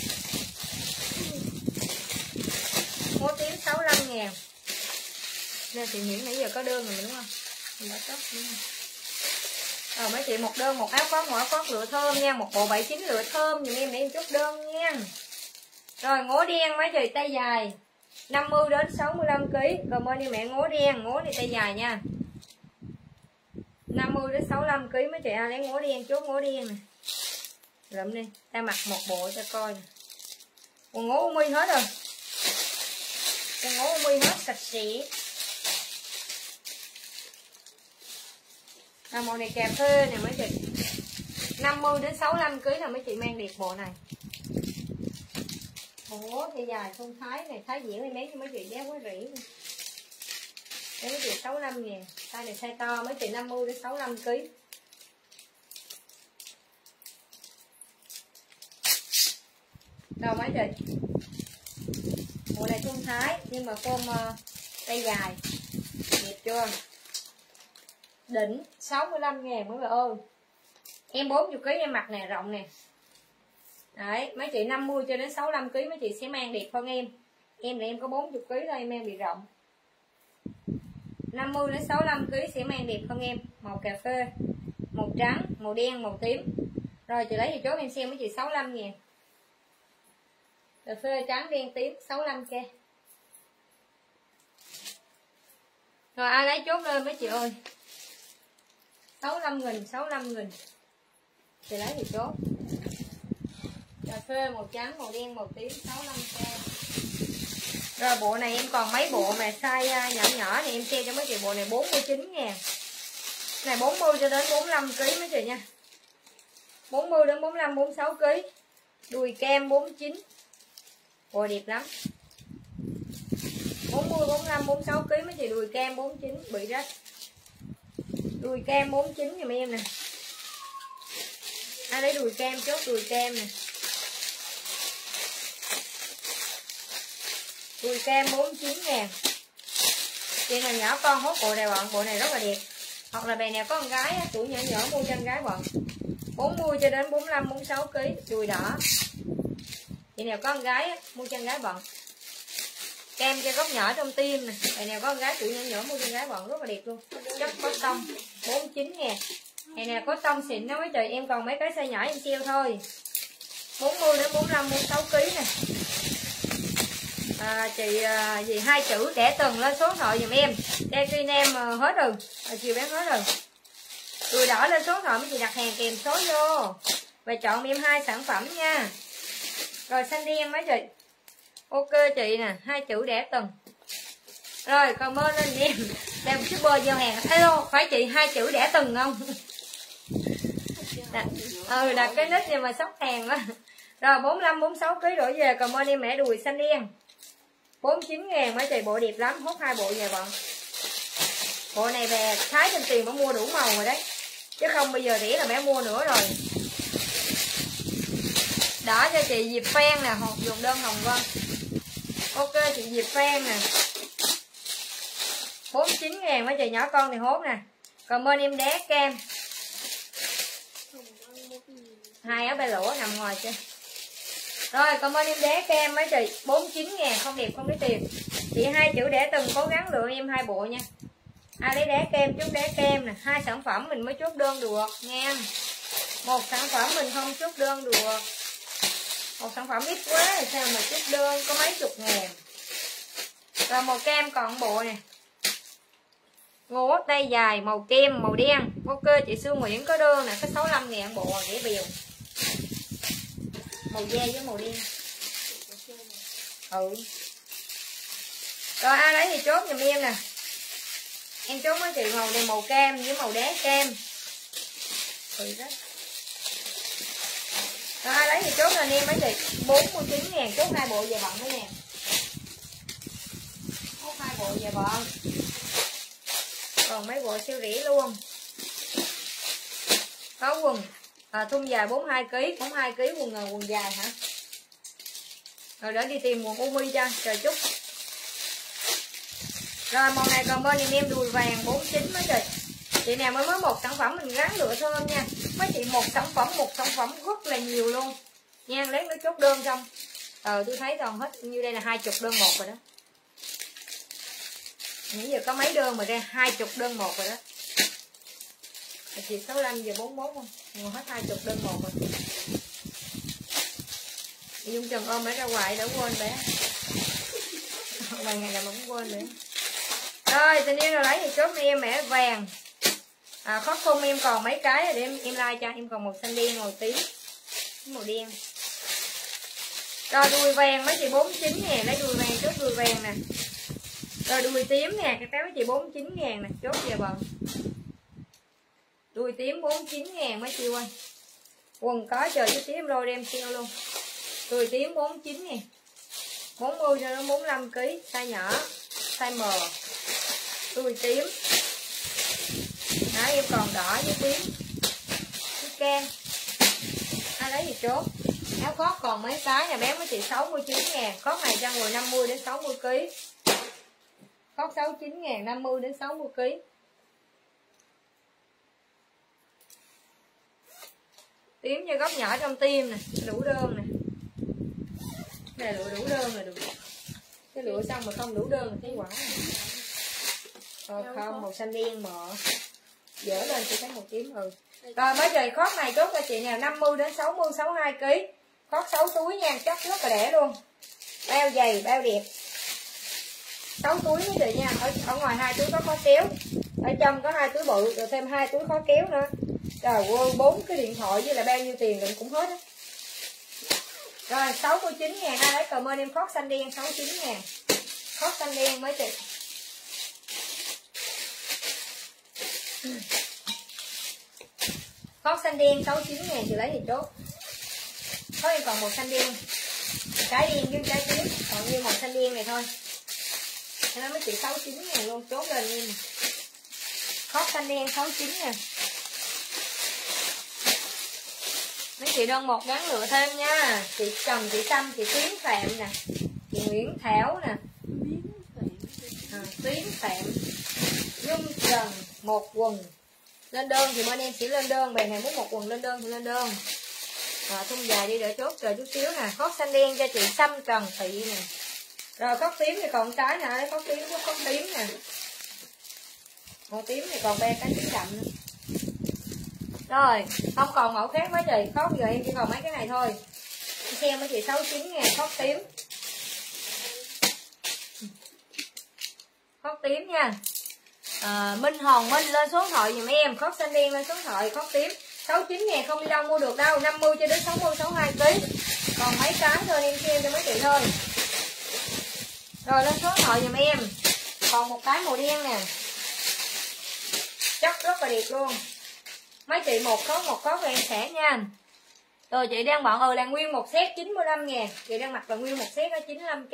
Ngố tím sáu mươi lăm ngàn. Nên chị Nguyễn nãy giờ có đơn rồi đúng không? Mình đã chốt đúng không? Rồi mấy chị một đơn một áo khoác, một áo khoác lựa thơm nha, một bộ bảy chín lựa thơm dùm em để em chốt đơn nha. Rồi ngố đen mấy chị tay dài năm mươi đến sáu mươi lăm ki lô gam. Comment đi mẹ ngố đen, ngố này tay dài nha. năm mươi đến sáu mươi lăm ki lô gam mấy chị ai lấy ngố đen chốt ngố đen nè. Lượm đi, ta mặc một bộ cho coi nè. Quần ngố u mi hết rồi. Quần ngố u mi hết sạch sẽ. À, màu này cà phê nè mấy chị. năm mươi đến sáu mươi lăm ki lô gam là mấy chị mang đẹp bộ này. Ủa thì dài thun Thái này, Thái diễn này mấy cho mấy chị giá quá rỉ. Đấy mấy chị sáu mươi lăm ngàn. Size này size to mấy chị năm mươi đến sáu mươi lăm ki lô gam. Đâu mấy chị. Bộ này thun Thái nhưng mà form uh, tay dài. Đẹp chưa? Đỉnh sáu mươi lăm ngàn mấy bà ơi. Em bốn mươi ki lô gam em mặc nè, rộng nè. Đấy, mấy chị năm mươi cho đến sáu mươi lăm ki lô gam mấy chị sẽ mang đẹp hơn em. Em là em có bốn mươi ki lô gam thôi em mang bị rộng. năm mươi đến sáu mươi lăm ki lô gam sẽ mang đẹp hơn em. Màu cà phê, màu trắng, màu đen, màu tím. Rồi chị lấy gì chốt em xem mấy chị sáu mươi lăm ngàn. Cà phê trắng đen tím sáu mươi lăm k. Rồi ai lấy chốt lên mấy chị ơi. sáu mươi lăm nghìn, sáu mươi lăm nghìn. Chị lấy gì chốt. Cà phê màu trắng, màu đen, màu tím sáu mươi lăm k. Rồi bộ này em còn mấy bộ mà size nhỏ nhỏ này em che cho mấy chị, bộ này bốn mươi chín ngàn. Này bốn mươi cho đến bốn mươi lăm ki lô gam mấy chị nha. bốn mươi đến bốn mươi lăm bốn mươi sáu ki lô gam. Đùi kem bốn mươi chín. Bộ đẹp lắm. bốn mươi, bốn mươi lăm, bốn mươi sáu ki lô gam mấy chị, đùi kem bốn mươi chín bị rách. Đùi kem bốn mươi chín giùm em nè. Ai lấy đùi kem chốt đùi kem nè. Đùi kem bốn mươi chín ngàn. Chị nào nhỏ con hốt bộ này bận, bộ này rất là đẹp. Hoặc là bè nào có con gái tuổi nhỏ nhỏ mua cho con gái bận. bốn mươi cho đến bốn mươi lăm bốn mươi sáu ki lô gam, đùi đỏ. Chị nào có con gái á, mua cho con gái bận. Kem cho góc nhỏ trong tim nè. Chị nào có con gái tuổi nhỏ nhỏ mua cho con gái bận rất là đẹp luôn. Chất có tông bốn mươi chín ngàn. Này nè có tông xịn đó mấy chị, em còn mấy cái size nhỏ em treo thôi. bốn mươi đến bốn mươi lăm, bốn mươi sáu ký nè. À, chị à, gì hai chữ trẻ từng lên số điện thoại giùm em. Đây tuy em à, hết rồi, à, chiều bán hết rồi. Đùi đỏ lên số điện thoại mấy chị đặt hàng kèm số vô. Và chọn em hai sản phẩm nha. Rồi xanh đen mấy chị. Ok chị nè, hai chữ đẻ từng. Rồi comment lên em. Đem shipper giao hàng. Alo, phải chị hai chữ đẻ từng không? Đã, ừ đặt cái nick nhưng mà sóc hàng quá. Rồi bốn mươi lăm bốn mươi sáu ký đổ về. Comment em mẹ đùi xanh đen. bốn mươi chín ngàn mấy chị, bộ đẹp lắm, hốt hai bộ về bận. Bộ này về Thái trên tiền mới mua đủ màu rồi đấy. Chứ không bây giờ rẻ là mẹ mua nữa rồi. Đỏ cho chị Diệp Phan nè, hộp dùng đơn Hồng Vân. Ok chị Diệp Phan nè. bốn mươi chín ngàn mấy chị, nhỏ con thì hốt nè. Comment em đá cam. Hai áo ba lỗ nằm ngoài chưa. Rồi comment em đá kem mấy chị, bốn mươi chín ngàn, không đẹp không lấy tiền. Chị hai chữ để từng cố gắng lựa em hai bộ nha. Ai lấy đá kem chút đá kem nè, hai sản phẩm mình mới chốt đơn được nha. Một sản phẩm mình không chốt đơn được. Một sản phẩm ít quá thì sao mà chốt đơn có mấy chục ngàn. Rồi màu kem còn bộ nè. Ngô tay dài màu kem màu đen. Ok chị Sương Nguyễn có đơn nè, có sáu mươi lăm ngàn bộ rẻ bèo. Màu da với màu đen. Ừ. Rồi ai lấy thì chốt giùm em nè. Em chốt mấy chị màu này màu cam với màu đá cam. Ừ đó. Rồi ai lấy thì chốt lên em mấy chị, bốn mươi chín ngàn chốt hai bộ về bận đó nha. Chốt hai bộ về bận. Còn mấy bộ siêu rẻ luôn. Có quần à, thun dài bốn mươi hai ký, bốn mươi hai ký quần ngờ quần dài hả? Rồi để đi tìm quần umi cho, chờ chút. Rồi màu này còn bên nhìn em đùi vàng bốn mươi chín mấy chị. Chị nào mới mới một sản phẩm mình gắn lựa thơm nha. Mấy chị một sản phẩm, một sản phẩm rất là nhiều luôn. Nha, lát nó chốt đơn xong. Ờ tôi thấy còn hết như đây là hai chục đơn một rồi đó. Nãy giờ có mấy đơn mà ra hai chục đơn một rồi đó. Chị sáu mươi lăm giờ bốn mươi mốt không? Ngồi hết hai chục đơn một rồi. Dung Trần ôm bé ra ngoài đã quên bé. Vài ngày là mà cũng quên nữa. Rồi tình yêu nào lấy thì chốt em mẹ vàng. À, khó khung em còn mấy cái để em em like cho em còn màu xanh đen màu tím màu đen. Rồi đùi vàng mấy chị bốn mươi chín ngàn, lấy đùi vàng chốt đùi vàng nè. Rồi đùi tím nè, cái téo mấy chị bốn mươi chín ngàn nè, chốt về bận. Đùi tím bốn mươi chín ngàn mấy chị ơi. Quần có chờ chút tí em rồi đem siêu luôn. Đùi tím bốn mươi chín ngàn, bốn mươi cho nó bốn mươi lăm ký, size nhỏ, size M. Đùi tím. Đó em còn đỏ với tím với cam. Ai lấy thì chốt. Áo khoác còn mấy cái nhà bé mấy chị sáu mươi chín ngàn. Khoác này cho người năm mươi đến sáu mươi ký. Khoác sáu mươi chín ngàn, năm mươi đến sáu mươi ký. Tím cho góc nhỏ trong tim nè, đủ đơn nè. Này lựa đủ đơn rồi được. Cái lựa xong mà không đủ đơn thì thấy quả này. Rồi không, màu xanh đen mờ. Dỡ lên chị thấy màu tím ừ. Rồi mấy trời khót này chốt cho chị nào năm mươi đến sáu mươi, sáu mươi hai ký. Khót sáu túi nha, chắc rất là đẻ luôn. Bao dày, bao đẹp. sáu túi với chị nha, ở, ở ngoài hai túi có khó kéo. Ở trong có hai túi bự, rồi thêm hai túi khó kéo nữa. Trời ơi, bốn cái điện thoại với là bao nhiêu tiền mình cũng hết á. Rồi sáu mươi chín ngàn, ai lấy comment em khót xanh đen sáu mươi chín ngàn. Khót xanh đen mấy chị. Khót xanh đen sáu mươi chín ngàn chị lấy thì chốt. Có em còn một xanh đen. Cái đen với cái tím, còn như màu xanh đen này thôi. Cho nên mấy chị sáu mươi chín ngàn luôn, chốt lên em. Khót xanh đen sáu mươi chín ngàn. Mấy chị đơn một gắn lựa thêm nha. Chị Trần, chị Tâm, chị Tiến Phạm nè, chị Nguyễn Thảo nè, à, Tiến Phạm, Dung Trần một quần. Lên đơn thì bên em sẽ lên đơn, bài này muốn một quần lên đơn thì lên đơn. Rồi thun dài đi đợi chốt chờ chút xíu nè. Khót xanh đen cho chị Sâm Trần Thị nè. Rồi khót tím thì còn cái nè, lấy khót tím, khót tím nè. Màu tím thì còn ba cái tím đậm nữa. Rồi, không còn mẫu khác mấy chị, khót giờ em chỉ còn mấy cái này thôi. Em xem mấy chị sáu mươi chín ngàn khót tím. Khót tím nha. À, Minh Hòn Minh lên số điện thoại giùm em, khót xanh đen lên số điện thoại, khót tím sáu mươi chín ngàn không đi đâu mua được đâu, năm mươi cho đến sáu mươi, sáu mươi hai ký. Còn mấy cái thôi em xem cho mấy chị thôi. Rồi lên số điện thoại giùm em. Còn một cái màu đen nè. Chất rất là đẹp luôn. Mấy chị một khót một khót em sẽ nha. Rồi chị đang bận ừ là nguyên một set chín mươi lăm ngàn. Chị đang mặc là nguyên một set đó chín mươi lăm k.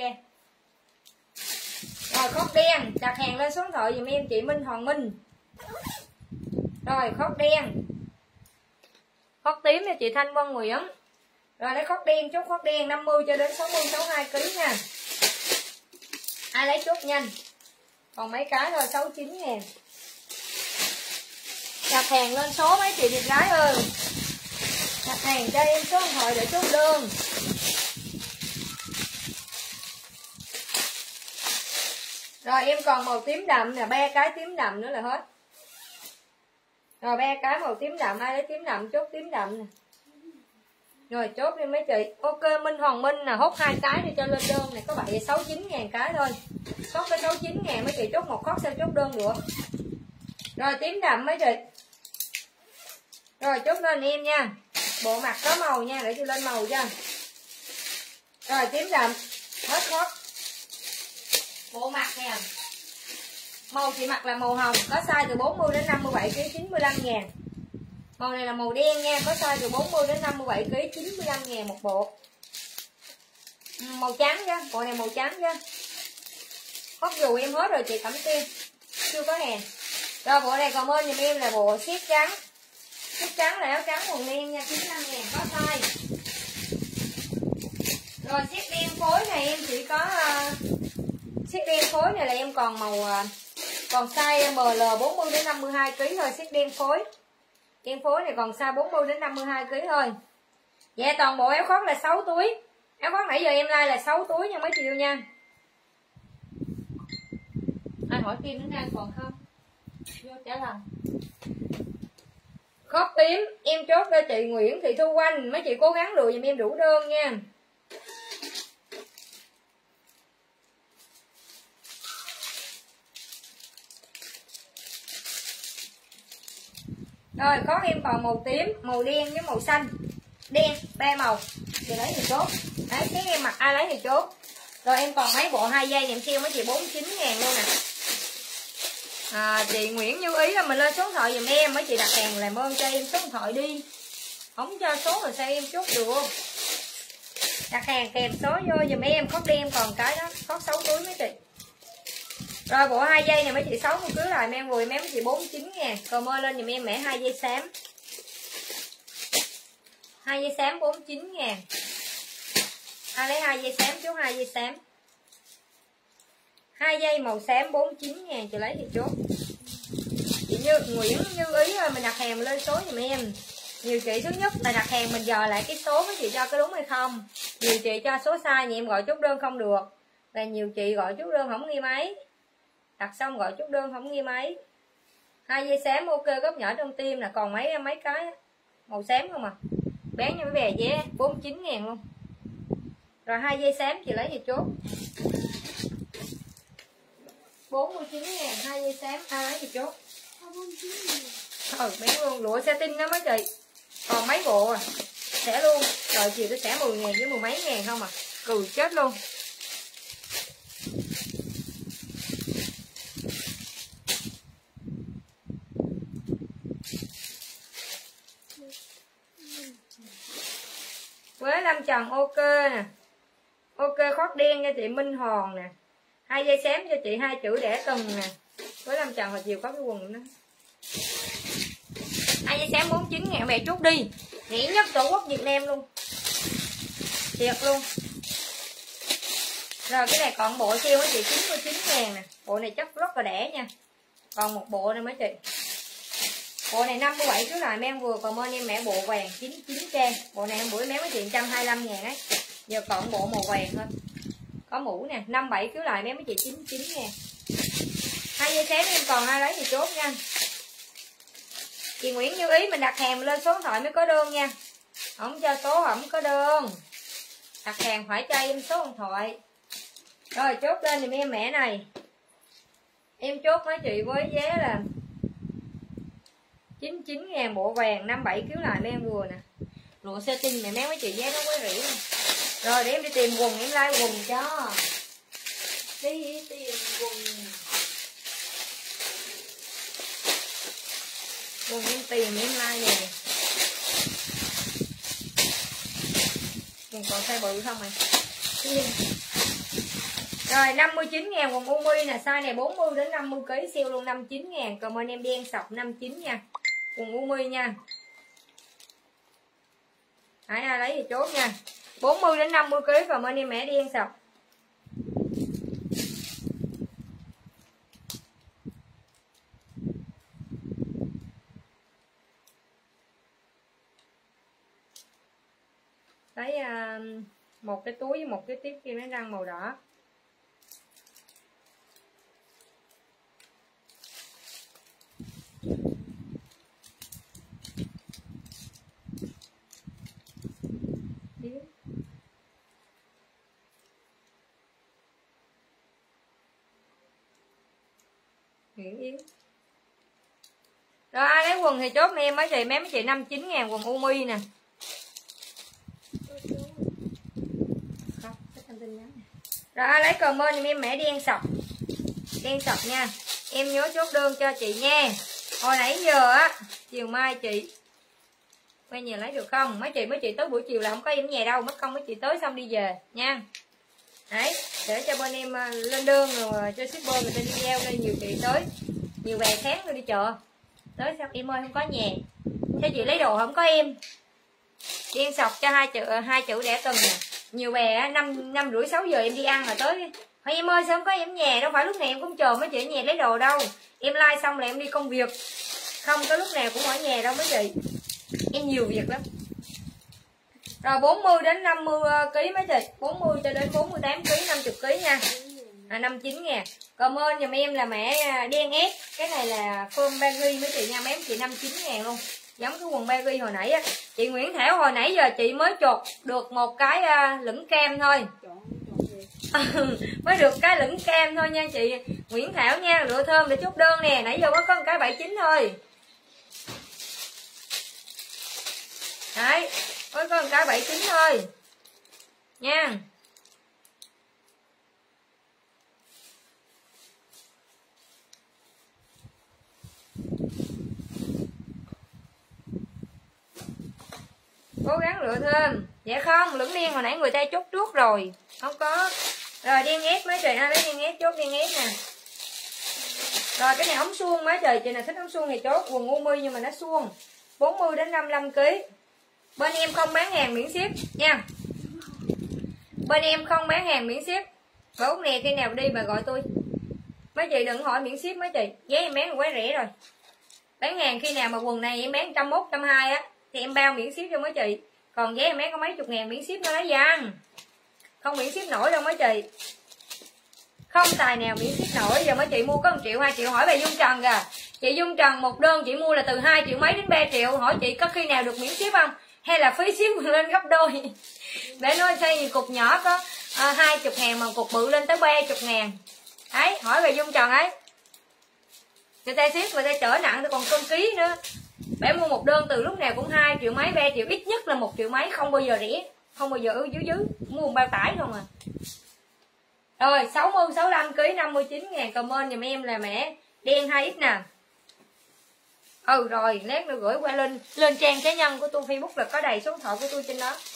Rồi khót đen, đặt hàng lên số điện thoại giùm em chị Minh Hoàng Minh. Rồi khót đen. Khót tím cho chị Thanh Vân Nguyễn. Rồi lấy khót đen, chốt khót đen năm mươi cho đến sáu mươi, sáu mươi hai ký nha. Ai lấy chốt nhanh. Còn mấy cái thôi sáu mươi chín ngàn. Đặt hàng lên số mấy chị Việt gái ơi. Đặt hàng cho em số điện thoại để chốt đơn. Rồi em còn màu tím đậm nè, ba cái tím đậm nữa là hết. Rồi ba cái màu tím đậm, ai lấy tím đậm chốt tím đậm nè. Rồi chốt đi mấy chị. Ok Minh Hoàng Minh nè, hốt hai cái đi cho lên đơn này, có vậy sáu mươi chín ngàn cái thôi. Chốt cái sáu mươi chín ngàn mấy chị chốt một khót sao chốt đơn được. Rồi tím đậm mấy chị. Rồi chốt lên em nha. Bộ mặt có màu nha, để chị lên màu cho. Rồi tím đậm, hết khót. Bộ mặt nè. Màu chị mặc là màu hồng, có size từ bốn mươi đến năm mươi bảy ký, chín mươi lăm ngàn. Màu này là màu đen nha, có size từ bốn mươi đến năm mươi bảy ký, chín mươi lăm ngàn một bộ. Màu trắng chứ, bộ này màu trắng chứ. Khóc dù em hết rồi chị Cẩm Tiên, chưa có hàng. Rồi bộ này còn bên giùm em là bộ siết trắng. Siết trắng là áo trắng quần đen nha, chín mươi lăm ngàn có size. Rồi siết đen phối này em chỉ có uh, siết đen phối này là em còn màu uh, còn size em lờ bốn mươi đến năm mươi hai ký thôi, siết đen phối. Đen phối này còn size bốn mươi đến năm mươi hai ký thôi. Dạ toàn bộ áo khoác là sáu túi. Áo khoác nãy giờ em like là sáu túi nha mấy chị yêu nha. Anh hỏi Kim nó đang còn không? Vô trả lời. Khót tím em chốt cho chị Nguyễn Thị Thu Oanh, mấy chị cố gắng lựa giùm em đủ đơn nha. Rồi có em còn màu tím, màu đen với màu xanh. Đen, ba màu. Chị lấy thì chốt. Đấy, cái em mặc ai lấy thì chốt. Rồi em còn mấy bộ hai dây em sale mấy chị bốn mươi chín ngàn luôn nè. À, chị Nguyễn Như Ý là mình lên số điện thoại giùm em, mấy chị đặt hàng làm ơn cho em số điện thoại đi. Không cho số rồi sao em chốt được. Đặt hàng kèm số vô giùm em, khót đen còn cái đó, khót sáu túi mấy chị. Rồi bộ hai dây này mấy chị sáu mươi cứ lại em vừa mấy chị bốn mươi chín ngàn. Còn mơ lên giùm em mẹ hai dây xám. Hai dây xám bốn mươi chín ngàn. Ai lấy hai dây xám chốt hai dây xám. Hai dây màu xám bốn mươi chín ngàn chị lấy thì chốt. Chị Như Nguyễn Như Ý ơi, mình đặt hàng lên số giùm em. Nhiều chị thứ nhất là đặt hàng mình dò lại cái số mấy chị cho có đúng hay không. Nhiều chị cho số sai thì em gọi chốt đơn không được. Và nhiều chị gọi chốt đơn không ghi máy. Đặt xong gọi chốt đơn không ghi máy. Hai dây xám ok, góc nhỏ trong tim là còn mấy mấy cái màu xám không à. Bán như mấy bè giá bốn mươi chín ngàn luôn. Rồi hai dây xám chị lấy thì chốt. bốn mươi chín ngàn hai dây xám ai lấy thì chốt. Ừ bán luôn, lụa satin đó mấy chị. Còn mấy bộ à. Xẻ luôn. Rồi chiều tôi xẻ mười ngàn với mười mấy ngàn không à. Cười chết luôn. Quế Lâm Trần ok nè. Ok khót đen cho chị Minh Hòn nè. Hai dây xém cho chị hai chữ đẻ từng nè. Quế Lâm Trần hồi chiều có cái quần đó. Hai dây xém bốn mươi chín ngàn mẹ chút đi. Rẻ nhất tổ quốc Việt Nam luôn. Thiệt luôn. Rồi cái này còn bộ siêu với chị chín mươi chín ngàn nè. Bộ này chất rất là đẻ nha. Còn một bộ nữa mấy chị. Bộ này năm mươi bảy ký lại em vừa, còn bên em mẹ bộ vàng chín chín trang. Bộ này em bữa mém có chuyện một trăm hai mươi lăm ngàn ấy. Giờ còn bộ màu vàng thôi. Có mũ nè, năm mươi bảy ký lại mém có chị chín chín ngàn. Hai dây xém em còn ai lấy thì chốt nha. Chị Nguyễn Như Ý mình đặt hàng lên số điện thoại mới có đơn nha. Không cho số không có đơn. Đặt hàng phải cho em số điện thoại. Rồi chốt lên thì em mẹ này. Em chốt mấy chị với giá là chín mươi chín ngàn bộ vàng, năm mươi bảy ký lại em vừa nè. Lụa satin mẹ méo mấy chị giá nó quá rỉ. Rồi để em đi tìm quần em like quần cho. Đi tìm quần. Quần em tìm em like nè. Quần còn size bự không mày? Rồi năm mươi chín ngàn quần Umi nè, size này bốn mươi đến năm mươi ký, siêu luôn năm mươi chín ngàn. Cảm ơn em đen sọc năm mươi chín nha. Quần Umi nha. Hãy ai lấy thì chốt nha. bốn mươi đến năm mươi ký, cảm ơn em mẹ đen sọc. Lấy uh, một cái túi với một cái tiếp kim đánh răng màu đỏ. Nguyễn Yến. Rồi ai lấy quần thì chốt em mấy chị, mấy chị năm mươi chín ngàn quần Umi nè. Rồi ai lấy comment em mẹ đen sọc. Đen sọc nha. Em nhớ chốt đơn cho chị nha. Hồi nãy giờ á, chiều mai chị quay nhà lấy được không? Mấy chị mấy chị tới buổi chiều là không có em nhà đâu, mất công mấy chị tới xong đi về nha. Đấy, để cho bên em lên đơn rồi cho shipper người ta đi giao đây, nhiều chị tới. Nhiều bè sáng rồi đi chợ. Tới sao em ơi không có nhà. Sao chị lấy đồ không có em. Đen sọc cho hai chữ hai chữ đẻ tuần nè. Nhiều bè năm năm rưỡi sáu giờ em đi ăn là tới. Hỏi em ơi sao không có em nhà, đâu phải lúc này em cũng chờ mấy chị ở nhà lấy đồ đâu. Em like xong là em đi công việc. Không có lúc nào cũng ở nhà đâu mấy chị. Em nhiều việc lắm. Rồi bốn mươi đến năm mươi ký mấy chị, bốn mươi cho đến bốn mươi tám ký, năm mươi ký nha. À, năm mươi chín ngàn. Cảm ơn giùm em là mẹ đen ép. Cái này là phơm baggy mấy chị nha, mấy chị năm mươi chín ngàn luôn. Giống cái quần baggy hồi nãy á. Chị Nguyễn Thảo hồi nãy giờ chị mới chột được một cái uh, lửng kem thôi. Mới được cái lửng kem thôi nha chị Nguyễn Thảo nha. Lựa thơm để chốt đơn nè, nãy giờ mới có một cái bảy mươi chín thôi. Đấy, mới có một cái bảy mươi chín thôi nha. Cố gắng lựa thêm. Dạ không, lửng đen hồi nãy người ta chốt trước rồi. Không có. Rồi đen ép mấy chị, ai lấy đen ép chốt đen ép nè. Rồi cái này ống suông mấy chị, chị nào thích ống suông thì chốt quần Umi nhưng mà nó suông. bốn mươi đến năm mươi lăm ký. Bên em không bán hàng miễn ship nha. Bên em không bán hàng miễn ship. Bố nè khi nào đi mà gọi tôi. Mấy chị đừng hỏi miễn ship mấy chị, giá em bán quá rẻ rồi. Bán hàng khi nào mà quần này em bán một trăm mốt, một trăm hai á thì em bao miễn ship cho mấy chị. Còn giá em bán có mấy chục ngàn miễn ship nó nói gian. Không miễn ship nổi đâu mấy chị. Không tài nào miễn ship nổi. Giờ mấy chị mua có một triệu, hai triệu hỏi bà Dung Trần kìa. Chị Dung Trần một đơn chị mua là từ hai triệu mấy đến ba triệu. Hỏi chị có khi nào được miễn ship không? Hay là phí ship lên gấp đôi. Để nói xây cục nhỏ có hai mươi ngàn mà cục bự lên tới ba mươi ngàn. Đấy, hỏi bà Dung Trần ấy. Người ta ship người ta chở nặng thì còn cân ký nữa. Bé mua một đơn từ lúc nào cũng hai triệu mấy, ba triệu, ít nhất là một triệu mấy, không bao giờ rẻ. Không bao giờ ở dưới dưới, mua một bao tải không à. Rồi sáu mươi, sáu mươi lăm ký, năm mươi chín ngàn. Comment giùm em là mẹ đen hai x nè. Ừ rồi, lát nữa gửi qua lên lên trang cá nhân của tôi Facebook là có đầy số điện thoại của tôi trên đó.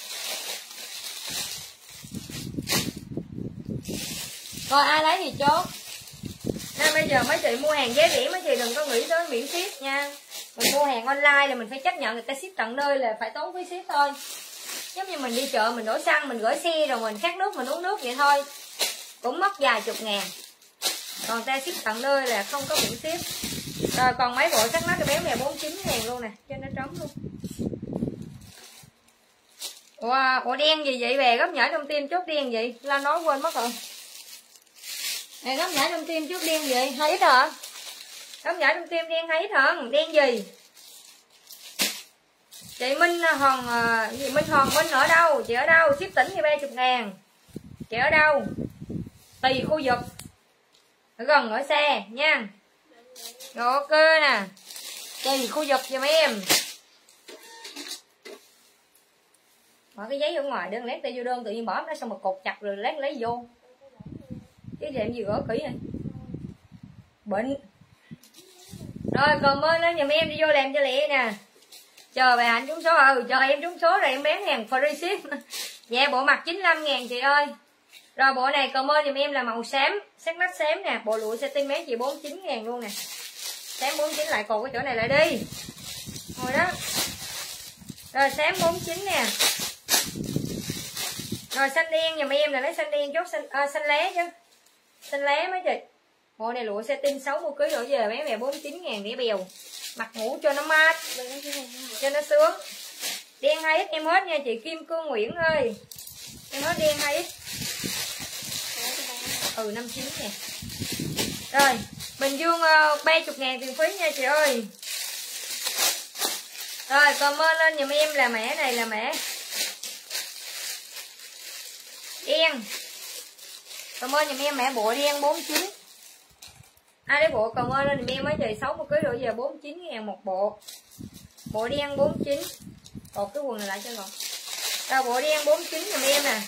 Rồi ai lấy thì chốt. Nên bây giờ mấy chị mua hàng giá rẻ mấy chị đừng có nghĩ tới miễn ship nha. Mình mua hàng online là mình phải chấp nhận người ta ship tận nơi là phải tốn phí ship thôi. Giống như mình đi chợ mình đổ xăng mình gửi xe rồi mình khát nước mình uống nước vậy thôi, cũng mất vài chục ngàn. Còn ta ship tận nơi là không có miễn ship. Rồi còn mấy bộ sắc nách cho bé mẹ bốn mươi chín ngàn luôn nè, cho nó trống luôn. Ủa, ủa đen gì vậy về gấp nhảy trong tim chốt đen vậy? La nói quên mất rồi. Này gấp nhảy trong tim chốt đen gì? Hay ít hả? Gấp nhảy trong tim đen hay ít hả? Đen gì? Chị Minh Hòn gì Minh Hòn Minh ở đâu? Chị ở đâu? Ship tỉnh thì ba mươi ngàn. Chị ở đâu? Tùy khu vực. Ở gần ở xe nha. Rồi ok nè. Tùy khu vực cho mấy em. Bỏ cái giấy ở ngoài đơn lát tay vô đơn tự nhiên bỏ nó xong mà cột chặt rồi lát lấy vô. Cái gì em gì gỡ kỹ này. Bệnh. Rồi comment lên giùm em đi vô làm cho lẹ nè. Chờ bài hạnh trúng số. Ừ chờ em trúng số rồi em bán hàng free ship. Dạ bộ mặt chín mươi lăm ngàn chị ơi. Rồi bộ này comment giùm em là màu xám, sắc nách xám nè, bộ lụa satin mấy chị bốn mươi chín ngàn luôn nè. Xám bốn mươi chín lại cột cái chỗ này lại đi. Rồi đó. Rồi xám bốn mươi chín nè. Rồi xanh đen giùm em là lấy xanh đen chốt xanh à, xanh lá chứ. Xanh lá mấy chị. Bộ này lụa satin sáu mươi ký đổ về bé mẹ bốn mươi chín ngàn để bèo. Mặc ngủ cho nó mát, cho nó sướng. Đen hai ít em hết nha chị Kim Cương Nguyễn ơi. Em hết đen hai ít. Ừ năm mươi chín nè. Rồi Bình Dương uh, ba mươi ngàn tiền phí nha chị ơi. Rồi comment lên giùm em là mẻ này là mẻ đen. Comment giùm em mẻ bộ đen bốn mươi chín. Ai lấy bộ comment lên giùm em mấy chị sáu mươi ký đổ về bốn mươi chín ngàn một bộ. Bộ đen bốn mươi chín. Cột cái quần này lại cho rồi. Rồi bộ đen bốn mươi chín giùm em nè.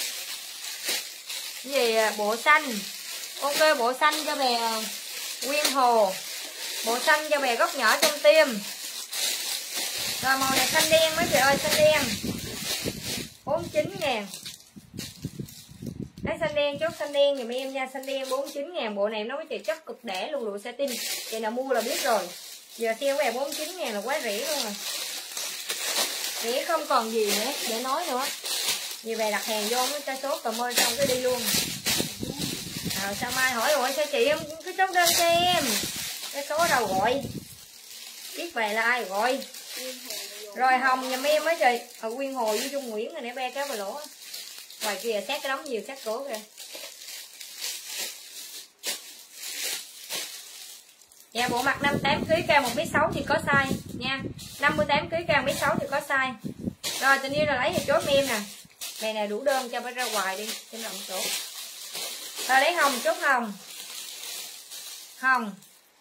Cái gì bộ xanh. Ok bộ xanh cho bè Nguyên Hồ. Bộ xanh cho bè gốc nhỏ trong tim. Rồi màu này xanh đen mấy chị ơi, xanh đen bốn mươi chín ngàn. Lấy xanh đen chốt xanh đen giùm em nha, xanh đen bốn mươi chín ngàn. Bộ này nó mới chị chất cực đẻ luôn, lụa satin. Chị nào mua là biết rồi. Giờ sale bè bốn mươi chín ngàn là quá rẻ luôn rồi. Rẻ không còn gì nữa để nói nữa. Vì về đặt hàng vô cái số comment xong cái đi luôn. À, sao mai hỏi rồi sao chị em cứ chốt đơn cho em. Cái số đâu gọi. Biết về là ai gọi. Rồi hồng giùm em mấy chị. Ở Nguyên Hồ với Trung Nguyễn này nè be cá và lỗ. Ngoài kia sát cái đống nhiều sát cổ kìa. Dạ bộ mặt năm mươi tám ký cao một mét sáu thì có size nha. năm mươi tám ký cao một mét sáu thì có size. Rồi tình yêu là lấy thì chốt em nè. Này này đủ đơn cho phải ra ngoài đi trên lòng chỗ. Rồi lấy hồng chốt hồng. Hồng.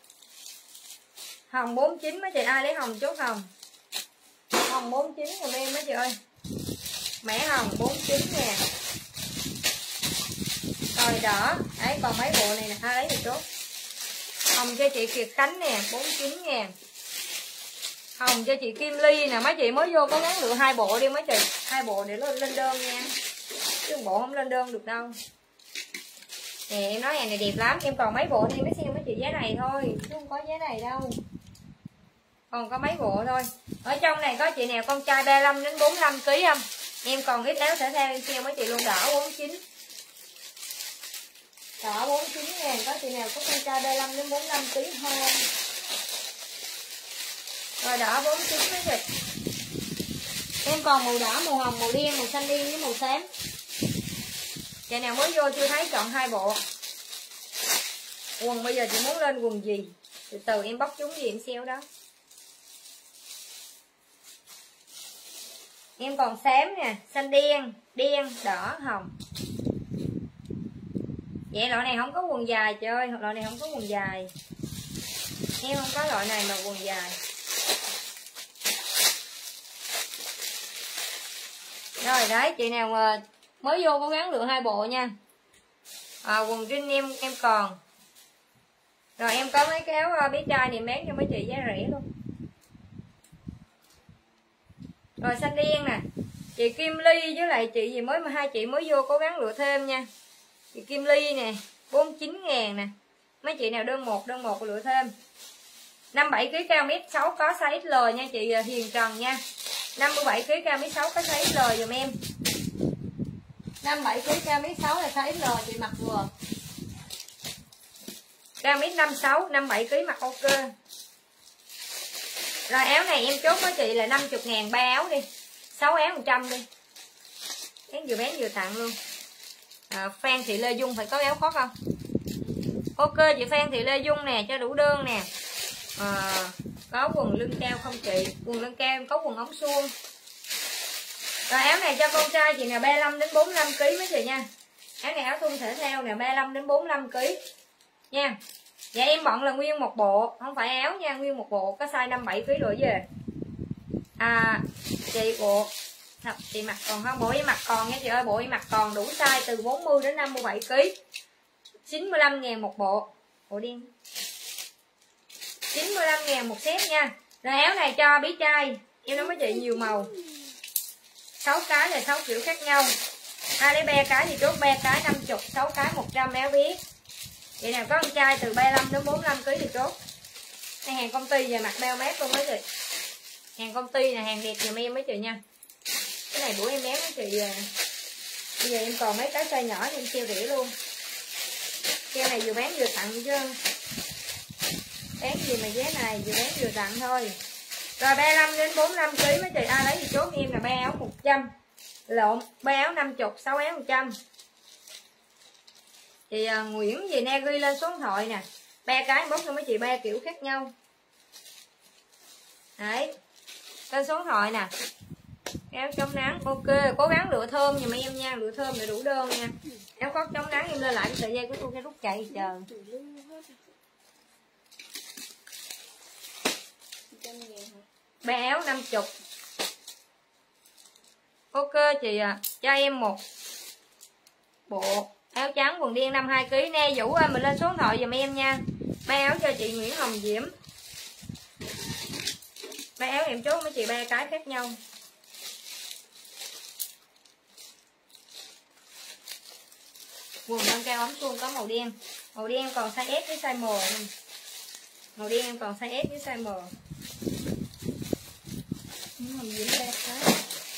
Hồng bốn mươi chín mấy chị ai lấy hồng chốt hồng. Hồng bốn mươi chín giùm em mấy chị ơi. Mẻ hồng bốn mươi chín nè. Rồi đỏ. Đấy còn mấy bộ này nè ai lấy thì chốt. Hồng cho chị Kiệt Khánh nè bốn mươi chín ngàn. Hồng cho chị Kim Ly nè. Mấy chị mới vô có ngắn lựa hai bộ đi mấy chị. Hai bộ để lên, lên đơn nha. Chứ bộ không lên đơn được đâu. Nè em nói hàng này đẹp lắm. Em còn mấy bộ đi mới xem mấy chị giá này thôi. Chứ không có giá này đâu. Còn có mấy bộ thôi. Ở trong này có chị nào con trai ba mươi lăm đến bốn mươi lăm ký không? Em còn ít áo thể thao em xem mấy chị luôn. Đỏ bốn mươi chín. Đỏ bốn mươi chín ngàn. Có chị nào có con trai ba mươi lăm đến bốn mươi lăm ký không? Rồi đỏ bốn mươi chín mấy chị. Em còn màu đỏ, màu hồng, màu đen, màu xanh đen với màu xám. Chị nào mới vô chưa thấy chọn hai bộ. Quần bây giờ chị muốn lên quần gì? Từ từ em bóc chúng gì em sale đó. Em còn xám nè, xanh đen, đen, đỏ, hồng. Vậy loại này không có quần dài chị ơi, loại này không có quần dài. Em không có loại này mà quần dài. Rồi đấy, chị nào mà mới vô cố gắng lựa hai bộ nha. À, quần jean em em còn. Rồi em có mấy cái áo bé trai này bán cho mấy chị giá rẻ luôn. Rồi xanh đen nè. Chị Kim Ly với lại chị gì mới mà hai chị mới vô cố gắng lựa thêm nha. Chị Kim Ly nè, bốn mươi chín ngàn nè. Mấy chị nào đơn một, đơn một lựa thêm. năm mươi bảy ký cao mét sáu có size ích lờ nha chị Hiền Trần nha. năm mươi bảy ký cao mét sáu có size ích lờ giùm em. năm mươi bảy ký cao mét sáu là size ích lờ chị mặc vừa. Cao mét năm mươi sáu, năm mươi bảy ký mặc ok. Rồi áo này em chốt với chị là năm mươi ngàn ba áo đi, sáu áo một trăm đi. Em vừa bán vừa tặng luôn. À, Phan Thị Lê Dung phải có áo khoác không? Ok chị Phan Thị Lê Dung nè, cho đủ đơn nè. À, có quần lưng cao không chị? Quần lưng cao em có quần ống suông. Rồi áo này cho con trai chị nè, ba mươi lăm đến bốn mươi lăm ki lô gam mấy chị nha. Áo này áo thun thể thao nè, ba mươi lăm đến bốn mươi lăm ki lô gam nha. Dạ em bận là nguyên một bộ, không phải áo nha, nguyên một bộ có size năm mươi bảy ki lô gam rồi về. À chị bộ thật chị mặc còn không? Bộ em mặc còn nha chị ơi, bộ em mặc còn đủ size từ bốn mươi đến năm mươi bảy ki lô gam. chín mươi lăm ngàn một bộ. Bộ đen. chín mươi lăm ngàn một set nha. Rồi áo này cho bí trai, em nói với chị nhiều màu. sáu cái là sáu kiểu khác nhau. Ai lấy ba cái thì chốt ba cái năm mươi, sáu cái một trăm áo biết. Vậy nào có con trai từ ba mươi lăm đến bốn mươi lăm ki lô gam thì chốt. Đây hàng công ty về mặt bao mát luôn mấy chị. Hàng công ty là hàng đẹp giùm em mấy chị nha. Cái này bữa em bán mấy chị. Bây giờ em còn mấy cái size nhỏ nên em treo rẻ luôn. Treo này vừa bán vừa tặng chứ. Bán gì mà giá này vừa bán vừa tặng thôi. Rồi ba mươi lăm đến bốn mươi lăm ki lô gam mấy chị, ai lấy thì chốt em là ba áo một trăm. Lộn, ba áo năm mươi, sáu áo một trăm. Thì uh, Nguyễn gì nè ghi lên số điện thoại nè. Ba cái bóc cho mấy chị ba kiểu khác nhau. Đấy. Lên số điện thoại nè. Áo chống nắng, ok, cố gắng lựa thơm giùm em nha, lựa thơm để đủ đơn nha. Áo khoác chống nắng em lên lại cái sợi dây của tôi cái rút chạy chờ. Ba áo năm mươi. Ok chị à, cho em một bộ áo trắng quần đen năm mươi hai ki lô gam. Nè Vũ ơi, mình lên số điện thoại giùm em nha. Ba áo cho chị Nguyễn Hồng Diễm. Ba áo em chốt mấy chị ba cái khác nhau. Quần nâng cao ống suông có màu đen. Màu đen còn size S với size M. Màu đen em còn size S với size M. Nguyễn Hồng Diễm ba cái.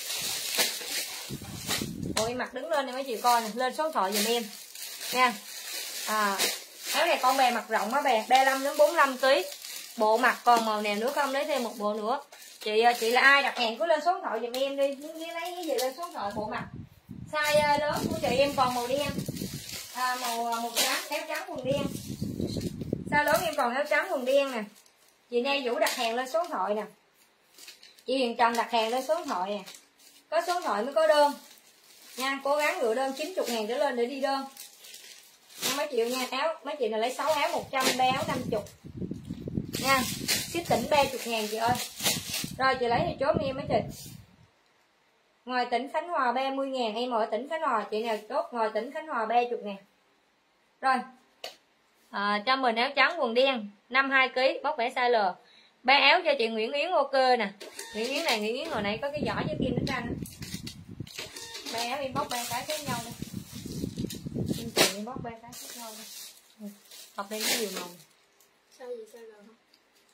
Ôi em mặc đứng lên để mấy chị coi nè, lên số điện thoại giùm em nha. À, áo này con bè mặt rộng á bè, ba mươi lăm đến bốn mươi lăm ki lô gam. Bộ mặt còn màu nào nữa không, lấy thêm một bộ nữa. Chị chị là ai đặt hàng cứ lên số điện thoại giùm em đi, muốn lấy cái gì lên số điện thoại. Bộ mặt size lớn của chị em còn màu đen, à, màu màu trắng, áo trắng quần đen. Size lớn em còn áo trắng quần đen nè. Chị Nay Vũ đặt hàng lên số điện thoại nè. Chị Huyền Trần đặt hàng lên số điện thoại nè. Có số điện thoại mới có đơn nha, cố gắng lựa đơn chín mươi ngàn trở lên để đi đơn nha mấy chị nha. Áo mấy chị là lấy sáu áo một trăm, ba áo năm mươi nha. Ship tỉnh ba mươi ngàn chị ơi. Rồi chị lấy thì chốt em mấy chị. Ngoài tỉnh Khánh Hòa ba mươi ngàn, em ở tỉnh Khánh Hòa chị nào chốt ngoài tỉnh Khánh Hòa ba mươi ngàn. Rồi à, cho mình áo trắng quần đen năm mươi hai ki lô gam, bóc vẽ size L. Ba áo cho chị Nguyễn Yến ok nè. Nguyễn Yến này, Nguyễn Yến hồi nãy có cái giỏ với kim nó ra nữa. Ba áo em bóc ba cái khác nhau đây. Em chị em bóc ba cái khác nhau đây. Học đây có nhiều màu. Sao gì sao rồi không?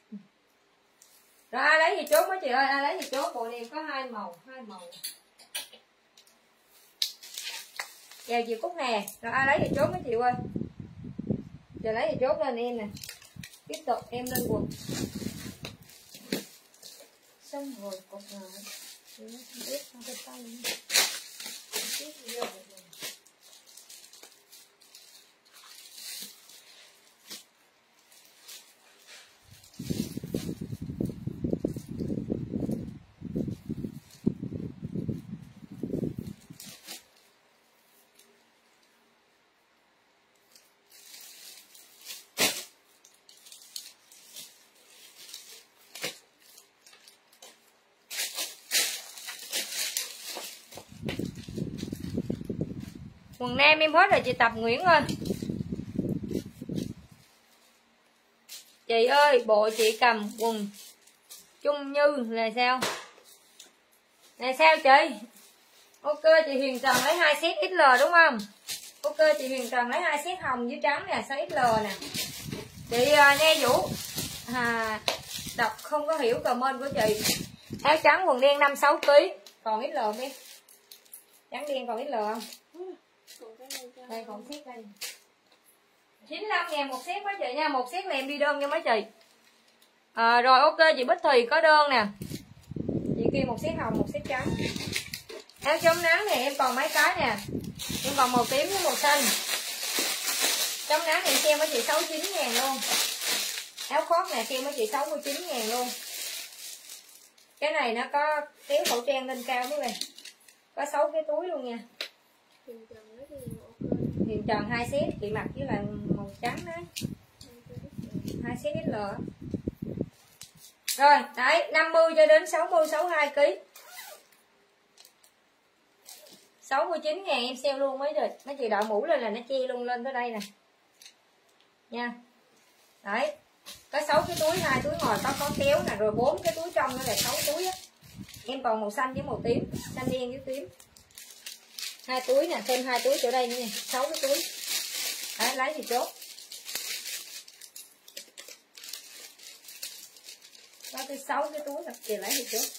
Rồi ai lấy gì chốt mấy chị ơi, ai lấy gì chốt. Bộ này có hai màu, hai màu. Chào chị Cúc nè. Rồi ai lấy gì chốt mấy chị ơi. Giờ lấy gì chốt lên em nè. Tiếp tục em lên quần. Xong rồi cột lại. Không biết không có tay. Tiếp vô. Quần nam em hết rồi chị Tập Nguyễn ơi. Chị ơi bộ chị cầm quần Trung Như là sao? Là sao chị? Ok chị Huyền Trần lấy hai set ích lờ đúng không? Ok chị Huyền Trần lấy hai set hồng với trắng nè, size ích lờ nè. Chị uh, nghe Vũ à, đọc không có hiểu comment của chị. Áo trắng quần đen năm mươi sáu ki lô gam. Còn ích lờ không em? Trắng đen còn ích lờ không? Đây còn set đây. chín mươi lăm ngàn một set mấy chị nha, một set là em đi đơn cho mấy chị. À, rồi ok chị Bích Thùy có đơn nè. Chị kia một set hồng, một set trắng. Áo chống nắng này em còn mấy cái nè. Em còn màu tím với màu xanh. Chống nắng này xem với chị sáu mươi chín ngàn luôn. Áo khoác nè xem với chị sáu mươi chín ngàn luôn. Cái này nó có kéo khẩu trang lên cao mấy bạn. Có sáu cái túi luôn nha. Huyền tròn hai set chị mặc với lại màu trắng đấy. hai set ích lờ. Rồi, đấy, năm mươi cho đến sáu mươi, sáu mươi hai ký. sáu mươi chín ngàn em sale luôn mấy rồi. Mấy chị đội mũ lên là nó che luôn lên tới đây nè. Nha. Đấy. Có sáu cái túi, hai túi ngoài có có kéo nè, rồi bốn cái túi trong nó là sáu túi á. Em còn màu xanh với màu tím, xanh đen với tím. Hai túi nè, thêm hai túi chỗ đây nữa nè, sáu cái túi. Đấy, lấy thì chốt. Có tới sáu cái túi, chị lấy thì chốt.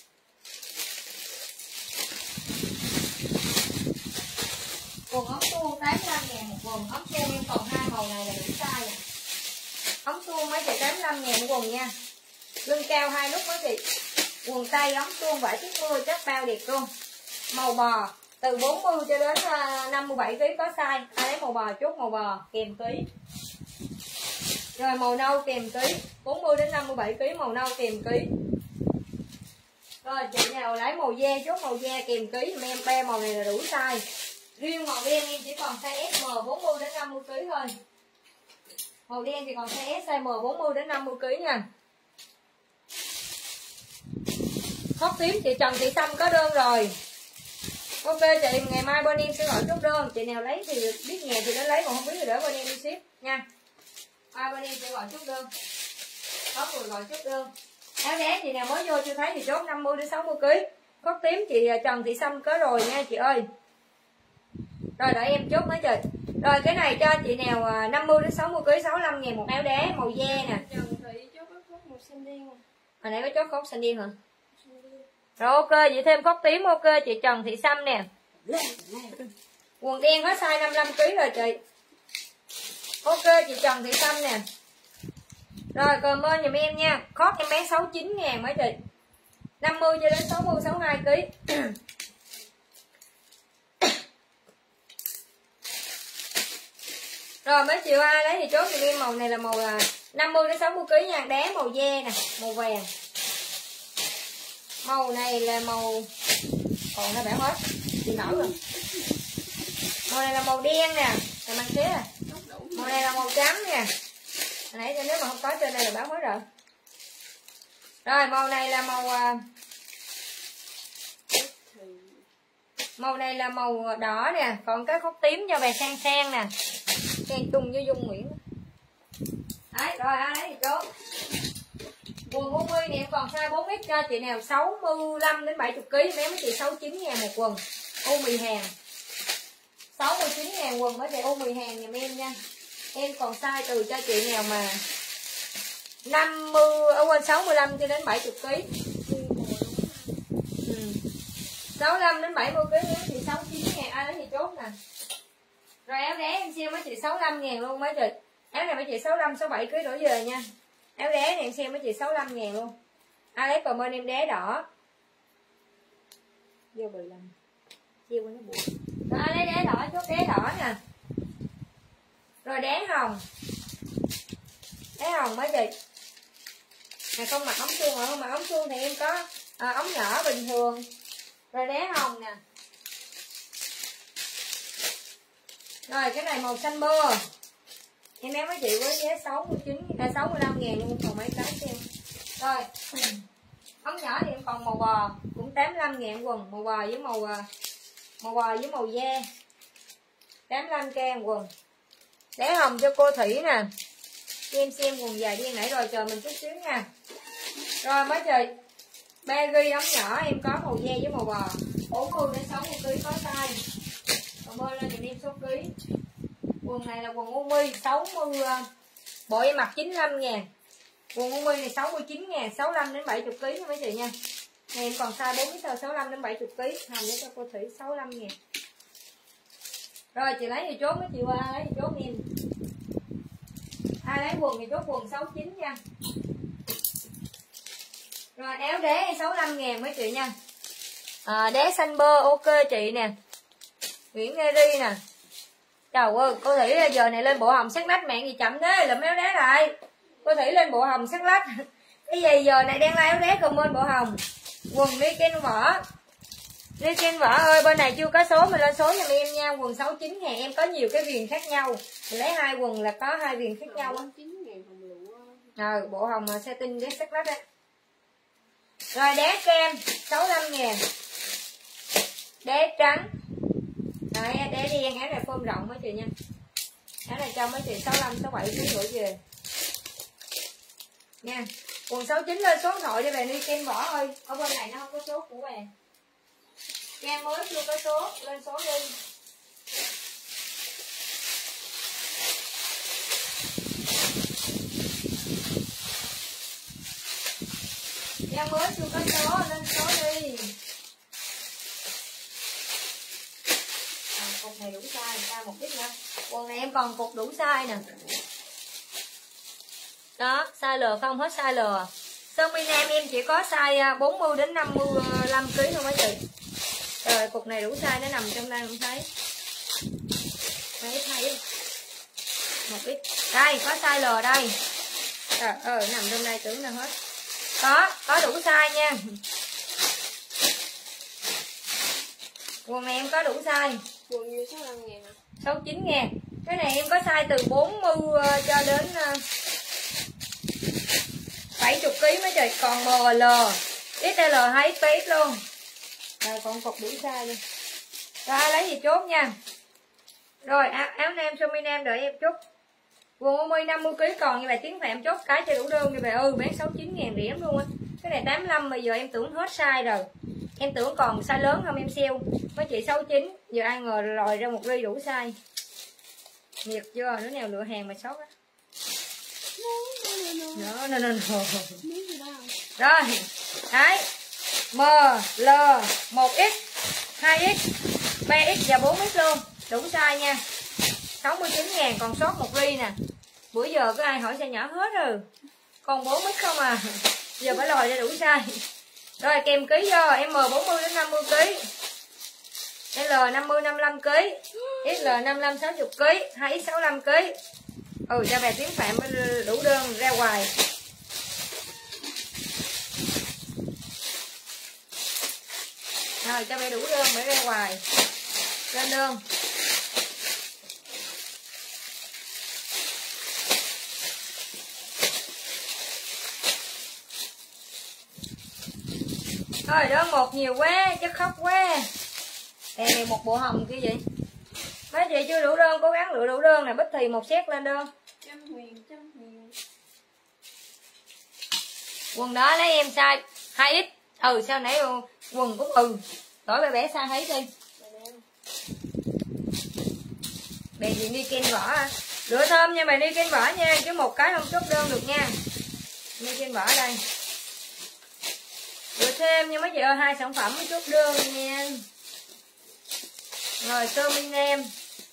Quần ống suông tám mươi lăm ngàn một quần. Ống suông em còn hai màu này là đủ size nè. Ống suông mấy chị tám mươi lăm ngàn một quần nha. Lưng cao hai nút mấy chị. Quần tây ống suông vải tiết mưa chắc bao đẹp luôn. Màu bò từ bốn mươi cho đến năm mươi bảy ký có size. Ai lấy màu bò chốt màu bò kèm ký. Rồi màu nâu kèm ký, bốn mươi đến năm mươi bảy ký màu nâu kèm ký. Rồi chị nào lấy màu da chốt màu da kèm ký giùm em, be màu này là đủ size. Riêng màu đen em chỉ còn size ét em bốn mươi đến năm mươi ký thôi. Màu đen thì còn size S, size M bốn mươi đến năm mươi ký nha. Khóc tím chị Trần Thị Sâm có đơn rồi. Ok chị, ngày mai bên em sẽ gọi chốt đơn. Chị nào lấy thì biết nhà thì đến lấy, còn không biết thì để bên em đi ship nha. Ai bên em sẽ gọi chốt đơn. Có người gọi chốt đơn. Áo đá chị nào mới vô chưa thấy thì chốt năm mươi đến sáu mươi ký. Khóc tím chị Trần Thị Sâm có rồi nha chị ơi. Rồi đợi em chốt mới chị. Rồi cái này cho chị nào năm mươi đến sáu mươi ký, sáu mươi lăm ngàn một áo đá màu da nè. Trần Thị chốt khóc màu xanh đen. Hồi nãy có chốt khóc xanh đen hả? Rồi ok, vậy thêm khóc tím ok chị Trần Thị Sâm nè. Quần đen có size năm mươi lăm ký rồi chị. Ok chị Trần Thị Sâm nè. Rồi comment giùm em nha. Khóc em bán sáu mươi chín ngàn mấy chị. năm mươi cho đến sáu mươi, sáu mươi hai ký. Rồi mấy triệu ai lấy thì chốt giùm em màu này là màu năm mươi đến sáu mươi ký nha, đá màu da nè, màu vàng. Màu này là màu còn nó bảo hết. Chị nổi rồi. Màu này là màu đen nè, là mang xế à. Màu này là màu trắng nè. Hồi nãy nếu mà không có trên đây là báo hết rồi. Rồi màu này là màu màu này là màu đỏ nè, còn cái khóc tím cho bà sang sang nè. Sang Trung với Dung Nguyễn. Đấy, rồi ai lấy thì chốt. Quần u mươi này em còn size bốn ích cho chị nào sáu mươi lăm đến bảy mươi ký, mấy chị sáu mươi chín ngàn một quần. U mì hàng. sáu mươi chín ngàn quần với chị U mì hàng giùm em nha. Em còn size từ cho chị nào mà năm mươi ở quên sáu mươi lăm cho đến bảy mươi ký. Ừ. sáu mươi lăm đến bảy mươi ký nếu chị sáu mươi chín ngàn ai lấy thì chốt nè. Rồi áo đá em xem mấy chị sáu mươi lăm ngàn luôn mấy chị. Áo này mấy chị sáu mươi lăm, sáu mươi bảy ký đổ về nha. Áo đá này em xem mấy chị sáu mươi lăm ngàn luôn. Ai lấy comment em đá đỏ. Vô bự lắm. Chiêu nó buồn. Rồi ai lấy đá đỏ chốt đá đỏ nè. Rồi đá hồng. Đá hồng mấy chị. Này không mặc ống suông mà không mặc ống suông thì em có à, ống nhỏ bình thường. Rồi đá hồng nè. Rồi cái này màu xanh bơ. Em bán mấy chị với giá sáu mươi chín, à, sáu mươi lăm ngàn luôn, còn mấy cái xem. Rồi ống nhỏ thì em còn màu bò cũng tám mươi lăm ngàn quần, màu bò với màu màu bò với màu da tám mươi lăm k quần. Đá hồng cho cô Thủy nè. Cho em xem quần dài đi nãy rồi, chờ mình chút xíu nha. Rồi mấy chị ba ghi ống nhỏ em có màu da với màu bò bốn mươi đến sáu mươi ký có size. Còn bơi lên thì em số ký. Quần này là quần u mi sáu mươi, bộ em mặc chín mươi lăm ngàn. Quần u mi này sáu mươi chín ngàn, sáu mươi lăm đến bảy mươi ký nha mấy chị nha. Này em còn size bốn sáu mươi lăm đến bảy mươi ký, hồng để cho cô Thủy sáu mươi lăm ngàn. Rồi chị lấy thì chốt mấy chị qua lấy thì chốt em. Ai lấy quần thì chốt quần sáu mươi chín nha. Rồi áo đế sáu mươi lăm ngàn mấy chị nha. À, đế xanh bơ ok chị nè. Nguyễn Nghe Ri nè. Trời ơi, cô Thủy giờ này lên bộ hồng sắc lách mẹ gì chậm thế, lụm áo đế lại. Cô Thủy lên bộ hồng sắc lách. Cái gì giờ này đang like áo đế comment bộ hồng. Quần đi ken vỏ. Đi ken vỏ ơi, bên này chưa có số mình lên số giùm em nha. Quần sáu mươi chín ngàn em có nhiều cái viền khác nhau. Mình lấy hai quần là có hai viền khác nhau á. Ờ, bộ hồng satin đế sắc lách á. Rồi đế kem sáu mươi lăm ngàn. Đế trắng. Đấy, đế đen, áo này phôm rộng mấy chị nha. Áo này cho mấy chị sáu mươi lăm, sáu mươi bảy ký gửi về. Nha. Quần sáu mươi chín lên số điện thoại cho bạn đi kem vỏ ơi. Ở bên này nó không có số của bạn. Kem mới chưa có số, lên số đi. Kem mới chưa có số, lên số đi. À, cục này đủ size, size một ít nữa. Quần này em còn cục đủ size nè. Đó, size L không, hết size L. Sơ mi nam em chỉ có size bốn mươi đến năm mươi lăm ký thôi mấy chị. Rồi cục này đủ size, nó nằm trong đây không thấy. Mấy thấy một ít. Đây, có size L đây. Trời ơi, nằm trong đây tưởng là hết. Có, có đủ size nha. Quần này em có đủ size. Quần như sáu mươi lăm ngàn à? sáu mươi chín ngàn. Cái này em có size từ bốn mươi cho đến bảy mươi ký mấy chị. Còn M L, ích lờ hay ích pê ích luôn. Rồi còn cục đủ size đi. Rồi ai lấy gì chốt nha. Rồi áo, áo nam sơ mi nam đợi em chút. Quần ô mi năm mươi ký còn như vậy tiếng Phạm chốt cái cho đủ đơn như vậy. Ừ bán sáu mươi chín ngàn rẻ luôn á. Cái này tám mươi lăm bây giờ em tưởng hết size rồi. Em tưởng còn size lớn không em sale. Mấy chị sáu mươi chín, giờ ai ngờ lòi ra một ly đủ size. Nhiệt chưa, đứa nào lựa hàng mà sót á. No, no, no, no. Rồi, đấy. M, L, một X, hai X, ba X và bốn X luôn. Đủ size nha. sáu mươi chín ngàn còn sót một ly nè. Bữa giờ có ai hỏi size nhỏ hết rồi. Còn bốn X không à. Giờ phải lòi ra đủ size. Rồi kèm ký vô, M bốn mươi đến năm mươi ký. L năm mươi năm mươi lăm ký. X L năm mươi lăm sáu mươi ký, hai X sáu mươi lăm ký. Ừ cho bà tiếng Phạm đủ đơn ra ngoài. Rồi cho bà đủ đơn mới ra ngoài. Lên đơn. Thôi đơn một nhiều quá, chắc khóc quá. Đây này một bộ hồng kia vậy. Mấy chị chưa đủ đơn cố gắng lựa đủ đơn này, Bích Thì một set lên đơn. Trăm huyền, trăm huyền. Quần đó lấy em size hai X. Ừ sao nãy quần cũng ừ. Đổi bé bé size thấy đi. Bè gì đi ken vỏ à. Lựa thơm nha, mày đi ken vỏ nha, chứ một cái không chốt đơn được nha. Đi ken vỏ đây. Lựa thêm nha mấy chị ơi, hai sản phẩm mới chốt đơn nha. Rồi sơ mi nem.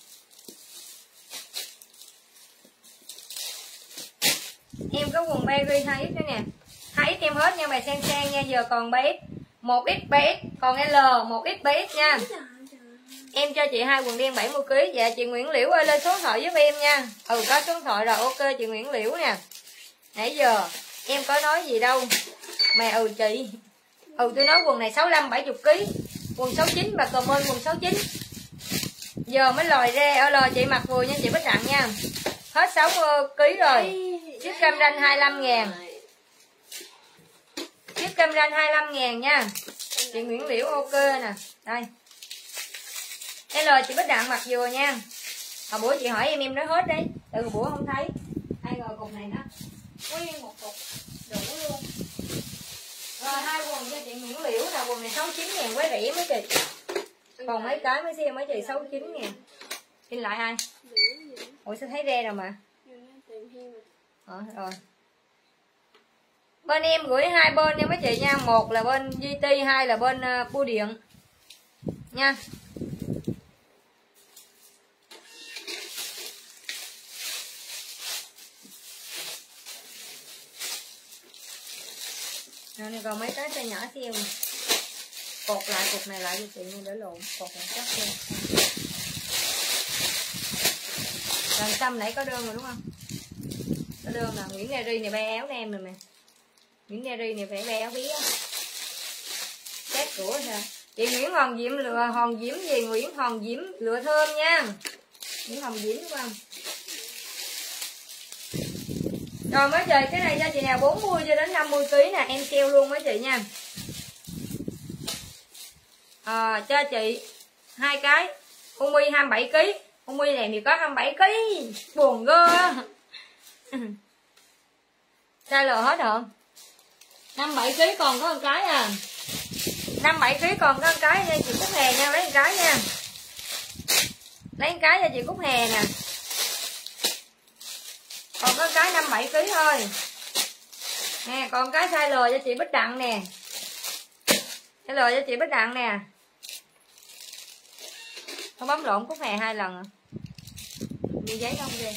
Em có quần Berry hai X nữa nè. hai X em hết nha mày sang sang nha, giờ còn ba X, một X ba X, còn L một X ba X nha. Em cho chị hai quần đen bảy mươi ký. Dạ chị Nguyễn Liễu ơi lên số điện thoại giúp em nha. Ừ có số điện thoại rồi, ok chị Nguyễn Liễu nè. Nãy giờ em có nói gì đâu mà ừ chị. Ừ tôi nói quần này sáu mươi lăm bảy mươi ký. Quần sáu mươi chín bà comment quần sáu mươi chín. Giờ mới lòi ra ở lò chị mặc vừa nha chị Bích Đặng nha. Hết sáu mươi ký rồi. Chiếc cam ranh hai mươi lăm ngàn. Chiếc cam ranh hai mươi lăm ngàn nha. Chị Nguyễn Liễu ok nè. Đây. L chị Bích Đặng mặc vừa nha. Hồi bữa chị hỏi em em nói hết đấy. Từ bữa không thấy. Ai ngờ cục này nó nguyên một cục đủ luôn. Rồi hai quần cho chị Nguyễn Liễu là quần này sáu mươi chín ngàn quá rẻ mấy chị. Còn mấy cái mới xem mấy chị sáu mươi chín ngàn. Xin lại ai? Ủa sao thấy re rồi mà. Ờ, rồi. Bên em gửi hai bên nha mấy chị nha. Một là bên giê tê, hai là bên uh, bưu điện. Nha. Rồi này còn mấy cái size nhỏ siêu nè. Cột lại cục này lại cho chị nha, đỡ lộn, cột lại chắc siêu. Rồi Tâm nãy có đơn rồi đúng không? Có đơn là Nguyễn Neri này bay áo cho em rồi nè. Nguyễn Neri này phải bay áo bí á. Test của sao? Chị Nguyễn Hòn Diễm lựa Hòn Diễm gì? Nguyễn Hòn Diễm lựa thơm nha. Nguyễn Hòn Diễm đúng không? Rồi mới trời cái này cho chị nào bốn mươi cho đến năm mươi ký nè, em treo luôn với chị nha. À, cho chị hai cái Umi hai mươi bảy ký. Umi này thì có hai mươi bảy ký. Buồn ghê. Size L hết rồi. năm mươi bảy ký còn có một cái à. năm mươi bảy ký còn có một cái nha chị Cúc Hè nha, lấy một cái nha. Lấy một cái cho chị Cúc Hè nè. Còn có cái năm mươi bảy ký thôi. Nè, còn cái size L cho chị Bích Đặng nè. Size L cho chị Bích Đặng nè. Không bấm lộn Cúc Hè hai lần à. Đi giấy không đi.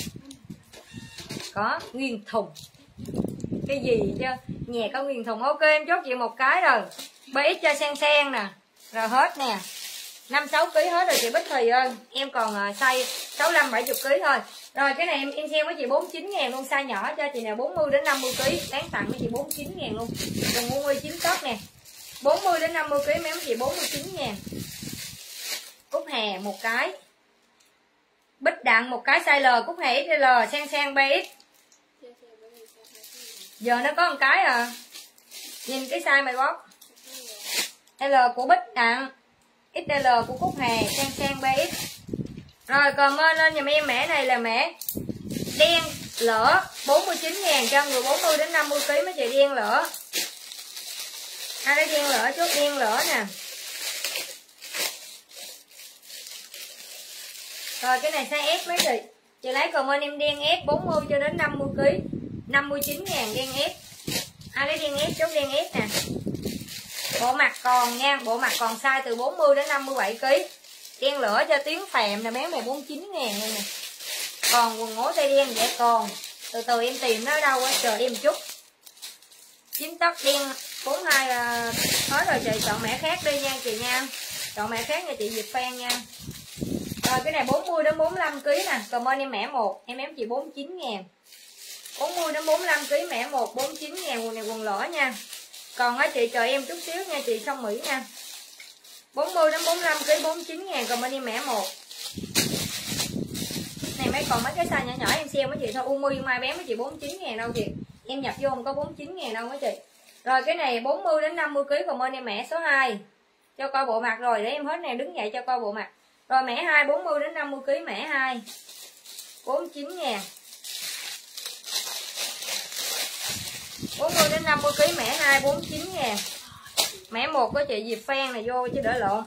Có nguyên thùng. Cái gì chứ? Nhà có nguyên thùng. Ok em chốt chị một cái rồi. bê ích cho sen sen nè. Rồi hết nè. năm sáu ký hết rồi chị Bích Thùy ơi. Em còn size sáu mươi lăm bảy mươi ký thôi. Rồi cái này em em xem với chị bốn mươi chín ngàn luôn, size nhỏ cho chị nào bốn mươi đến năm mươi ký, đáng tặng với chị bốn mươi chín ngàn luôn. Đừng mua mươi chín tấc nè. bốn mươi đến năm mươi ký mấy chị bốn mươi chín ngàn. Cúc Hè một cái. Bích Đặng một cái size L, Cúc Hè ích lờ, sang sang ba ích. Giờ nó có một cái à. Nhìn cái size mày bóp. L của Bích Đặng, ích lờ của Cúc Hè, sang sang ba ích. Rồi comment lên giùm em mẻ này là mẻ đen lỡ bốn mươi chín ngàn cho người bốn mươi đến năm mươi ký mấy chị đen lỡ. Ai lấy đen lỡ chút đen lỡ nè. Rồi cái này size S mấy chị. Chị lấy comment em đen S bốn mươi cho đến năm mươi ký. năm mươi chín ngàn đen S. Ai lấy đen S chốt đen S nè. Bộ mặt còn nha, bộ mặt còn size từ bốn mươi đến năm mươi bảy ký. Đen lửa cho tiếng phèm nè, bán này bốn mươi chín ngàn luôn nè. Còn quần ngố tay đen vậy còn. Từ từ em tìm nó ở đâu á, chờ em chút. chín tấc đen bốn mươi hai là hết rồi chị, chọn mẻ khác đi nha chị nha. Chọn mẻ khác nha chị Diệp Phan nha. Rồi cái này bốn mươi đến bốn mươi lăm ký nè, comment em mẻ một, em ém chị bốn mươi chín ngàn. bốn mươi đến bốn mươi lăm ký mẻ một, bốn mươi chín ngàn, quần này quần lỡ nha. Còn á chị chờ em chút xíu nha chị Song Mỹ nha. bốn mươi đến bốn mươi lăm ký bốn mươi chín ngàn, comment em mẻ một. Này mấy còn mấy cái size nhỏ nhỏ em xem với chị thôi. Umi mai bán với chị bốn mươi chín ngàn đâu chị. Em nhập vô không có bốn mươi chín ngàn đâu mấy chị. Rồi cái này bốn mươi đến năm mươi ký, comment em mẻ số hai. Cho coi bộ mặt rồi để em hết nè, đứng dậy cho coi bộ mặt. Rồi mẻ hai bốn mươi đến năm mươi ký mẻ hai. bốn mươi chín ngàn. bốn mươi đến năm mươi ký mẻ hai bốn mươi chín ngàn. Mẻ một có chị Diệp Phan này vô chứ đỡ lộn.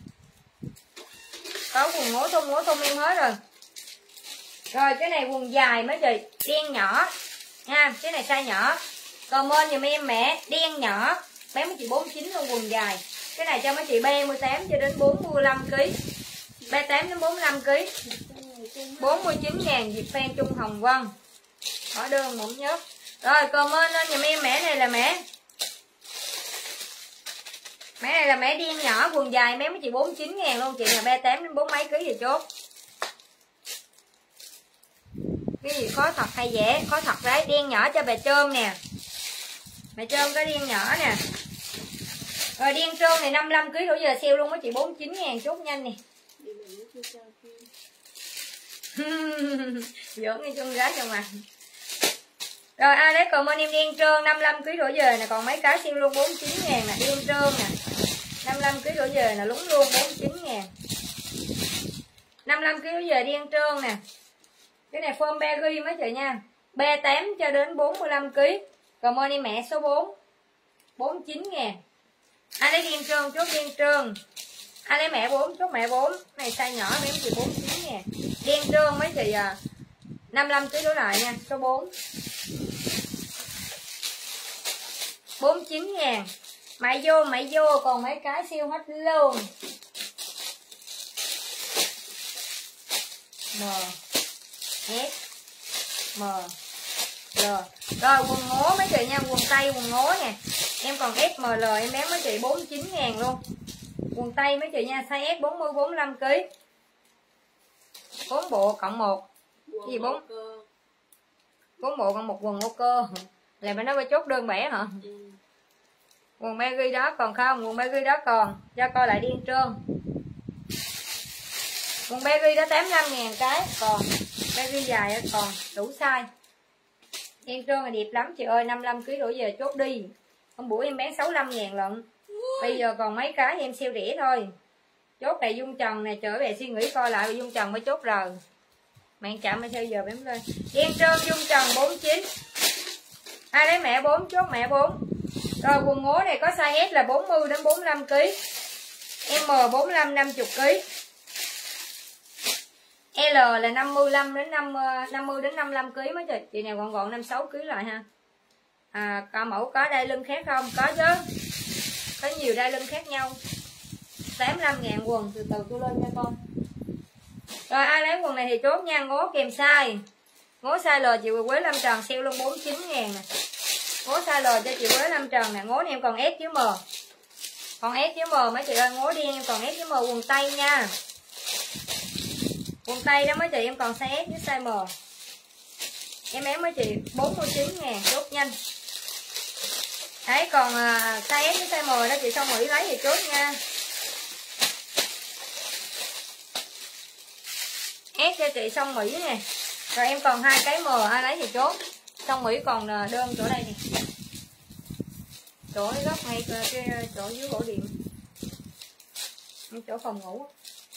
Có quần ngố thun ngố thun em hết rồi. Rồi cái này quần dài mấy chị, đen nhỏ nha, cái này size nhỏ. Comment giùm em mẻ đen nhỏ, bán mấy chị bốn mươi chín luôn, quần dài. Cái này cho mấy chị ba mươi tám cho đến bốn mươi lăm ký. ba mươi tám đến bốn mươi lăm ký. bốn mươi chín ngàn Diệp Phan Trung Hồng Vân. Bỏ đơn một nhớ. Rồi comment lên giùm em mẻ này là mẻ. Mẻ này là mẻ đen nhỏ, quần dài mấy mấy chị bốn mươi chín ngàn luôn, chị là ba mươi tám đến bốn mấy ký thì chốt. Cái gì khó thật hay dễ, khó thật đấy, đen nhỏ cho bà Trơm nè. Bà Trơm có đen nhỏ nè. Rồi đen trơn này năm mươi lăm ký, đủ giờ sale luôn mấy chị bốn mươi chín ngàn, chốt nhanh nè. Dưỡng đi chung gái cho mà. Rồi ai lấy comment em đen trơn năm mươi lăm ký đổ về nè, còn mấy cái sale luôn bốn mươi chín ngàn nè, đen trơn nè. năm mươi lăm ký đổ về nè, lúng luôn bốn mươi chín ngàn. năm mươi lăm ký đổ về đen trơn nè. Cái này form berry mấy chị nha. ba mươi tám cho đến bốn mươi lăm ký. Comment em mẹ số bốn. bốn mươi chín ngàn. Ai lấy đen trơn chốt đen trơn. Ai lấy mẹ bốn chốt mẹ bốn. Này size nhỏ mấy chị bốn mươi chín ngàn. Đen trơn mấy chị à. năm mươi lăm ký đổ lại nha, số bốn. bốn mươi chín ngàn. Mày vô mày vô, còn mấy cái siêu hết luôn. M S M R. Rồi quần ngố mấy chị nha, quần tây quần ngố nè. Em còn ét em lờ em bán mấy chị bốn mươi chín ngàn luôn. Quần tây mấy chị nha, size S bốn mươi bốn mươi lăm ki lô gam. bốn bộ cộng một. Gì bốn? bốn bộ cộng một quần ô cơ. Là bên đó phải chốt đơn bẻ hả? Ừ. Quần Mary đó còn không? Quần Mary đó còn. Cho coi lại điên trơn. Quần Mary đó tám mươi lăm ngàn cái. Còn Mary dài đó còn. Đủ size. Điên trơn là đẹp lắm chị ơi. năm mươi lăm ki lô gam đổ về chốt đi. Hôm buổi em bán sáu mươi lăm ngàn lận. Bây giờ còn mấy cái em siêu rẻ thôi. Chốt này Dung Trần này, trở về suy nghĩ coi lại Dung Trần mới chốt rồi. Mạng chậm mới theo giờ bấm lên. Đen trơn Dung Trần bốn mươi chín. Ai lấy mẹ bốn, chốt mẹ bốn. Rồi quần ngố này có size S là bốn mươi đến bốn mươi lăm ki lô gam. M bốn mươi lăm năm mươi ki lô gam. L là năm mươi lăm đến năm mươi, năm mươi đến năm mươi lăm ki lô gam mấy chị. Chị nào gọn gọn năm mươi sáu ki lô gam lại ha. À, có mẫu có đai lưng khác không? Có chứ. Có nhiều đai lưng khác nhau. tám mươi lăm ngàn quần, từ từ tôi lên nha con. Rồi ai lấy quần này thì chốt nha, ngố kèm size. Ngố size L chị Quế Lâm Trần sale luôn bốn mươi chín ngàn nè. Ngố size L cho chị Quế Lâm Trần nè, ngố này em còn S với M. Còn S với M mấy chị ơi, ngố đen em còn S với M quần tây nha. Quần tây đó mấy chị em còn size S với size M. Em bán mấy chị bốn mươi chín ngàn, chốt nhanh. Đấy còn uh, size S với size M đó chị xong Mỹ lấy thì chốt nha. S cho chị xong Mỹ nè. Rồi em còn hai cái M ai lấy thì chốt. Xong Mỹ còn đơn chỗ đây nè. Chỗ góc ngay cái chỗ dưới ổ điện. Chỗ phòng ngủ.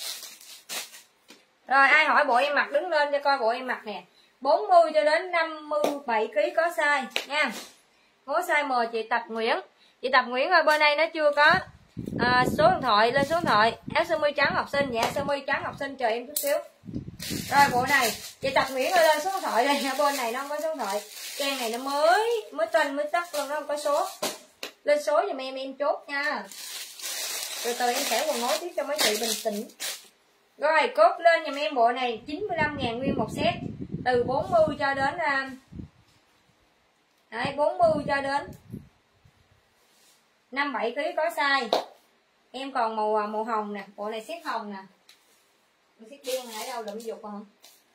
Rồi ai hỏi bộ em mặc đứng lên cho coi bộ em mặc nè. bốn mươi cho đến năm mươi bảy ki lô gam có size nha. Ngố size M chị Tập Nguyễn. Chị Tập Nguyễn ơi, bên đây nó chưa có à, số điện thoại, lên số điện thoại. Áo sơ mi trắng học sinh, dạ sơ mi trắng học sinh chờ em chút xíu. Rồi bộ này chị Tập Nguyễn ơi, lên số điện thoại đây, bên này nó không có số điện thoại. Trang này nó mới mới tên mới tắt luôn, nó không có số. Lên số giùm em em chốt nha. Từ từ em sẽ quần ngố tiếp cho mấy chị bình tĩnh. Rồi cốt lên giùm em bộ này chín mươi lăm ngàn nguyên một set. Từ bốn mươi cho đến đấy, bốn mươi cho đến năm bảy ki lô gam có size. Em còn màu màu hồng nè, bộ này xếp hồng nè. Xếp đen này ở đâu đựng dục không?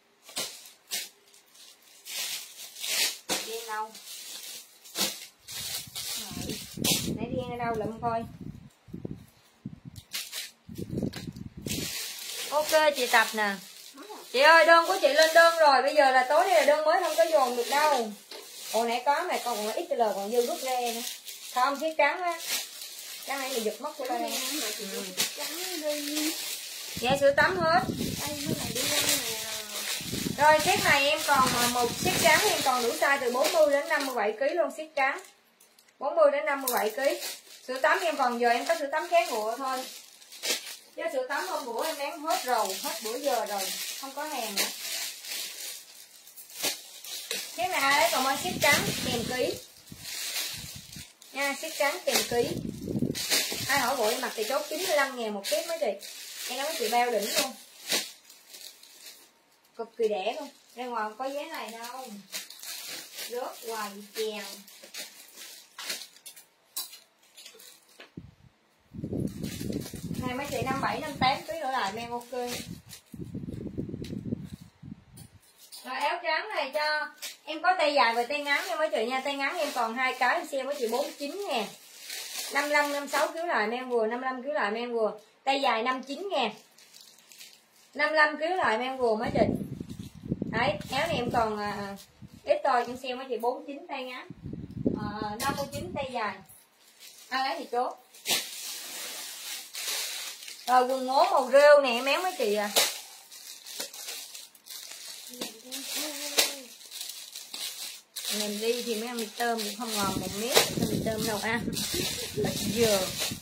Đen đâu? Nãy đen ở đâu lụm coi. Ok chị Tập nè. Chị ơi đơn của chị lên đơn rồi, bây giờ là tối nay là đơn mới không có dồn được đâu. Hồi nãy có mà còn còn ít lờ còn dư rút ra nữa. Không chiếc trắng á. Cái này là giật mất của đây. Ừ. Dạ sữa tắm hết. Rồi set này em còn một set trắng em còn đủ size từ bốn mươi đến năm mươi bảy ki lô gam luôn, set trắng. bốn mươi đến năm mươi bảy ki lô gam. Sữa tắm em còn giờ em có sữa tắm khác ngựa thôi. Chứ sữa tắm hôm bữa em bán hết rồi, hết bữa giờ rồi, không có hàng nữa. Cái này ai lấy còn mang set trắng kèm ký. Nha, set trắng kèm ký. Ai hỏi bộ em mặc thì chốt chín mươi lăm ngàn một set mấy chị. Em nói mấy chị bao đỉnh luôn. Cực kỳ đẻ luôn. Ra ngoài không có giá này đâu. Rớt hoài chèo. Này mấy chị năm bảy năm tám ký nữa lại men ok. Rồi áo trắng này cho em có tay dài và tay ngắn nha mấy chị nha. Tay ngắn em còn hai cái em xem với chị bốn mươi chín ngàn. năm mươi lăm năm mươi sáu ký lại men vừa, năm mươi lăm ký lại men vừa. Tay dài năm mươi chín ngàn. năm mươi lăm ký lại men vừa mấy chị. Đấy, áo này em còn à, ít thôi em xem với chị bốn mươi chín tay ngắn. À, năm mươi chín tay dài. Ai lấy thì chốt. Rồi quần ngố màu rêu nè em bán mấy chị à. Em đi thì mấy ăn mì tôm cũng không ngon một miếng, mì tôm đâu ăn. Giờ.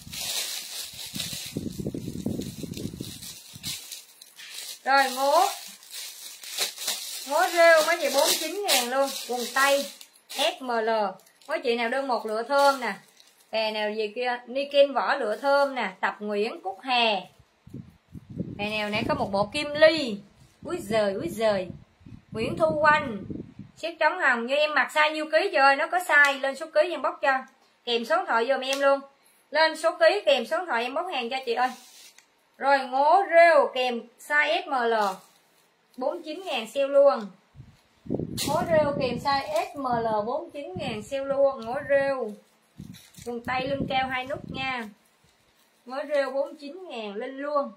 Rồi ngố. Ngố rêu mấy chị bốn mươi chín ngàn luôn, quần tây ét em lờ. Mấy chị nào đơn một lựa thơm nè. Bè nào gì kia, Niken vỏ lựa thơm nè, Tập Nguyễn Cúc Hè. Bè nào nãy có một bộ Kim Ly. Úi giời, úi giời. Nguyễn Thu Oanh. Chiếc trống hồng như em mặc size nhiêu ký trời, nó có size lên số ký em bóc cho. kèm số điện thoại giùm em luôn. Lên số ký kèm số điện thoại em bốc hàng cho chị ơi. Rồi ngố rêu kèm size ét em lờ bốn mươi chín ngàn sale luôn. Ngố rêu kèm size ét em lờ bốn mươi chín ngàn sale luôn. Ngố rêu quần tay lưng cao hai nút nha. Ngố rêu bốn mươi chín ngàn lên luôn.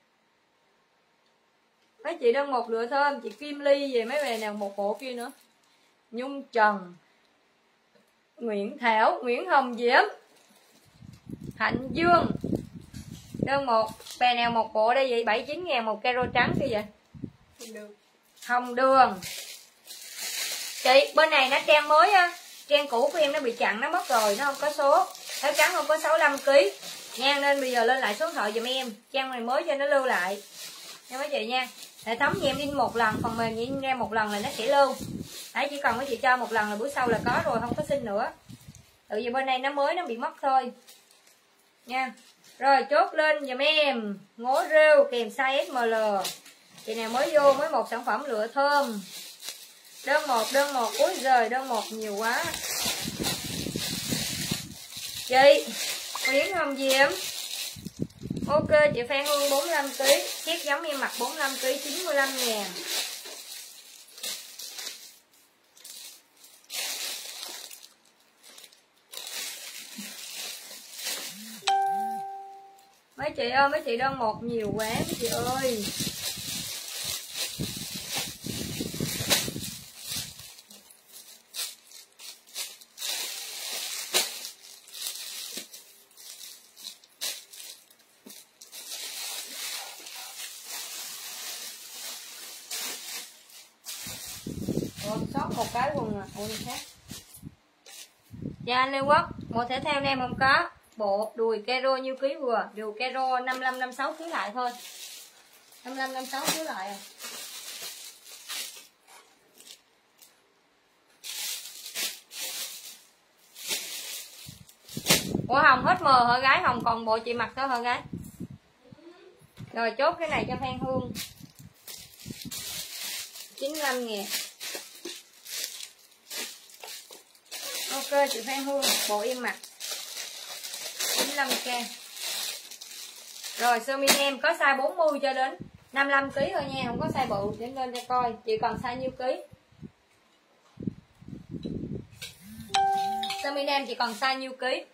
Mấy chị đơn một lựa thơm. Chị Kim Ly về mấy về nào một bộ kia nữa. Nhung Trần, Nguyễn Thảo, Nguyễn Hồng Diễm, Hạnh Dương. Đơn một bè nào một bộ đây vậy? bảy mươi chín ngàn một caro trắng kia vậy? Không được. Hồng Đường. Chị bên này nó trang mới á, trang cũ của em nó bị chặn, nó mất rồi, nó không có số. Áo trắng không có sáu mươi lăm ký nha, nên bây giờ lên lại số điện thoại giùm em. Trang này mới cho nó lưu lại nha mấy chị nha. Hệ thống thì em in một lần, phần mềm in ra một lần là nó sẽ lưu. Đấy, chỉ cần mấy chị cho một lần là bữa sau là có rồi, không có xin nữa. Tại vì bên này nó mới, nó bị mất thôi nha. Rồi chốt lên giùm em ngố rêu kèm size ét em lờ. Chị nào mới vô mới một sản phẩm lựa thơm. Đơn một, đơn một, úi giời, đơn một nhiều quá. Chị Nguyễn Hồng Diễm. Ok chị Phan Hương bốn mươi lăm ký, chiếc giống em mặc bốn mươi lăm ký chín mươi lăm ngàn. Mấy chị ơi, mấy chị đơn một nhiều quá mấy chị ơi. Còn sót một cái quần à, ủa khác. Dạ anh Lê Quốc, bộ thể thao em không có. Bộ đùi caro nhiêu ký vừa? Đùi caro năm mươi lăm năm mươi sáu ký lại thôi. năm mươi lăm năm mươi sáu ký lại à. Ủa Hồng hết mờ hả gái? Hồng còn bộ chị mặc thôi hả gái? Rồi chốt cái này cho Phan Hương chín mươi lăm ngàn. Ok chị Phan Hương, bộ em mặc chín mươi lăm k. Rồi sơ mi em có size bốn mươi cho đến năm mươi lăm ký thôi nha, không có size bự để lên cho coi. Chị còn size nhiêu ký? Sơ mi em chị còn size nhiêu ký?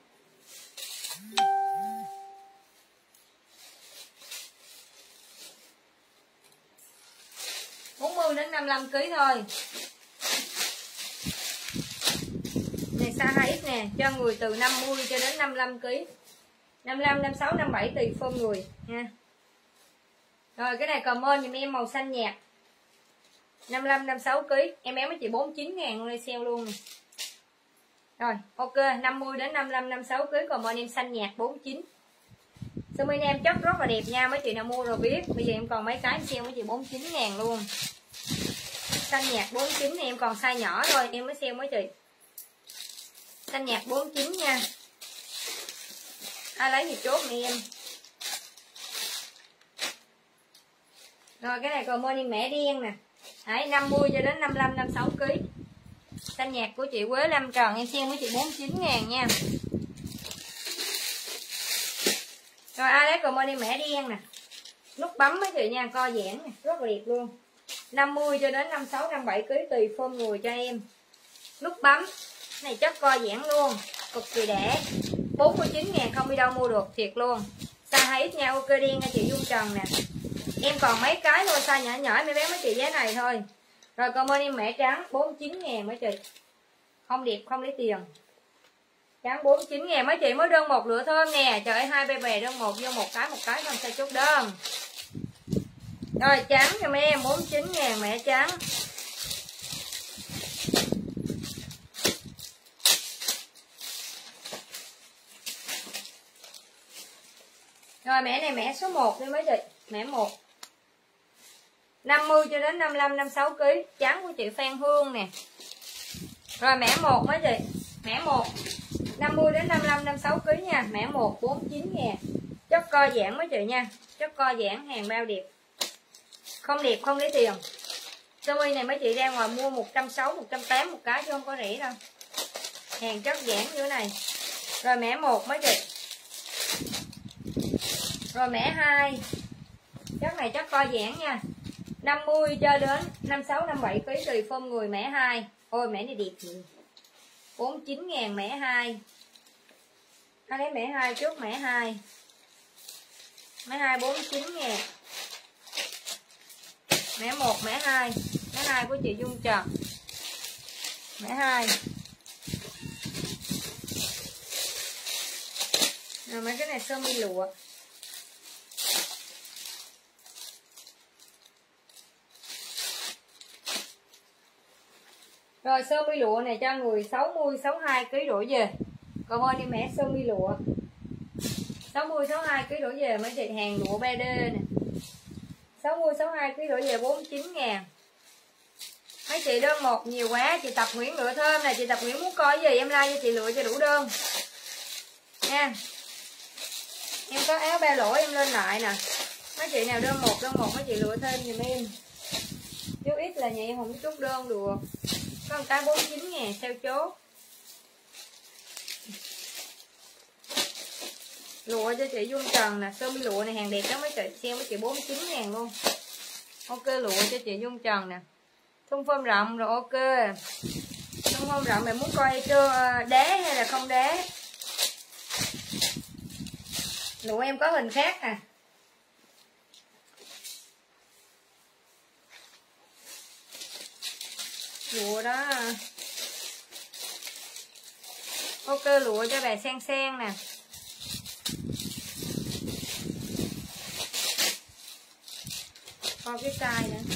bốn mươi đến năm mươi lăm ký thôi. Này size hai X nè, cho người từ năm mươi cho đến năm mươi lăm ký. năm mươi lăm, năm mươi sáu, năm mươi bảy tùy form người nha. Rồi cái này comment giùm em màu xanh nhạt. năm mươi lăm, năm mươi sáu ký, em bé mấy chị bốn mươi chín ngàn luôn đây sale luôn nè. Rồi, ok, năm mươi đến năm mươi lăm, năm mươi sáu ký comment em xanh nhạt bốn mươi chín. Sơ mi em chất rất là đẹp nha, mấy chị nào mua rồi biết. Bây giờ em còn mấy cái em sale mấy chị bốn mươi chín ngàn luôn. Xanh nhạt bốn mươi chín này em còn size nhỏ thôi, em mới sale mấy chị. Xanh nhạt bốn mươi chín nha. Ai lấy thì chốt này em. Rồi cái này còn moni mẻ đen nè. Đấy, năm mươi cho đến năm mươi lăm, năm mươi sáu ký. Xanh nhạt của chị Quế Lâm Trần em xem với chị bốn mươi chín ngàn nha. Rồi ai lấy còn moni mẻ đen nè. Nút bấm mấy chị nha, co giãn nè, rất là đẹp luôn. năm mươi cho đến năm mươi sáu, năm mươi bảy ký tùy form người cho em. Nút bấm này chất co giãn luôn, cực kỳ đẹp. bốn mươi chín ngàn không đi đâu mua được, thiệt luôn. Size hai X nha, ok đen nha chị Dung Trần nè. Em còn mấy cái thôi, size nhỏ nhỏ em bé mấy chị giá này thôi. Rồi còn bên em mẻ trắng bốn mươi chín ngàn mấy chị. Không đẹp không lấy tiền. Trắng bốn mươi chín ngàn mấy chị mới đơn một lựa thơm nè. Trời ơi hai bè bè đơn một vô một cái một cái không sao chốt đơn. Rồi trắng cho mấy em bốn mươi chín ngàn mẻ trắng. Rồi mẻ này mẻ số một đi mấy chị, mẻ một. năm mươi cho đến năm mươi lăm, năm mươi sáu ký, trắng của chị Phan Hương nè. Rồi mẻ một mấy chị, mẻ một. năm mươi đến năm mươi lăm, năm mươi sáu ký nha, mẻ một bốn mươi chín ngàn. Chất co giãn mấy chị nha, chất co giãn hàng bao đẹp. Không đẹp không lấy tiền. Sơ mi này mấy chị ra ngoài mua một trăm sáu mươi, một trăm tám mươi một cái chứ không có rẻ đâu. Hàng chất giãn như thế này. Rồi mẻ một mấy chị. Rồi mẻ hai. Chất này chắc co giãn nha. năm mươi cho đến năm sáu năm bảy ký tùy form người mẻ hai. Ôi mẻ này đẹp nhiều. bốn mươi chín ngàn mẻ hai. Ai lấy mẻ hai trước mẻ hai. Mẻ hai bốn mươi chín ngàn. Mẻ một mẻ hai. Mẻ hai của chị Dung Trần. Mẻ hai. Rồi mấy cái này sơ mi lụa. Rồi sơ mi lụa này cho người sáu mươi sáu mươi hai ký đổ về. Còn ơi đi mẻ sơ mi lụa. sáu mươi sáu mươi hai ký đổ về mấy chị, hàng lụa ba D nè. sáu mươi sáu mươi hai ký đổ về bốn mươi chín ngàn. Mấy chị đơn một nhiều quá, chị Tập Nguyễn lựa thơm này, chị Tập Nguyễn muốn coi gì em like cho chị lựa cho đủ đơn. Nha. Em có áo ba lỗ em lên lại nè. Mấy chị nào đơn một đơn một mấy chị lựa thêm giùm em. Chứ ít là nhà em không có chốt đơn được. Có một cái bốn mươi chín ngàn sao chốt. Lụa cho chị Dung Trần nè, sơ mi lụa này hàng đẹp lắm mấy chị, xem mấy chị bốn mươi chín ngàn luôn. Ok lụa cho chị Dung Trần nè. Thun phơm rộng rồi ok. Thun phơm rộng mày muốn coi chưa, đá hay là không đá? Lụa em có hình khác nè. Lụa đó. Ok lụa cho bà Sen Sen nè. Coi cái size nữa.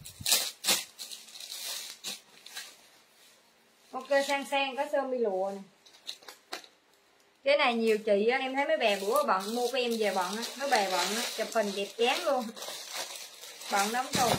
Ok Sang Sang có sơ mi lụa nè. Cái này nhiều chị á, em thấy mấy bà bữa bận mua của em về bận á, mấy bà bận á, chụp hình đẹp chán luôn. Bận lắm rồi.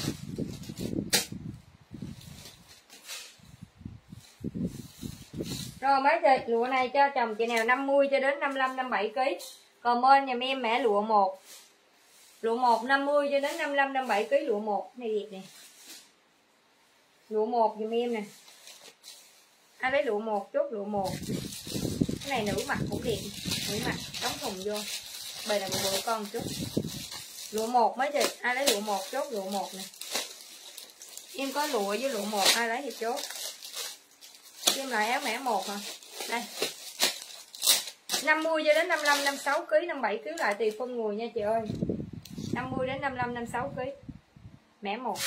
Rồi mấy chị, lụa này cho chồng chị nào năm mươi cho đến năm mươi lăm năm mươi bảy ký. Còn bên nhà em mẹ lụa một. Lụa một năm mươi cho đến năm mươi lăm năm mươi bảy ký lụa một, này đẹp nè. Lụa một giùm em nè. Ai lấy lụa một chốt lụa một. Cái này nữ mặt cũng đẹp, nữ mặt đóng thùng vô. Bề là bộ con chút. Lụa một mấy chị, ai lấy lụa một chốt lụa một nè. Em có lụa với lụa một, ai lấy thì chốt. Em lại áo mẻ một hả? Đây. năm mươi cho đến năm mươi lăm năm mươi sáu ký, năm mươi bảy ký lại tùy phân người nha chị ơi. năm mươi đến năm mươi lăm năm mươi sáu ký. Mẻ một.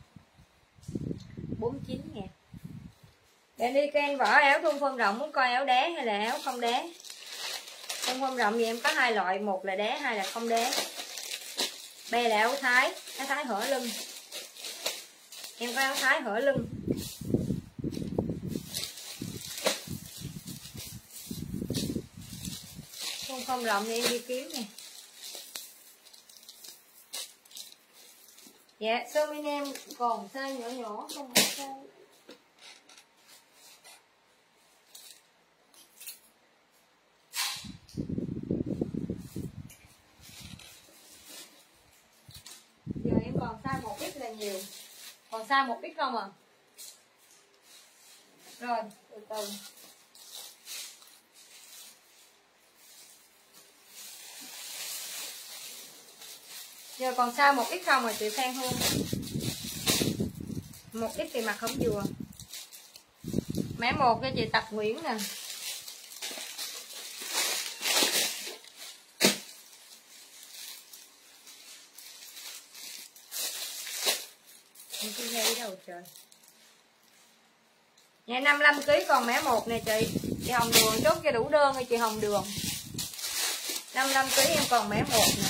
bốn mươi chín ngàn. Để đi can vỏ áo thun phơm rộng muốn coi áo đá hay là áo không đá. Thun phơm rộng thì em có hai loại, một là đá hai là không đá. Đây là áo thái, áo thái hở lưng. Em có áo thái hở lưng. Thun phơm rộng thì em đi kiếm nè. Dạ, sơ mi em còn size nhỏ nhỏ không có size. Giờ em còn size một ít là nhiều. Còn size một ít không à? Rồi, từ từ. Giờ còn size một ít không rồi chị Phan Hương. Một ít thì mặt không vừa. Mẻ một cho chị Tập Nguyễn nè. Cái dây đâu trời. Nhà năm mươi lăm ký còn mẻ một nè chị. Chị Hồng Đường chốt cho đủ đơn rồi chị Hồng Đường. năm mươi lăm ký em còn mẻ một nè.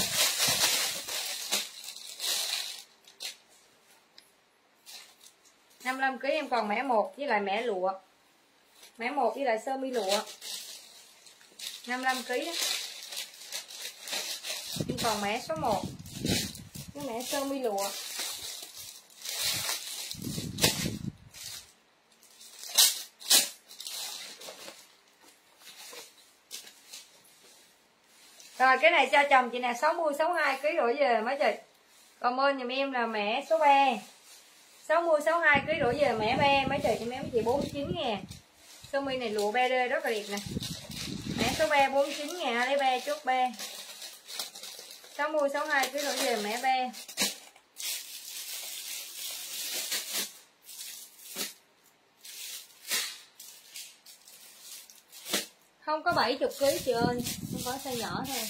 năm mươi lăm ký em còn mẻ một với lại mẻ lụa. Mẻ một với lại sơ mi lụa. năm mươi lăm ký đó. Em còn mẻ số một. Cái mẻ sơ mi lụa. Rồi cái này cho chồng chị nè, sáu mươi sáu mươi hai ký đổ về mấy chị. Còn bên giùm em là mẻ số ba. sáu mươi sáu mươi hai ký đổ về mẻ ba mấy chị, cho mấy chị bốn mươi chín ngàn. Sơ mi này lụa ba D rất là đẹp nè. số be bốn mươi chín ngàn, lấy be chốt be. sáu mươi sáu mươi hai ký đổ về mẻ be. Không có bảy mươi ký chị ơi, không có size nhỏ thôi.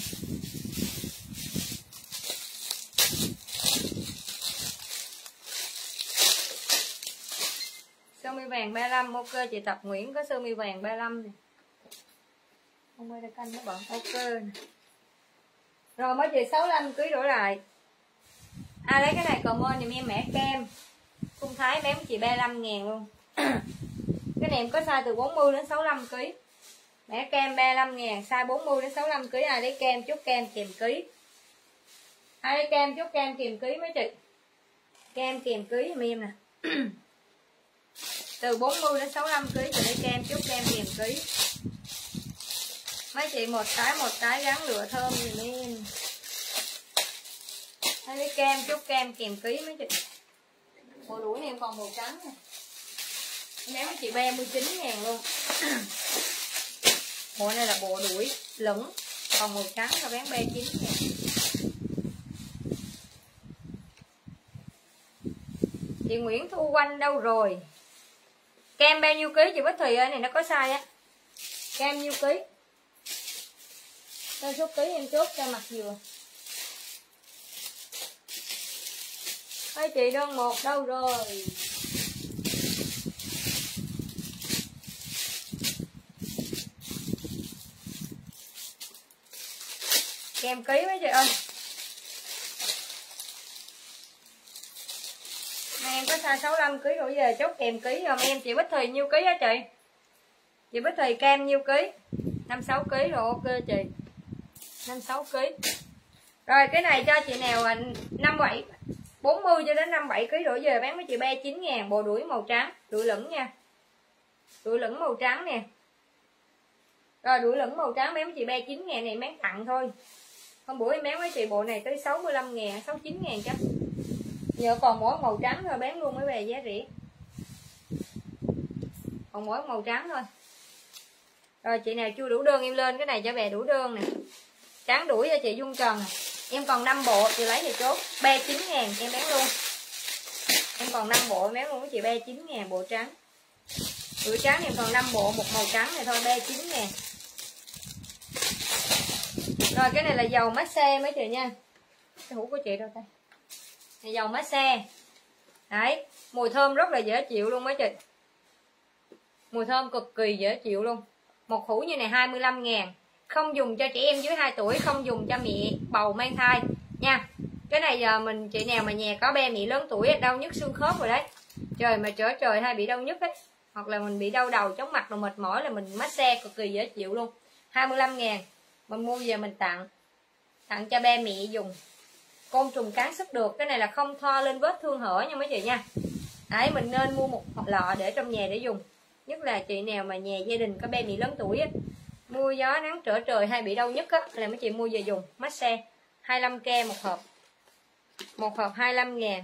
Sơ mi vàng ba mươi lăm, ok chị Tập Nguyễn có sơ mi vàng ba mươi lăm nè. Không ơi, canh nó bận, ok nè. Rồi mới chị sáu mươi lăm ký đổ lại. À lấy cái này comment giùm em mẻ kem Cung Thái bán chị ba mươi lăm ngàn luôn. Cái này em có size từ bốn mươi đến sáu mươi lăm ký. Mẻ kem ba mươi lăm ngàn, size bốn mươi đến sáu mươi lăm ký. Ai lấy kem chốt kem kèm ký. Ai lấy kem chốt kem kèm ký mấy chị. Kem kèm ký giùm em nè. Từ bốn mươi đến sáu mươi lăm ký chị lấy kem chốt kem kèm ký. Mấy chị một cái một cái gắn lựa thơm giùm em. Ai lấy kem chốt kem kèm ký mấy chị. Bộ đuổi này em còn màu trắng nè. Em mấy chị ba mươi chín ngàn luôn. Bộ này là bộ đuổi lửng, còn màu trắng là bán ba mươi chín ngàn. Chị Nguyễn Thu Oanh đâu rồi? Kem bao nhiêu ký chị Bích Thùy ơi, này nó có size á. Kem nhiêu ký? Tên số ký em chốt cho mặt dừa. Ơi chị đơn một đâu rồi? Kem ký mấy chị ơi. Này em có size sáu mươi lăm ký rồi, giờ chốt kèm ký rồi em. Chị Bích Thùy nhiêu ký á chị? Chị Bích Thùy kem nhiêu ký? năm sáu ký rồi, ok chị. năm sáu ký. Rồi cái này cho chị nào năm bảy bốn mươi cho đến năm bảy ký đổ về bán với chị ba mươi chín ngàn. Bộ đuổi màu trắng, đuổi lửng nha. Đuổi lửng màu trắng nè. Rồi đuổi lửng màu trắng bán với chị ba mươi chín ngàn, này bán tặng thôi. Hôm bữa em bán với chị bộ này tới sáu mươi lăm ngàn, sáu mươi chín ngàn chắc. Giờ còn mỗi màu trắng thôi, bán luôn mấy về giá rẻ. Còn mỗi màu trắng thôi. Rồi chị nào chưa đủ đơn em lên cái này cho về đủ đơn nè. Trắng đuổi cho chị Dung Trần. Em còn năm bộ chị lấy thì chốt ba mươi chín ngàn em bán luôn. Em còn năm bộ em bán luôn với chị ba mươi chín ngàn bộ trắng. Đuổi trắng em còn năm bộ, một màu trắng này thôi ba mươi chín ngàn. Rồi cái này là dầu massage mấy chị nha. Cái hũ của chị đâu ta? Này dầu massage. Đấy, mùi thơm rất là dễ chịu luôn mấy chị. Mùi thơm cực kỳ dễ chịu luôn. Một hũ như này hai mươi lăm ngàn. Không dùng cho trẻ em dưới hai tuổi, không dùng cho mẹ bầu mang thai nha. Cái này giờ mình chị nào mà nhà có ba mẹ lớn tuổi đau nhức xương khớp rồi đấy. Trời mà trở trời hay bị đau nhức ấy, hoặc là mình bị đau đầu, chóng mặt rồi mệt mỏi là mình massage cực kỳ dễ chịu luôn. hai mươi lăm ngàn. Mình mua về mình tặng. Tặng cho ba mẹ dùng. Côn trùng cắn sức được. Cái này là không thoa lên vết thương hở nha mấy chị nha. Đấy, mình nên mua một lọ để trong nhà để dùng. Nhất là chị nào mà nhà gia đình có ba mẹ lớn tuổi á, mưa gió nắng trở trời hay bị đau nhức á, là mấy chị mua về dùng massage. Hai mươi lăm k một hộp. Một hộp hai mươi lăm ngàn.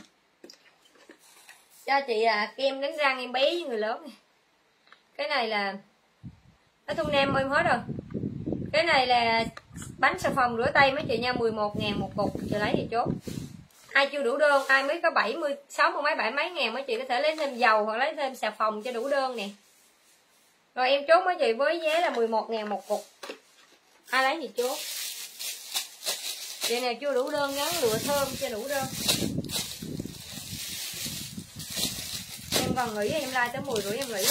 Cho chị à, kem đánh răng em bé với người lớn này. Cái này là nói thun nem em hết rồi. Cái này là bánh xà phòng rửa tay mấy chị nha, mười một ngàn một cục, chị lấy thì chốt. Ai chưa đủ đơn, ai mới có bảy mươi sáu mươi mấy bảy mấy ngàn mấy chị có thể lấy thêm dầu hoặc lấy thêm xà phòng cho đủ đơn nè. Rồi em chốt mấy chị với giá là mười một ngàn một cục. Ai lấy thì chốt. Chị nào chưa đủ đơn nhắn lựa thơm cho đủ đơn. Em còn nghỉ em like tới mười rưỡi em nghỉ.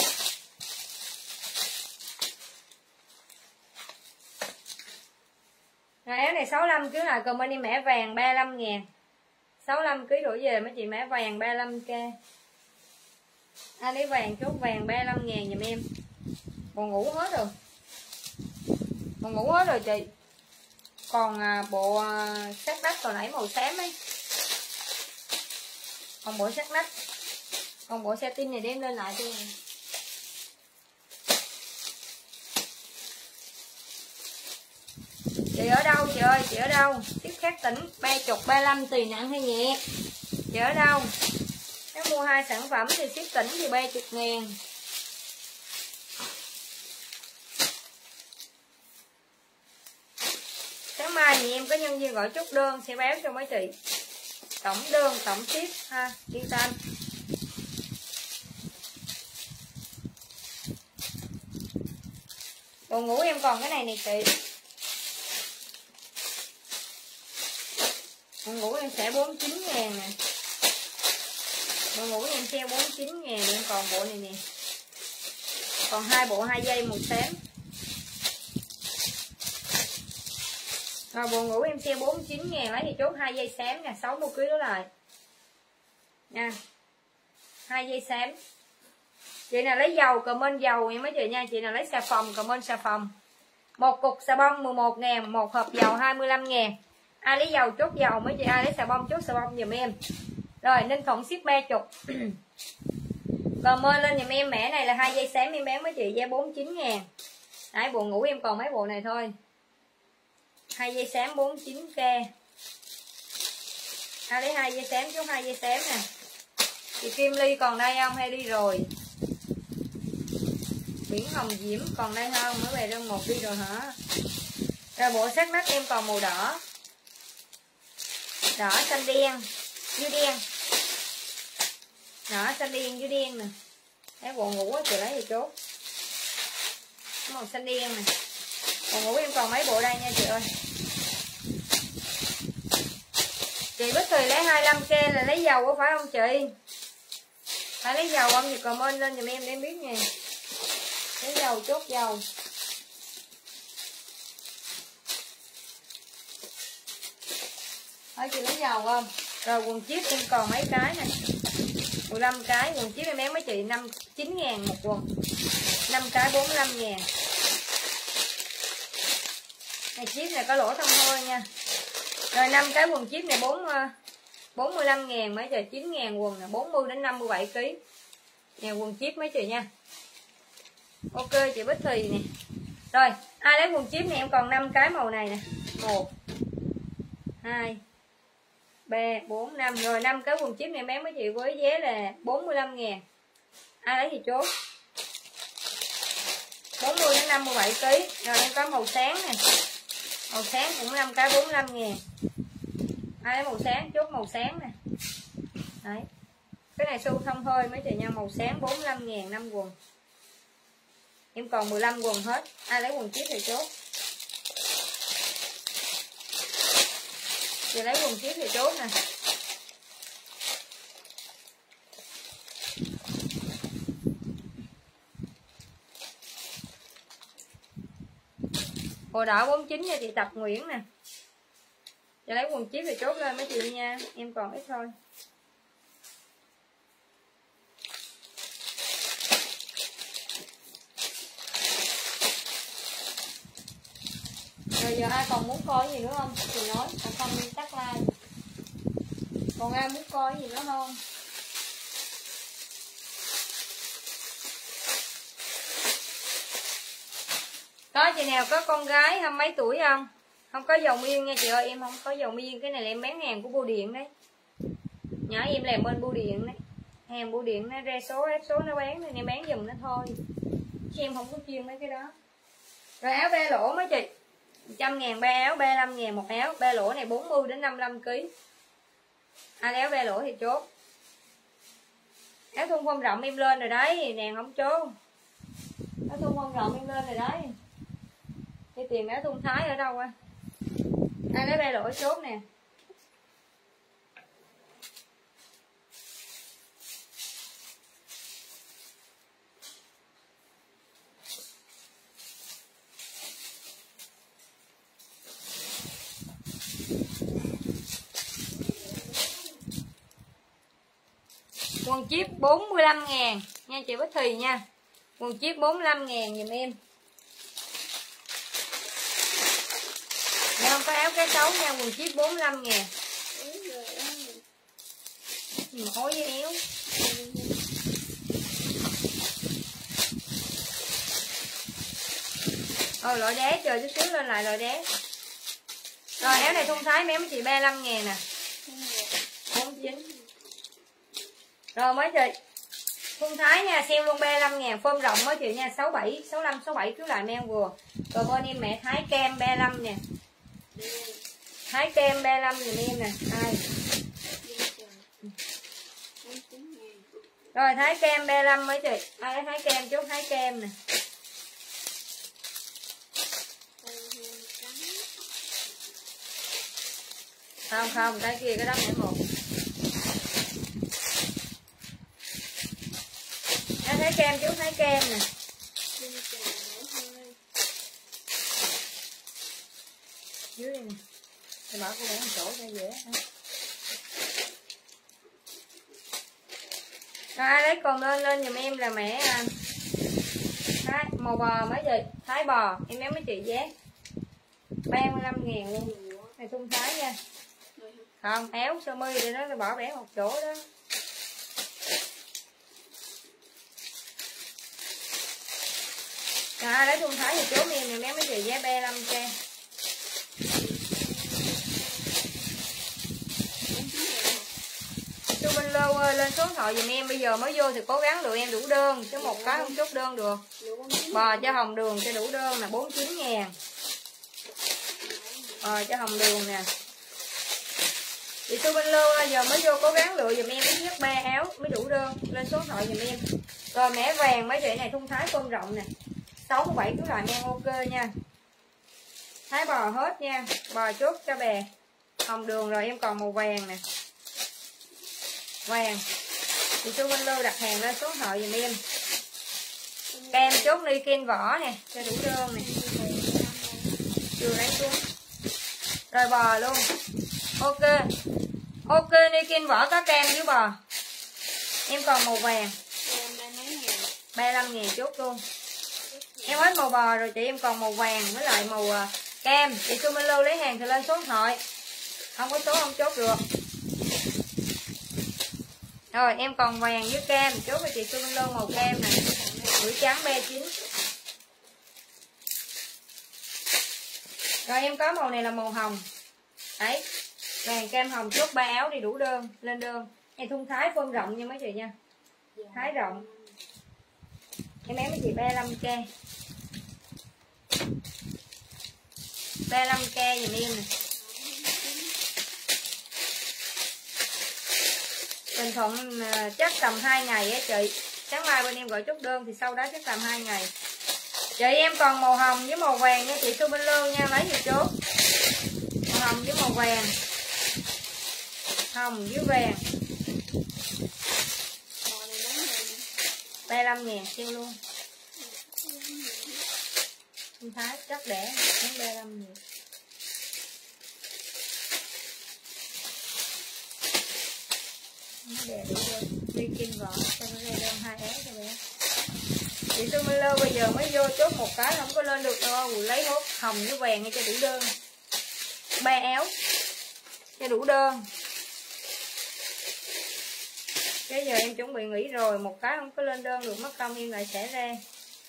Rồi áo này sáu mươi lăm ký là comment đi mẻ vàng ba mươi lăm ngàn. sáu mươi lăm ký đổ về mấy chị mẻ vàng ba mươi lăm k. Ai lấy vàng chốt vàng ba mươi lăm ngàn giùm em. Bộ ngủ hết rồi. Bộ ngủ hết rồi chị. Còn à, bộ à, sát nách còn nãy màu xám ấy. Còn bộ sát nách. Còn bộ satin này đem lên lại cho mình. Chị ở đâu chị ơi, chị ở đâu? Tiếp khác tỉnh ba mươi, ba mươi lăm tùy nặng hay nhẹ. Chị ở đâu? Nếu mua hai sản phẩm thì ship tỉnh thì ba mươi ngàn. thì em có nhân viên gọi chốt đơn sẽ báo cho mấy chị. Tổng đơn, tổng ship ha, yên tâm. Đồ ngủ em còn cái này này chị. Đồ ngủ em sẽ bốn mươi chín ngàn nè. Đồ ngủ em sale bốn mươi chín ngàn, em còn bộ này nè. Còn hai bộ hai dây màu xám. Rồi bộ ngủ em sale bốn mươi chín ngàn, lấy thì chốt hai dây xám nè, sáu mươi ký đó lại. Nha. Hai dây xám. Chị nào lấy dầu comment dầu em mấy chị nha, chị nào lấy xà phòng comment xà phòng. Một cục xà bông mười một ngàn, một hộp dầu hai mươi lăm ngàn. Ai lấy dầu chốt dầu mấy chị, ai lấy xà bông chốt xà bông giùm em. Rồi Ninh Thuận ship ba mươi. Comment lên giùm em, mẻ này là hai dây xám em bán mấy chị giá bốn mươi chín ngàn. Đấy, bộ ngủ em còn mấy bộ này thôi. Hai dây xám bốn mươi chín k. Ai lấy hai dây xám chốt hai dây xám nè. Chị Kim Ly còn đây không hay đi rồi? Biển Hồng Diễm còn đây không? Mới về đơn một đi rồi hả? Rồi bộ sát nách em còn màu đỏ. Đỏ xanh đen dưới đen. Đỏ xanh đen dưới đen nè. Cái bộ ngủ á chị lấy thì chốt. Màu xanh đen nè. Bộ ngủ em còn mấy bộ đây nha chị ơi. Chị Bích Thùy lấy hai mươi lăm k là lấy dầu có phải không chị? Phải lấy dầu không thì comment lên giùm em để em biết nha. Lấy dầu chốt dầu. Hỏi chị lấy dầu không? Rồi quần chip em còn mấy cái nè. mười lăm cái, quần chip em bán mấy chị năm mươi chín ngàn một quần. năm cái bốn mươi lăm ngàn. Này chip này có lỗ thông thôi nha. Rồi năm cái quần chip này bốn bốn mươi lăm ngàn mấy chị, chín ngàn quần là bốn mươi đến năm mươi bảy ký. Nè quần chip mấy chị nha. Ok chị Bích Thùy nè. Rồi, ai lấy quần chip này em còn năm cái màu này nè. một hai ba bốn năm. Rồi năm cái quần chip này bán mấy chị với giá là bốn mươi lăm ngàn. Ai lấy thì chốt. bốn mươi đến năm mươi bảy ký. Rồi em có màu sáng nè. Màu sáng cũng năm cái bốn mươi lăm ngàn. Ai lấy màu sáng chốt màu sáng nè. Đấy. Cái này xu thông hơi mấy chị nha, màu sáng bốn mươi lăm ngàn năm quần. Em còn mười lăm quần hết. Ai lấy quần chip thì chốt. Chị lấy quần chip thì chốt nè. Màu đỏ bốn mươi chín nha chị Tập Nguyễn nè. Chị lấy quần chip thì chốt lên mấy chị nha. Em còn ít thôi. Rồi giờ ai còn muốn coi gì nữa không thì nói, còn không đi tắt like. Còn ai muốn coi gì nữa không? Có chị nào có con gái không mấy tuổi không? Không có dầu miên nha chị ơi, em không có dầu miên. Cái này là em bán hàng của bưu điện đấy. Nhỏ em làm bên bưu điện đấy. Hàng bưu điện nó ra số ép số nó bán nên em bán giùm nó thôi. Chứ em không có chuyên mấy cái đó. Rồi áo ba lỗ mấy chị. một trăm ngàn ba áo, ba mươi lăm ngàn một áo. Ba lỗ này bốn mươi đến năm mươi lăm ký. Ai áo ba lỗ thì chốt. Áo thun phong rộng em lên rồi đấy, nàng không chốt. Áo thun phong rộng em lên rồi đấy. Đi tìm áo thun Thái ở đâu à? Ai lấy ba lỗ chốt nè. Quần chip bốn mươi lăm ngàn nha chị Bích Thùy nha. Quần chip bốn mươi lăm ngàn dùm em. Đây không có áo cái xấu nha, quần chip bốn mươi lăm ngàn. Mỏi với éo. Rồi loại đế chờ chút xíu lên lại loại đế. Rồi áo này thun Thái mấy chị ba mươi lăm ngàn nè. bốn mươi chín. Rồi mấy chị thun Thái nha, sale luôn ba mươi lăm ngàn, phơm rộng mấy chị nha, sáu mươi bảy, sáu mươi lăm, sáu mươi bảy cứ lại men vừa. Rồi bên em mẹ Thái kem ba mươi lăm nè. Thái kem ba lăm giùm em nè. Đây. Rồi thái kem ba lăm mấy chị. Ai thái kem chút thái kem nè. Không không, cái kia cái đó mẻ một. Ai thái kem chút thái kem nè. Dưới đây nè. Tôi bỏ cô để một chỗ cho dễ. Rồi ai lấy còn lên lên giùm em là mẹ thái, màu bò mấy gì? Thái bò, emém mấy chị giá ba mươi lăm ngàn luôn. Này thun thái nha. Không, éo sơ mi thì nó bỏ bẻ một chỗ đó. Rồi ai lấy thun thái thì chốt em, emém mấy chị giá ba mươi lăm k. Chu Minh Lô ơi, lên số điện thoại giùm em, bây giờ mới vô thì cố gắng lựa em đủ đơn, chứ một cái không chốt đơn được. Bò cho hồng đường cho đủ đơn là bốn mươi chín ngàn. Bò cho hồng đường nè. Chị Chu Minh Lô ơi, giờ mới vô cố gắng lựa giùm em ít nhất ba áo mới đủ đơn, lên số điện thoại giùm em. Rồi mẻ vàng mấy chị này thun thái phơm rộng nè, sáu mươi bảy cái loại ngang ok nha. Thái bò hết nha, bò chốt cho bè. Hồng đường rồi em còn màu vàng nè. Vàng. Chị Chu Minh Lô đặt hàng lên số điện thoại giùm em. Kem chốt ly ken vỏ nè, cho đủ đơn nè. Chưa lấy xuống. Rồi bò luôn. Ok. Ok ly ken vỏ có kem với bò. Em còn màu vàng. ba mươi lăm ngàn chốt luôn. Em hết màu bò rồi chị, em còn màu vàng với lại màu kem. Chị Chu Minh Lô lấy hàng thì lên số điện thoại. Không có số không chốt được. Rồi em còn vàng với kem, chốt với chị Chu Minh Lô màu kem nè. Bưởi trắng B chín. Rồi em có màu này là màu hồng. Đấy. Vàng kem hồng chốt ba áo đi đủ đơn, lên đơn. Này thun thái phơm rộng nha mấy chị nha. Thái rộng. Em ém với chị ba mươi lăm k. ba mươi lăm k giùm em nè. Bình Thuận chắc tầm hai ngày á chị. Sáng mai bên em gọi chốt đơn thì sau đó chắc tầm hai ngày. Chị em còn màu hồng với màu vàng nha chị Chu Minh Lô nha, lấy gì chốt. Màu hồng với màu vàng. Hồng với vàng. ba mươi lăm ngàn siêu luôn. Thun thái chắc đẻ ba mươi lăm ngàn. Nó đè đủ luôn. Đi kim vỏ cho nó ra đơn hai áo cho bé. Chị Chu Minh Lô bây giờ mới vô chốt một cái không có lên được đâu. Lấy hốt hồng với vàng cho đủ đơn. Ba áo cho đủ đơn. Cái giờ em chuẩn bị nghỉ rồi, một cái không có lên đơn được mất công em lại sẽ ra.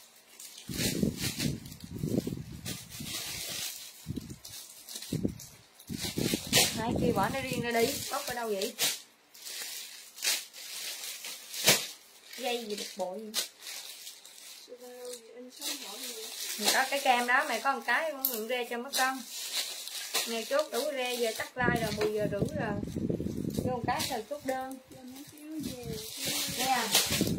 Đấy, kia bỏ nó riêng ra đi, bóc ở đâu vậy? Dây gì được bội gì? Mình có cái kem đó, mày có một cái cũng đừng ra cho mất công. Ngày chốt đủ ra, giờ tắt like rồi, mười giờ đủ rồi. Vô một cái thời chốt đơn. Đây à.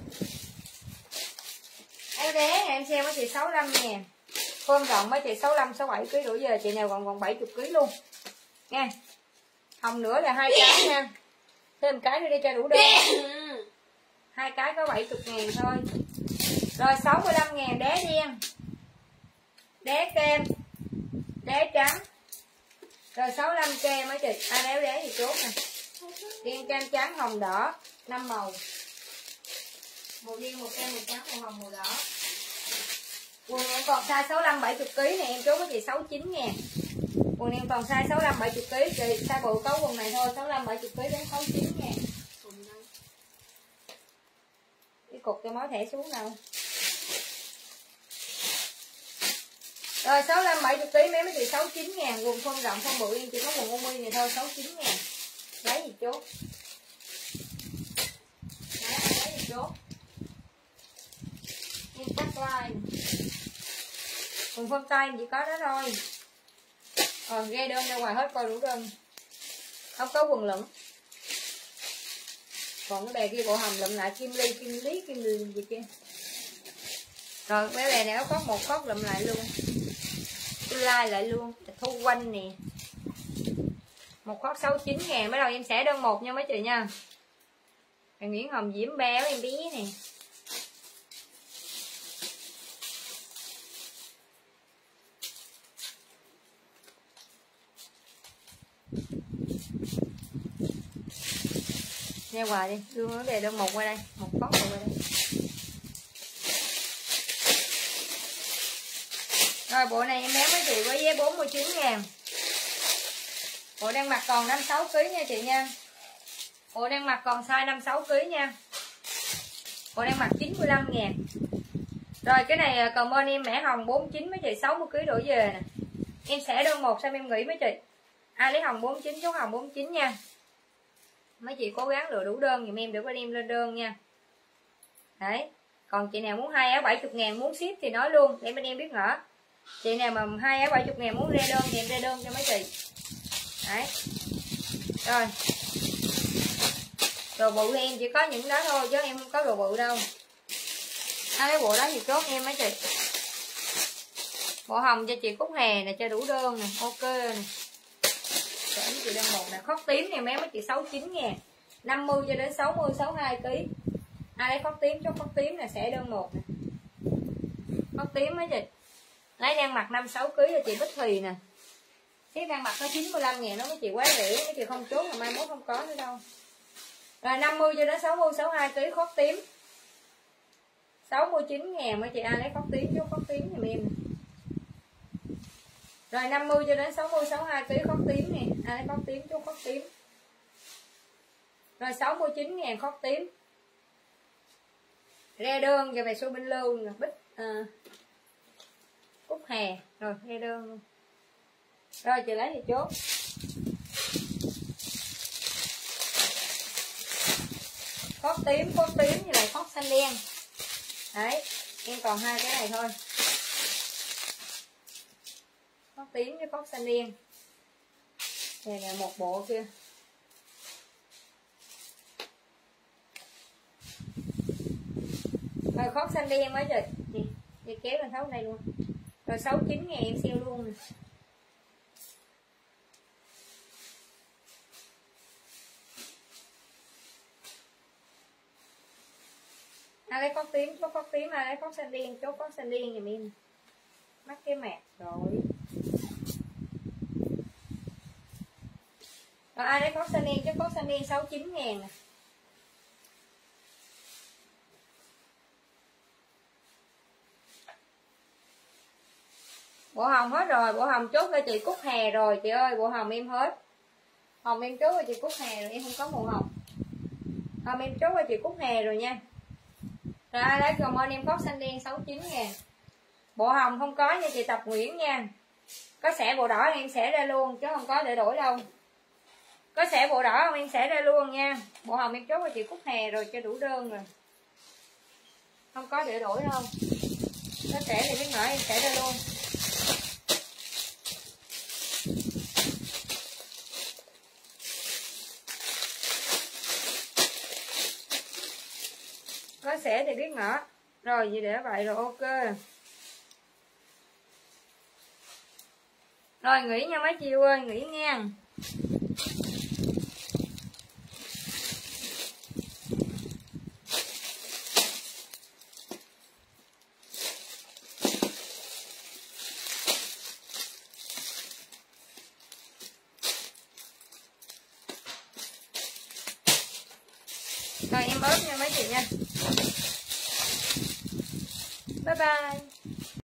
Em bé em xem với chị sáu mươi lăm ngàn. Phơm rộng với chị sáu mươi lăm, sáu mươi bảy ký đủ giờ chị nào còn còn bảy mươi ký luôn. Nha. Hồng nữa là hai cái nha. Thêm một cái nữa đi cho đủ đơn. Hai cái có bảy mươi ngàn thôi. Rồi sáu mươi lăm ngàn đế đen. Đế kem. Đế trắng. Rồi sáu mươi lăm kem mấy chị. Ai đéo đế thì chốt nè. Đen kem trắng hồng đỏ năm màu. Màu đen, màu kem, màu trắng, màu hồng, màu đỏ. Quần em còn size sáu mươi lăm bảy mươi ký này em chốt với chị sáu mươi chín ngàn. Quần em còn size sáu mươi lăm bảy mươi ký chị, size bự có quần này thôi, sáu mươi lăm bảy mươi ký đến sáu mươi chín ngàn. Cái cục cho mối thẻ xuống đâu. Rồi sáu mươi lăm bảy mươi ký mấy mấy chị sáu mươi chín ngàn, quần phân rộng phân bự em chỉ có quần ôm này thôi sáu mươi chín ngàn. Lấy gì chốt. Đấy, lấy gì chốt. Em cắt like. Quần phân tay em chỉ có đó thôi. Rồi ghe đơn ra ngoài hết, coi đủ đơn. Không có quần lửng. Còn cái bè kia bộ hồng lụm lại kim ly, kim lý, kim ly gì kia. Rồi cái bè này nó có một khóc lụm lại luôn. Tôi like lại luôn, thu quanh nè. Một khóc sáu mươi chín ngàn. Bắt đầu em sẽ đơn một nha mấy chị nha. Bạn Nguyễn Hồng Diễm béo em bé nè. Nghe hoài đi, đưa nó đề đơn một qua đây, một khóc qua đây. Rồi bộ này em béo mấy chị với giá bốn mươi chín ngàn. Bộ đang mặc còn năm mươi sáu ký nha chị nha. Bộ đang mặc còn size năm mươi sáu ký nha. Bộ đang mặc chín mươi lăm ngàn. Rồi cái này comment em mẻ hồng bốn mươi chín mấy chị, sáu mươi ký đổ về nè. Em sẽ đơn một xem em nghĩ mấy chị. Ai lấy hồng bốn mươi chín chốt hồng bốn mươi chín nha. Mấy chị cố gắng lựa đủ đơn giùm em để có đem lên đơn nha. Đấy. Còn chị nào muốn hai áo bảy mươi ngàn muốn ship thì nói luôn để bên em biết ngỡ. Chị nào mà hai áo bảy mươi ngàn muốn ra đơn thì em ra đơn cho mấy chị. Đấy. Rồi. Đồ bự thì em chỉ có những đó thôi chứ em không có đồ bự đâu. Ai lấy bộ đó thì chốt em mấy chị. Bộ hồng cho chị Cúc Hè nè, cho đủ đơn nè, ok nè. Để chị đơn một nè, khóc tím này mấy mấy chị sáu mươi chín ngàn. năm mươi cho đến sáu mươi, sáu mươi hai ký. Ai lấy khóc tím chốt khóc tím nè, sẽ đơn một nè. Khóc tím mấy chị. Lấy đang mặc năm mươi sáu ký cho chị Bích Thùy nè. Cái đang mặc nó chín mươi lăm ngàn, nó mấy chị quá rẻ, mấy chị không chốt là mai mốt không có nữa đâu. Rồi năm mươi cho đến sáu mươi, sáu mươi hai ký khóc tím. sáu mươi chín ngàn mấy chị ai lấy khóc tím chốt khóc tím giùm em nè. Rồi năm mươi cho đến sáu mươi, sáu mươi hai ký khóc tím nè, ai lấy khóc tím chốt khóc tím. Rồi sáu mươi chín ngàn khóc tím. Ra đơn cho về số bên lưu nè, Bích à, Cúc Hè. Rồi ra đơn luôn. Rồi chị lấy thì chốt. Khóc tím, khóc tím như này khóc xanh đen. Đấy, em còn hai cái này thôi. Khóc tím với khóc xanh đen. Đây là một bộ kia. Rồi khóc xanh đen mấy chị. Nè, đi kéo lên thấu này luôn. Rồi sáu mươi chín ngàn em sale luôn nè. Ai lấy khóc tím, chốt khóc tím, ai lấy khóc xanh đen, chốt khóc xanh đen giùm em. Mắc cái mạc rồi. Rồi ai lấy khóc xanh đen, chốt khóc xanh đen sáu mươi chín ngàn nè. Bộ hồng hết rồi, bộ hồng chốt cho chị Cúc Hè rồi chị ơi, bộ hồng em hết. Hồng em chốt cho chị Cúc Hè rồi, em không có màu hồng. Hồng em chốt cho chị Cúc Hè rồi nha. Rồi ai lấy comment em khóc xanh đen sáu mươi chín ngàn. Bộ hồng không có nha chị Tập Nguyễn nha. Có xẻ bộ đỏ em sẽ ra luôn chứ không có để đổi đâu. Có xẻ bộ đỏ không em sẽ ra luôn nha. Bộ hồng em chốt cho chị Cúc Hè rồi cho đủ đơn rồi. Không có để đổi đâu. Có xẻ thì biết nói em sẽ ra luôn. Có xẻ thì biết ngỏ. Rồi vậy để vậy rồi ok. Rồi nghỉ nha mấy chiều ơi, nghỉ nha. Rồi em ớt nha mấy chị nha. Bye bye.